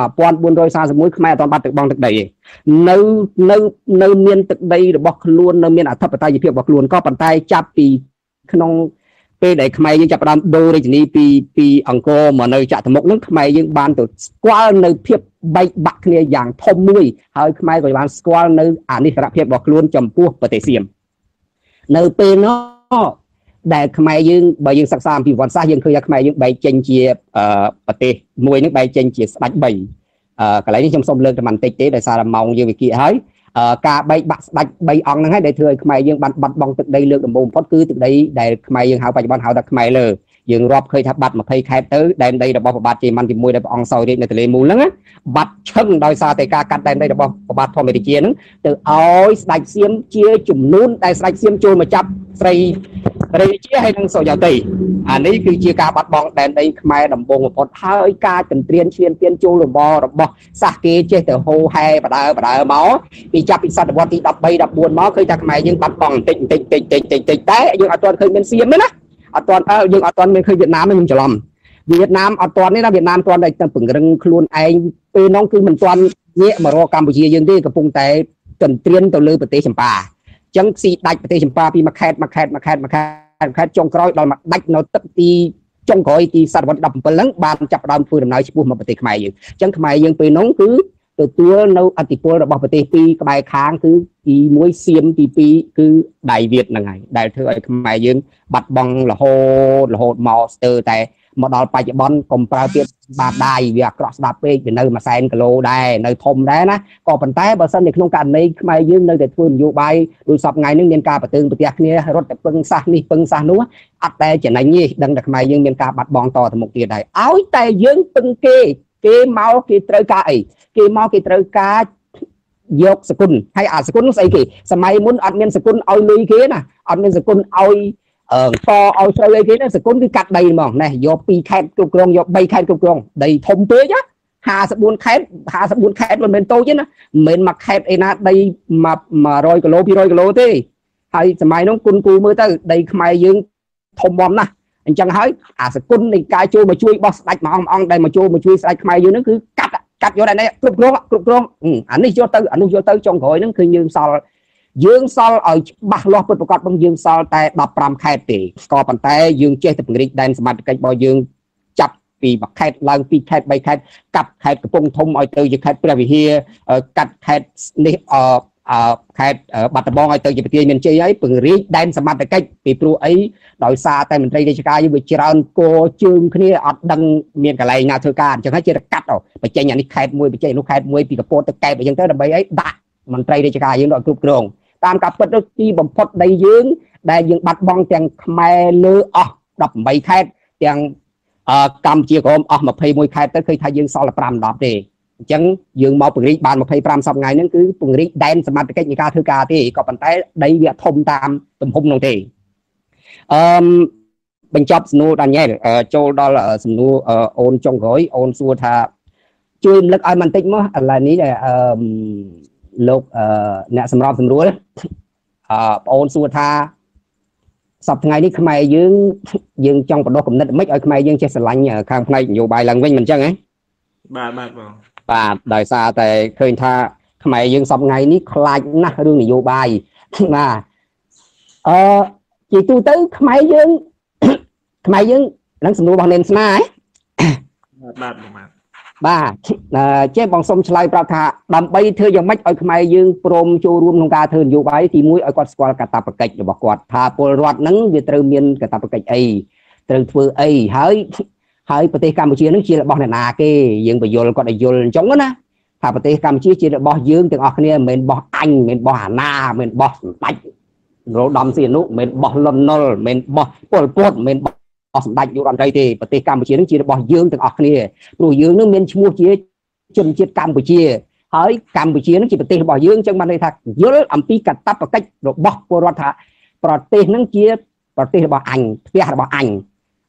1441ខ្មែរអត់ទាន់បាត់ទឹកបង់ទឹកដីទេនៅមានទឹកដីរបស់ខ្លួននៅមានអធិបតេយ្យភាពរបស់ខ្លួនក៏ប៉ុន្តែចាប់ពីក្នុងពេលដែលខ្មែរយើងចាប់ផ្ដើមដូររាជធានីពីអង្គរមកនៅចតុមុខហ្នឹងខ្មែរយើងបានទៅស្គាល់នៅភាពបែកបាក់គ្នាយ៉ាងធំមួយហើយខ្មែរក៏បានស្គាល់នៅអនិច្ចភាពរបស់ខ្លួនចំពោះប្រទេសសៀមនៅពេលនោះដែលខ្មែរយើងបើយើងសិក្សាអំពីប្រវត្តិសាស្ត្រយើងឃើញថាខ្មែរយើងបែកចេញជាប្រទេសមួយហ្នឹងបែកចេញជាស្ដេច3កន្លែងនេះខ្ញុំសូមលើកតែបន្តិចទេដោយសារតែម៉ោងយើងវាគៀកហើយការបែកបាក់ស្ដេច3អង្គហ្នឹងហើយដែលធ្វើឲ្យខ្មែរយើងបានបាត់បង់ទឹកដីលើកដំបូងបំផុតគឺទឹកដីដែលខ្មែរយើងហៅបច្ចុប្បន្នហៅថាខ្មែរលើយើងរាប់ឃើញថាបាត់20ខេត្តទៅដែនដីរបស់ព្រះបាទជ័យវន្ទទី1ដែលព្រះអង្គសោយរាជនៅទន្លេមូលហ្នឹងបាត់ឈឹងដោយសារតែការកាត់ដែនដីរបស់ព្រះបាទធម្មរាជាហ្នឹងទៅឲ្យស្ដេចសៀមជាជំនួនដែលស្ដេចសៀមចូលមកចាប់ស្រីរាជាហើយនឹងសូយោតីអានេះគឺជាការបាត់បង់ដែនដីខ្មែរដំបូងបំផុតហើយការកន្ទ្រានឈ្លានពានចូលរបស់សាសគេចេះទៅហូហែបដើមកពីចាប់ពីសតវត្សទី13 14មកឃើញថាខ្មែរយើងបាត់បង់បន្តិចតែយើងអត់ទាន់ឃើញមានសៀមទេណាអត់ទាន់យើងអត់ទាន់មានឃើញវៀតណាមទេខ្ញុំច្រឡំវៀតណាមអត់ទាន់ទេណាវៀតណាមទាន់តែពង្រឹងខ្លួនឯងពេលនោះគឺមិនទាន់ងាកមករកកម្ពុជាយើងទេកំពុងតែកន្ទ្រានទៅលើប្រទេសចម្ប៉ាអញ្ចឹងស៊ីដាច់ប្រទេសចម្ប៉ាពីមួយខេត្តចុងក្រោយដល់មកដាច់នៅទឹកទីចុងក្រោយទីសតវត្សទី17ហ្នឹងបានចាប់ផ្ដើមធ្វើដំណើរឆ្ពោះមកប្រទេសខ្មែរយើងអញ្ចឹងខ្មែរយើងពេលនោះគឺទទួលនៅអធិពលរបស់ប្រទេសពីរក្បែរខាងគឺទី1សៀមទី2គឺដៃវៀតហ្នឹងហើយដែលធ្វើឲ្យខ្មែរយើងបាត់បង់រហូតមកស្ទើរតែមកដល់បច្ចុប្បន្នកុំប្រើពាក្យបាតដៃវាអាក្រក់ស្ដាប់ពេកវានៅ100,000 គីឡូដែរនៅធំដែរណាក៏ប៉ុន្តែបើសិននៅក្នុងករណីខ្មែរយើងនៅតែធ្វើនយោបាយដោយសពថ្ងៃនេះមានការប្រទើងប្រទះគ្នារត់តែពឹងសាសនេះពឹងសាសនោះអត់តែចំណេញទេដឹងតែខ្មែរយើងមានការបាត់បង់តទៅមុខទៀតហើយឲ្យតែយើងពឹងគេមកគេត្រូវការអីគេមកគេត្រូវការយកសគុណហើយអាសគុណនោះស្អីគេសម័យមុនអត់មានសគុណឲ្យលុយគេណាអត់មានសគុណឲ្យតឲ្យស្រូវអីគេណាសគុណគឺកាត់ដីហ្មងណែយក2ខេត្តគ្រប់គ្រងយក3ខេត្តគ្រប់គ្រងដីធំពេកណា54ខេត្តមិនមែនតូចទេណាមិនមែនមួយខេត្តអីណាដី100 គីឡូ200 គីឡូទេហើយសម័យនោះគុណគូមើលទៅដីខ្មែរយើងធំបំណាស់អញ្ចឹងហើយអាសគុណនៃការចូលមកជួយបោះស្ដេចមួយអង្គដែលមកចូលមកជួយស្ដេចខ្មែរយើងហ្នឹងគឺកាត់យកតែគ្រប់គ្រងអានេះយកទៅអានោះយកទៅចុងក្រោយហ្នឹងគឺយើងសល់ឲ្យច្បាស់លាស់ពិតប្រាកដបងយើងសល់តែ15ខេត្តទេក៏ប៉ុន្តែយើងចេះតែពង្រីកដែនសមត្ថកិច្ចរបស់យើងចាប់ពីមួយខេត្តឡើង2ខេត្ត3ខេត្តកាត់ខេត្តកំពង់ធំឲ្យទៅជាខេត្តព្រះវិហារកាត់ខេត្តនេះខេត្តបាត់ដំបងឲ្យទៅជាប្រទេសមានជ័យហើយពង្រីកដែនសមត្ថកិច្ចពីព្រោះអីដោយសារតែមន្ត្រីរាជការយើងវាច្រើនគោជើងគ្នាអត់ដឹងមានកន្លែងណាធ្វើការអញ្ចឹងហើយជាកាត់បញ្ចេញអានេះខេត្តមួយបញ្ចេញនោះខេត្តមួយពីកពតទៅកែបអញ្ចឹងទៅដើម្បីអីដាក់មន្ត្រីរាជការយើងដល់គ្រប់គ្រងតាមការពិតនោះទីបំផុតដីយើងដែលយើងបាត់បង់ទាំងខ្មែរលើអស់18ខេត្តទាំងកម្ពុជាក្រមអស់21ខេត្តទៅឃើញថាយើងសល់តែ5 10ទេអញ្ចឹងយើងមកពង្រីកបាន25សប្តាហ៍ថ្ងៃហ្នឹងគឺពង្រីកដែនសមត្ថកិច្ចនៃការធ្វើការទេក៏ប៉ុន្តែដីវាធំតាមទំហំនោះទេបញ្ចប់សំណួរដានីយ៉ែលចូលដល់សំណួរអូនចុងក្រោយអូនសួរថាជួយរំលឹកឲ្យបន្តិចមកឥឡូវនេះលោកអ្នកសម្របសម្រួលបងអូនសួរថាសប្តាហ៍ថ្ងៃនេះខ្មែរយើងចង់បដោះគំនិតមិនឲ្យខ្មែរយើងចេះស្រឡាញ់ខាងផ្នែកនយោបាយឡើងវិញមិនអញ្ចឹងហ៎បាទបងបាទដោយសារតែឃើញថាខ្មែរយើងសប្តាហ៍ថ្ងៃនេះខ្លាចណាស់រឿងនយោបាយបាទជាទូទៅខ្មែរយើងនឹងសំណួររបស់នេនស្នាហ៎បាទចេះបងសុំឆ្លើយប្រាប់ថាដើម្បីធ្វើយ៉ាងម៉េចឲ្យខ្មែរយើងព្រមចូលរួមក្នុងការធ្វើនយោបាយទី1ឲ្យគាត់ស្គាល់កាតព្វកិច្ចរបស់គាត់ថាពលរដ្ឋហ្នឹងវាត្រូវមានកាតព្វកិច្ចអីត្រូវធ្វើអីហើយប្រទេសកម្ពុជាហ្នឹងជារបស់អ្នកណាគេយើងបញ្យល់គាត់ឲ្យយល់អញ្ចឹងណាថាប្រទេសកម្ពុជាជារបស់យើងទាំងអស់គ្នាមិនមែនរបស់អញមិនមែនរបស់អាណាមិនមែនរបស់សម្ដេចនរោត្តមសីហនុមិនមែនរបស់លន់នល់មិនមែនរបស់ពលពតមិនមែនសម្ដេចយុរដ្ឋមន្ត្រីទេប្រទេសកម្ពុជានឹងជារបស់យើងទាំងអស់គ្នាព្រោះយើងនឹងមានឈ្មោះជាជនជាតិកម្ពុជាហើយកម្ពុជានឹងជាប្រទេសរបស់យើងអញ្ចឹងបានន័យថាយល់អំពីកាតព្វកិច្ចរបស់ពលរដ្ឋថាប្រទេសនឹងជាប្រទេសរបស់អញផ្ទះរបស់អញ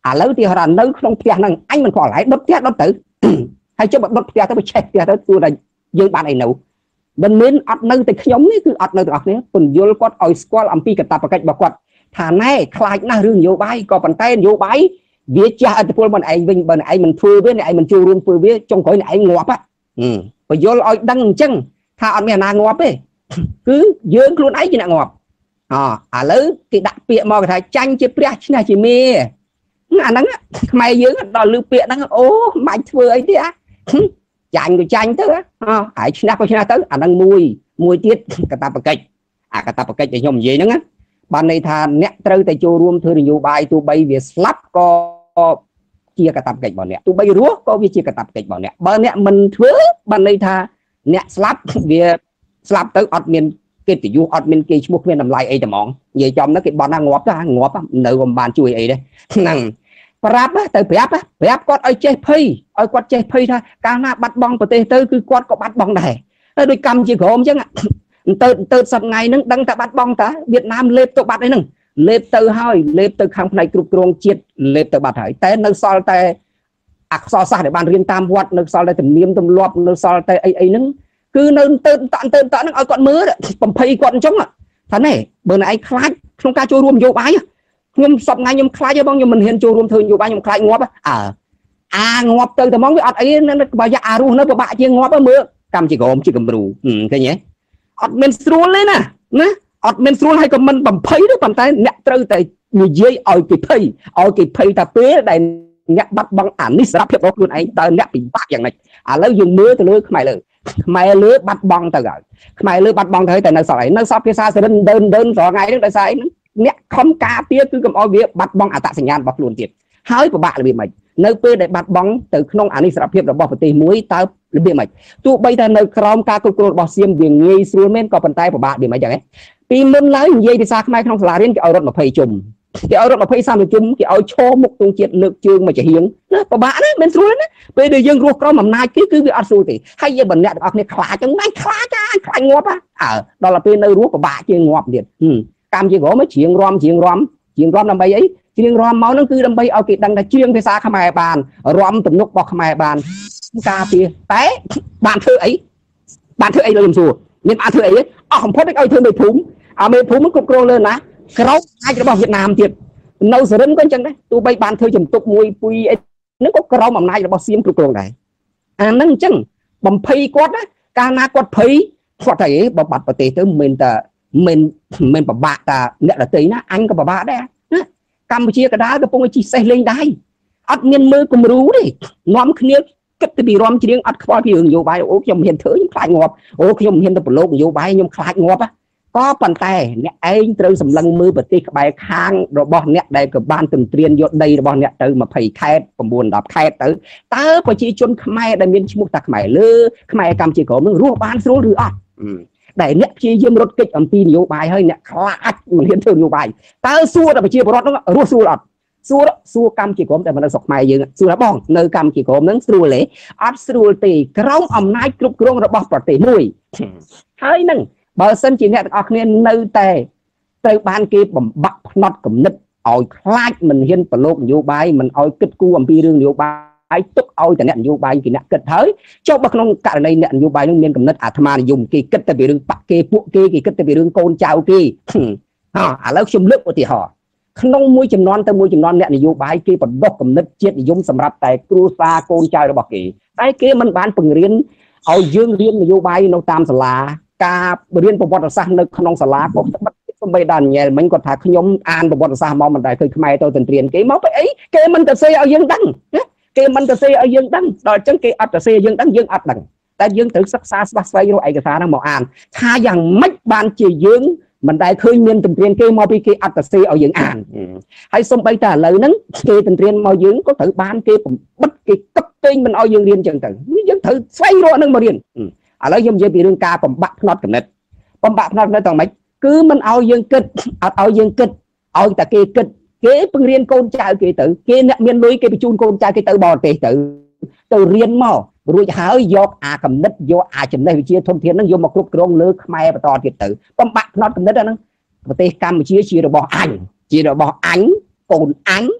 ឥឡូវទីហោថានៅក្នុងផ្ទះហ្នឹងអញមិនខ្វល់ហើយដុតផ្ទះដុតទៅហើយចុះបើដុតផ្ទះទៅបើឆេះផ្ទះទៅទោះតែយើងបានអីនៅមិនមែនអត់នៅតែខ្ញុំនេះគឺអត់នៅទាំងអស់គ្នាពន្យល់គាត់ឲ្យស្គាល់អំពីកាតព្វកិច្ចរបស់គាត់ថាណែខ្លាចណាស់រឿងនយោបាយក៏ប៉ុន្តែនយោបាយវាចាស់ឥទ្ធិពលមកឯងវិញបើឯងមិនធ្វើវាឯងមិនចូលរួមធ្វើវាចុងក្រោយឯងងាប់បញ្យល់ឲ្យដឹងអញ្ចឹងថាអត់មានអាណាងាប់ទេគឺយើងខ្លួនឯងជាអ្នកងាប់ឥឡូវគេដាក់ពាក្យមកគេថាចាញ់ជាព្រះឈ្នះជាមេអាហ្នឹងខ្មែរយើងដល់លើពាក្យហ្នឹងអូមិនធ្វើអីទេចាញ់ក៏ចាញ់ទៅហើយឈ្នះក៏ឈ្នះទៅអាហ្នឹងមួយទៀតកាតព្វកិច្ចអាកាតព្វកិច្ចដែលខ្ញុំនិយាយហ្នឹងបានន័យថាអ្នកត្រូវតែចូលរួមធ្វើនយោបាយទោះបីវាស្លាប់ក៏ជាកាតព្វកិច្ចរបស់អ្នកទោះបីរស់ក៏វាជាកាតព្វកិច្ចរបស់អ្នកបើអ្នកមិនធ្វើបានន័យថាអ្នកស្លាប់វាស្លាប់ទៅអត់មានកិត្តិយសអត់មានគេឈ្មោះគ្មានតម្លៃអីតែហ្មងនិយាយចំហ្នឹងគេបន់ថាងាប់ទៅងាប់នៅក៏មិនបានជួយអីដែរហ្នឹងប្រាប់ទៅប្រាប់គាត់ឲ្យចេះភ័យឲ្យគាត់ចេះភ័យថាកាលណាបាត់បង់ប្រទេសទៅគឺគាត់ក៏បាត់បង់ដែរហើយដូចកម្មជាក្រមអញ្ចឹងទៅសប្តាហ៍ថ្ងៃហ្នឹងដឹងតែបាត់បង់តាវៀតណាមលេបទៅបាត់អីហ្នឹងលេបទៅហើយលេបទៅខាងផ្នែកគ្រប់គ្រងជាតិលេបទៅបាត់ហើយតែនៅសល់តែអក្សរសាស្ត្រដែលបានរៀនតាមវត្តនៅសល់តែទំនៀមទម្លាប់នៅសល់តែអីហ្នឹងគឺនៅទៅតហ្នឹងឲ្យគាត់មើលបំភ័យគាត់អញ្ចឹងថាណែបើឯងខ្លាចក្នុងការចូលរួមនយោបាយខ្ញុំសប្តាហ៍ថ្ងៃខ្ញុំខ្លាចទេបងខ្ញុំមិនហ៊ានចូលរួមធ្វើនយោបាយខ្ញុំខ្លាចងាប់ងាប់ទៅតែហ្មងវាអត់អីបើយ៉ារស់នៅពិបាកជាងងាប់មើលកម្មជាក្រមជាគំរូឃើញទេអត់មានស្រួលទេណាអត់មានស្រួលហើយក៏មិនបំភ័យទេប៉ុន្តែអ្នកត្រូវតែនិយាយឲ្យគេភ័យថាពេលដែលអ្នកបាត់បង់អានិស្សរភាពរបស់ខ្លួនឯងតើអ្នកពិបាកយ៉ាងម៉េចឥឡូវយើងមើលទៅលើខ្មែរលើបាត់បង់ទៅហើយខ្មែរលើបាត់បង់ទៅហើយតែនៅសល់អីនៅសល់ភាសាសរិនដើនរាល់ថ្ងៃហ្នឹងដោយសារអីហ្នឹងអ្នកខំការពារគឺកុំឲ្យវាបាត់បង់អត្តសញ្ញាណរបស់ខ្លួនទៀតហើយពិបាករបៀបម៉េចនៅពេលដែលបាត់បង់ទៅក្នុងអានិស្សរភាពរបស់ប្រទេសមួយតើរបៀបម៉េចទោះបីថានៅក្រោមការគ្រប់គ្រងរបស់សៀមវាងាយស្រួលមែនក៏ប៉ុន្តែពិបាករបៀបម៉េចចឹងពីមុនឡើយនិយាយភាសាខ្មែរក្នុងសាលារៀនគេឲ្យរត់20ជុំគេឲ្យរត់20-30ជុំគេឲ្យឈរមុខទងជាតិលើកជើងមកចាហៀងណាពិបាកណាមិនស្រួលណាពេលដែលយើងរស់ក្រោមអំណាចគេគឺវាអត់ស្រួលទេហើយយើងបើអ្នកទាំងអស់គ្នាខ្លាចចឹងមិនខ្លាចងាប់ដល់ពេលនៅរស់ពិបាកជាងងាប់ទៀតកម្មជាក្រមច្រៀងរំដើម្បីអីច្រៀងរំមកហ្នឹងគឺដើម្បីឲ្យគេដឹងថាច្រៀងភាសាខ្មែរបានរំទំនុករបស់ខ្មែរបានការពារតែបានធ្វើអីលើខ្ញុំសួរមានបានធ្វើអីអស់កំផុតឲ្យធ្វើមេភូមិមេភូមិគ្រប់គ្រងលើណាក្រោមអាចរបស់វៀតណាមទៀតនៅសរិនក៏អញ្ចឹងដែរទោះបីបានធ្វើជំទប់មួយពុយអីហ្នឹងក៏ក្រោមអំណាចរបស់សៀមគ្រប់គ្រងដែរអាហ្នឹងអញ្ចឹងបំភ័យគាត់ណាកាលណាគាត់ភ័យគាត់ថាបើបាត់ប្រទេសទៅមិនពិបាកតាអ្នកដទៃណាអញក៏ពិបាកដែរណាកម្ពុជាកដាលកំពុងជិះសេះលេងដែរអត់មានមើលគំរូទេនាំគ្នាគិតទៅពីរំច្រៀងអត់ខ្វល់ពីរឿងនយោបាយអូខ្ញុំមិនហ៊ានធ្វើខ្ញុំខ្លាចងាប់អូខ្ញុំមិនហ៊ានទៅប្រឡូកនយោបាយខ្ញុំខ្លាចងាប់ក៏ប៉ុន្តែអ្នកឯងត្រូវសម្លឹងមើលប្រទេសក្បែរខាងរបស់អ្នកដែលក៏បានទន្ទ្រានយកដីរបស់អ្នកទៅ20ខេត្ត9-10ខេត្តទៅតើប្រជាជនខ្មែរដែលមានឈ្មោះថាខ្មែរលើខ្មែរកម្ពុជាក្រមនឹងរស់បានស្រួលឬអត់ដែលអ្នកព្យាយាមរត់គេចអំពីនយោបាយហើយអ្នកខ្លាចមិនហ៊ានធ្វើនយោបាយតើសួរតែប្រជាពលរដ្ឋនោះរស់ស្រួលអត់សួរកម្ពុជាក្រមតែនៅស្រុកខ្មែរយើងសួរថាបងនៅកម្ពុជាក្រមនឹងស្រួលទេអត់ស្រួលទេក្រោមអំណាចគ្រប់គ្រងរបស់ប្រទេសមួយហើយនឹងបើសិនជាអ្នកទាំងអស់គ្នានៅតែត្រូវបានគេបំបាក់ផ្នត់គំនិតឲ្យខ្លាចមិនហ៊ានប្រឡូកនយោបាយមិនឲ្យគិតគូរអំពីរឿងនយោបាយទុកឲ្យតែអ្នកនយោបាយគេអ្នកគិតហើយចុះបើក្នុងករណីអ្នកនយោបាយនឹងមានគំនិតអាត្មានិយមគេគិតតែពីរឿងបាក់គេពួកគេគិតតែពីរឿងកូនចៅគេឥឡូវខ្ញុំលើកឧទាហរណ៍ក្នុងមួយចំនួនទៅមួយចំនួនអ្នកនយោបាយគេបណ្ដុះគំនិតជាតិនិយមសម្រាប់តែគ្រួសារកូនចៅរបស់គេតែគេមិនបានបង្រៀនឲ្យយើងរៀននយោបាយនៅតាមសាលាការរៀនប្រវត្តិសាស្ត្រនៅក្នុងសាលាក៏ស្បិតសំបីដល់ញ៉ែលមិញគាត់ថាខ្ញុំអានប្រវត្តិសាស្ត្រមកមិនដែលឃើញខ្មែរទៅទន្ទ្រានគេមកទៅអីគេមិនទៅសេឲ្យយើងដឹងគេមិនទៅសេឲ្យយើងដឹងដល់អញ្ចឹងគេអត់ទៅសេឲ្យយើងដឹងយើងអត់ដឹងតែយើងត្រូវសិក្សាស្វះស្វែងរកឯកសារហ្នឹងមកអានថាយ៉ាងម៉េចបានជាយើងមិនដែលឃើញមានទន្ទ្រានគេមកពីគេអត់ទៅសេឲ្យយើងអានហើយសំបីតែឥឡូវហ្នឹងគេទន្ទ្រានមកយើងក៏ត្រូវបានគេបំបិទគេកឹកពេញមិនឲ្យយើងរៀនអញ្ចឹងទៅយើងត្រូវស្វែងរកហ្នឹងមករៀនឥឡូវខ្ញុំនិយាយពីរឿងការបំបាក់ផ្នត់គំនិតទៅម៉េចគឺមិនឲ្យយើងគិតអត់ឲ្យយើងគិតឲ្យតែគេគិតគេពង្រៀនកូនចៅគេទៅគេអ្នកមានលុយគេបញ្ជូនកូនចៅគេទៅបរទេសទៅរៀនមករួចហើយយកអាគំនិតយកអាចំណេះវិជ្ជាធនធានហ្នឹងយកមកគ្រប់គ្រងលើខ្មែរបន្តទៀតទៅបំបាក់ផ្នត់គំនិតហ្នឹងប្រទេសកម្ពុជាជារបស់អញកូនអញ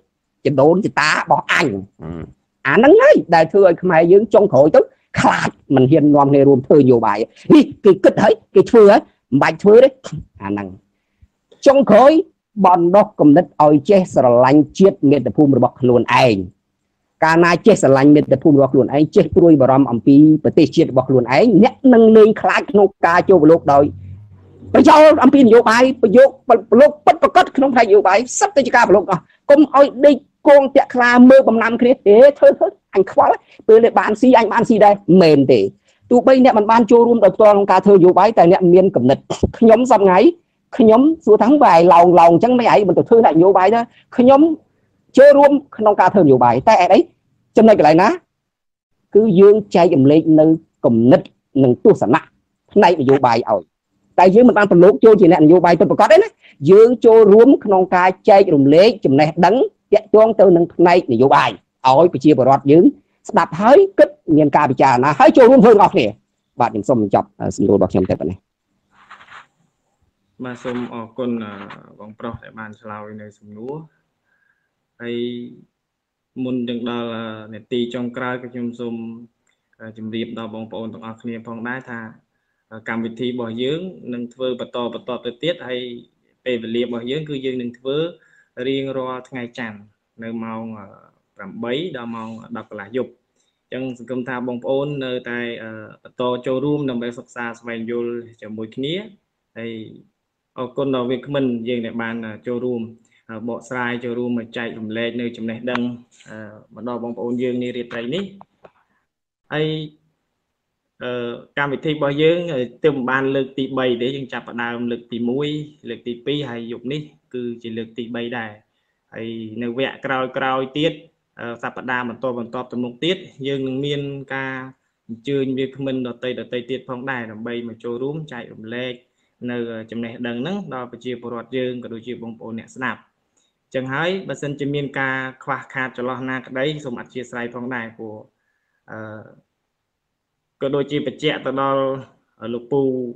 chỉnh đốn chỉ ta bỏ anh nắng ấy đại thừa mày dưỡng trong khối tức khát mình hiền ngon nghề rùm thơ nhiều bài cái kích ấy cái thưa ấy bài thưa đấy nắng trong khối bọn đó cầm đất oi chết sờ lạnh chết miệt tập phun bọc luôn anh cả na chết sờ lạnh miệt tập phun bọc luôn anh chết đuôi bà ram pi bờ tây chết bọc luôn anh nhắc nâng lên khát nô ca cho vào lúc đời bây giờ pi nhiều bài bây giờ lúc bắt bắt không phải nhiều bài sắp tới ca vào lúc cùng oi đi con tẹt khla mơ bầm năm kia thế thôi anh quá từ lại bạn si đây mềm để tụ bây nè mình ban cho luôn đợt toàn ca thơ nhiều bài tại nè miên cầm nịch nhóm dăm ngày nhóm số tháng bài lòng chẳng mấy ấy mình tự thư lại nhiều bài đó nhóm chơi luôn không ca thơ nhiều bài tại đấy cho nên cái này ná cứ dương trai cầm lên nơi cầm nịch nâng tu sản nặng này nhiều bài ở tại dương mình ban phần lúc cho chị nè nhiều bài tôi có đấy dương cho luôn không ca trai cầm lấy chùm này đắng cho từ nâng này là nhiều bài ở bị chia vào rót dương đạp hơi kích nhân ca bị trà là hơi cho luôn hơn ngọc nè bạn đừng xong mình chọc xin lỗi bác chồng tại này mà xôm ở con vòng pro tại bàn lao này xôm núa hay muốn đừng đó là nét tì trong crai cái chum xôm chum riệp đó bóng bồn tổng ạc niệm phong đá tha cảm vị thi bỏ dưỡng nâng thơ bật to tới tiết hay về liệp bỏ dưỡng cứ dương nâng thơ riêng ro ngày chẳng nơi màu làm bấy đó màu đọc là dục chẳng công tha bóng ôn nơi tại to cho room nằm bên sọc xa vài vô cho mỗi kia hay con đầu việc mình dừng để bàn cho room bộ sai cho room mà chạy cùng lên nơi chấm này đăng mà đo bóng ôn dương như riết này ní hay cam vị thi bao dương từng bàn lực tỷ 7 để chúng chặt vào lực tỷ mũi lực tỷ pi hay dục ní cứ chỉ lực tỷ 7 đài hay nơi vẽ cào tiết sắp đa mà to tầm một tiết dương miên ca chưa việc mình đợt tây tiết phong đài làm bay mà cho room chạy cùng lên nơi chấm này đằng nắng đo bị chia bọt dương cả đôi chia bóng bồn nẹt snap chẳng hỏi bà sinh chấm miên ca khoa khát cho lo na cái đấy xong mặt chia sai phong đài của có đôi chia bạch chẹt đó ở lục pu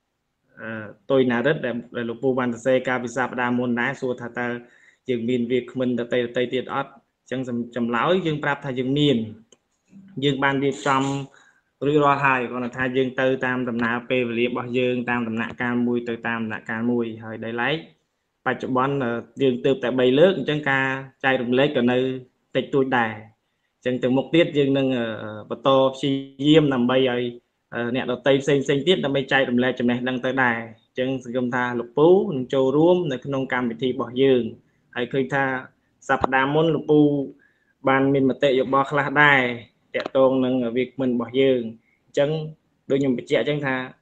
tôi là rất đẹp lục pu ban xe ca bị sạp đa môn đá xua thà ta dừng miên việc mình tây tiết ót chẳng chấm lão dương prap thay dương miên dương ban đi trong rủi ro hai còn là thay dương tư tam tầm nạ p và liệp bao dương tam tầm nạ can mùi từ tam nạ can mùi hơi đấy lấy bài chụp bón là dương tư tại bầy lớp chân ca trai đồng lấy cả nơi tịch tôi đài chân từ một tiết dương nâng bờ to si diêm nằm bây giờ nẹt đầu tây xanh tiết nằm bây trai đồng lấy chấm này đang tới đài chân sự công tha lục phú châu ruộng là nông cam bị thi bỏ dương hay khơi tha sập đá môn lục pu ban miền mặt tệ dục bỏ khla đài tẹt tôn nâng việc mình bỏ dương chân đôi nhầm bị trẻ chân tha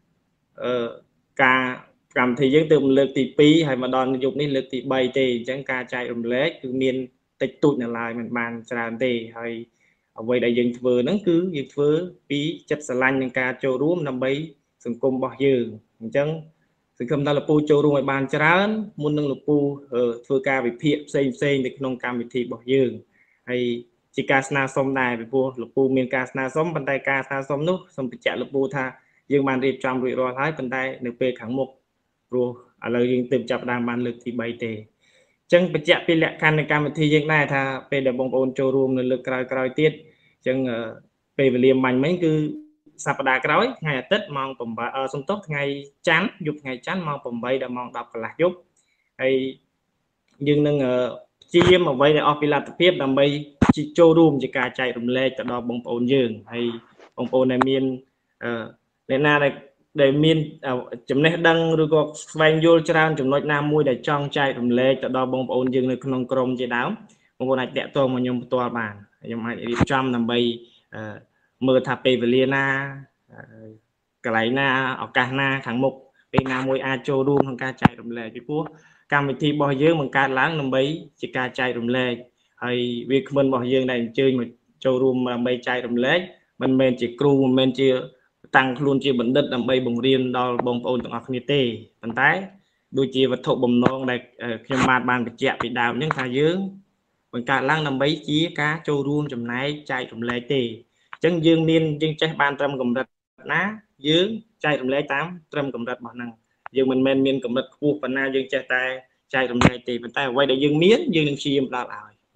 ca cảm thì dương từ lực tỷ pi hay mà đòn dục đi lực tỷ 7 thì chân ca chạy ủng lết cứ miền tịch tụt lại mình bàn tràn thì hay ở vậy đại dương vừa nó cứ dương vừa pi chất xà lanh nhưng ca châu rúm nằm bấy sừng cung bỏ dương chân sự không ta là pu châu rúm bàn tràn muốn nâng lục pu vừa ca bị phiệp xây để nông cam bị thi bỏ dương hay chỉ ca sna xóm đài bị vua lục pu miền ca sna xóm bàn tay ca sna xóm nút xong bị chạy lục pu tha dương bàn đi trong rủi ro thái bàn tay được về kháng một rồi ở lời dương tìm chập đang bàn lực thì 7 tề chân bị chạy bị lẹ khănในการthi dương này tha về để bóng ôn châu rùm lực cày tiết chân về liềm mạnh mấy cứ sập đà cày ngày tết mong bầm bả xong tốt ngày chán dục ngày chán mong bầm bay đã mong đọc là giúp hay dương nâng chia mà vậy là office tập tiếp làm bay chỉ châu rùm chỉ cả chạy rùm lê cho đó bóng ôn dương hay bóng ôn này miền nên là để miền chấm này đăng rồi có vang vô tràn chấm nói nam mui để trong chạy rùm lê cho đó bóng ôn dương nơi không crom chế đáo bóng ôn này đẹp to mà nhung to bàn nhung hay đi trăm làm bay mưa tháp về Liana cái này na ở cả na thằng mục bên nam mui a châu rùm thằng ca chạy rùm lê cái cua cam vị thi bỏ dương bằng ca láng làm bay chỉ ca chạy rùm lê hay việc mình bỏ dương này chơi mà châu rùm mà bay chạy rùm lê mình chỉ kêu mình chỉ tăng luôn chỉ bệnh đất làm bay bồng riêng đo bồng ôn tổng học như tê bàn tay đôi chỉ vật thụ bồng non này khi mà bàn bị chẹt bị đào những thằng dương bằng cả láng làm bay chỉ cá châu rùm chấm này chạy rùm lê tê chân dương niên dương chạy ban trăm cầm đất ná dương chạy rùm lê 8 trăm cầm đất bảo năng dương mình men miên cầm đất khu phần na dương chạy tay chạy rùm lê tê bàn tay quay để dương miến dương chiêm đào ảo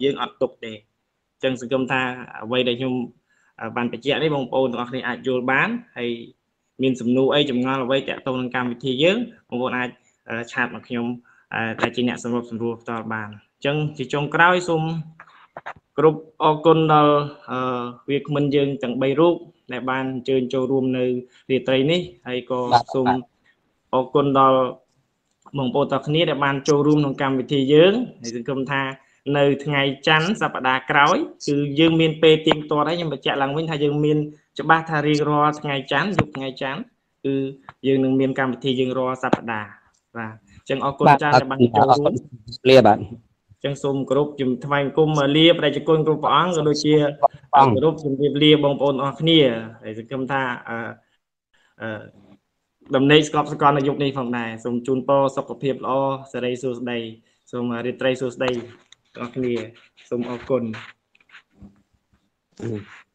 យើងអត់ទុកទេចឹងសង្គមថាអ្វីដែលខ្ញុំបានបញ្ជាក់នេះបងប្អូនទាំងអស់គ្នាអាចយល់បានហើយមានសំណួរអីចម្ងល់អ្វីតាក់ទងនឹងកម្មវិធីយើងបងប្អូនអាចឆាតមកខ្ញុំតែជាអ្នកសម្របសម្រួលផ្ទាល់បានអញ្ចឹងជាចុងក្រោយសូមគ្រប់អរគុណដល់វាគ្មិនយើងទាំង3រូបដែលបានអញ្ជើញចូលរួមនៅរាត្រីនេះហើយក៏សូមអរគុណដល់បងប្អូនទាំងគ្នាដែលបានចូលរួមក្នុងកម្មវិធីយើងហើយសង្ឃឹមថានៅថ្ងៃច័ន្ទសប្តាហ៍ក្រោយគឺយើងមានពេលទៀងទាត់ហើយខ្ញុំបញ្ជាក់ឡើងវិញថាយើងមានច្បាស់ថារៀងរាល់ថ្ងៃច័ន្ទយប់ថ្ងៃច័ន្ទគឺយើងនឹងមានកម្មវិធីយើងរាល់សប្តាហ៍បាទអញ្ចឹងអរគុណច្រើនដែលបានចូលរួមលាបាទអញ្ចឹងសូមគោរពជំថ្វាយគុំលាព្រះជគុណគ្រប់ព្រះអង្គក៏ដូចជាគោរពជំរាបលាបងប្អូនអរគ្នាហើយសង្ឃឹមថាដំណេកស្កប់ស្កល់នៅយុគនេះផងដែរសូមជូនពរសុខភាពល្អសិរីសួស្តីសូមរាត្រីសួស្តីបងប្អូនសូមអរគុណ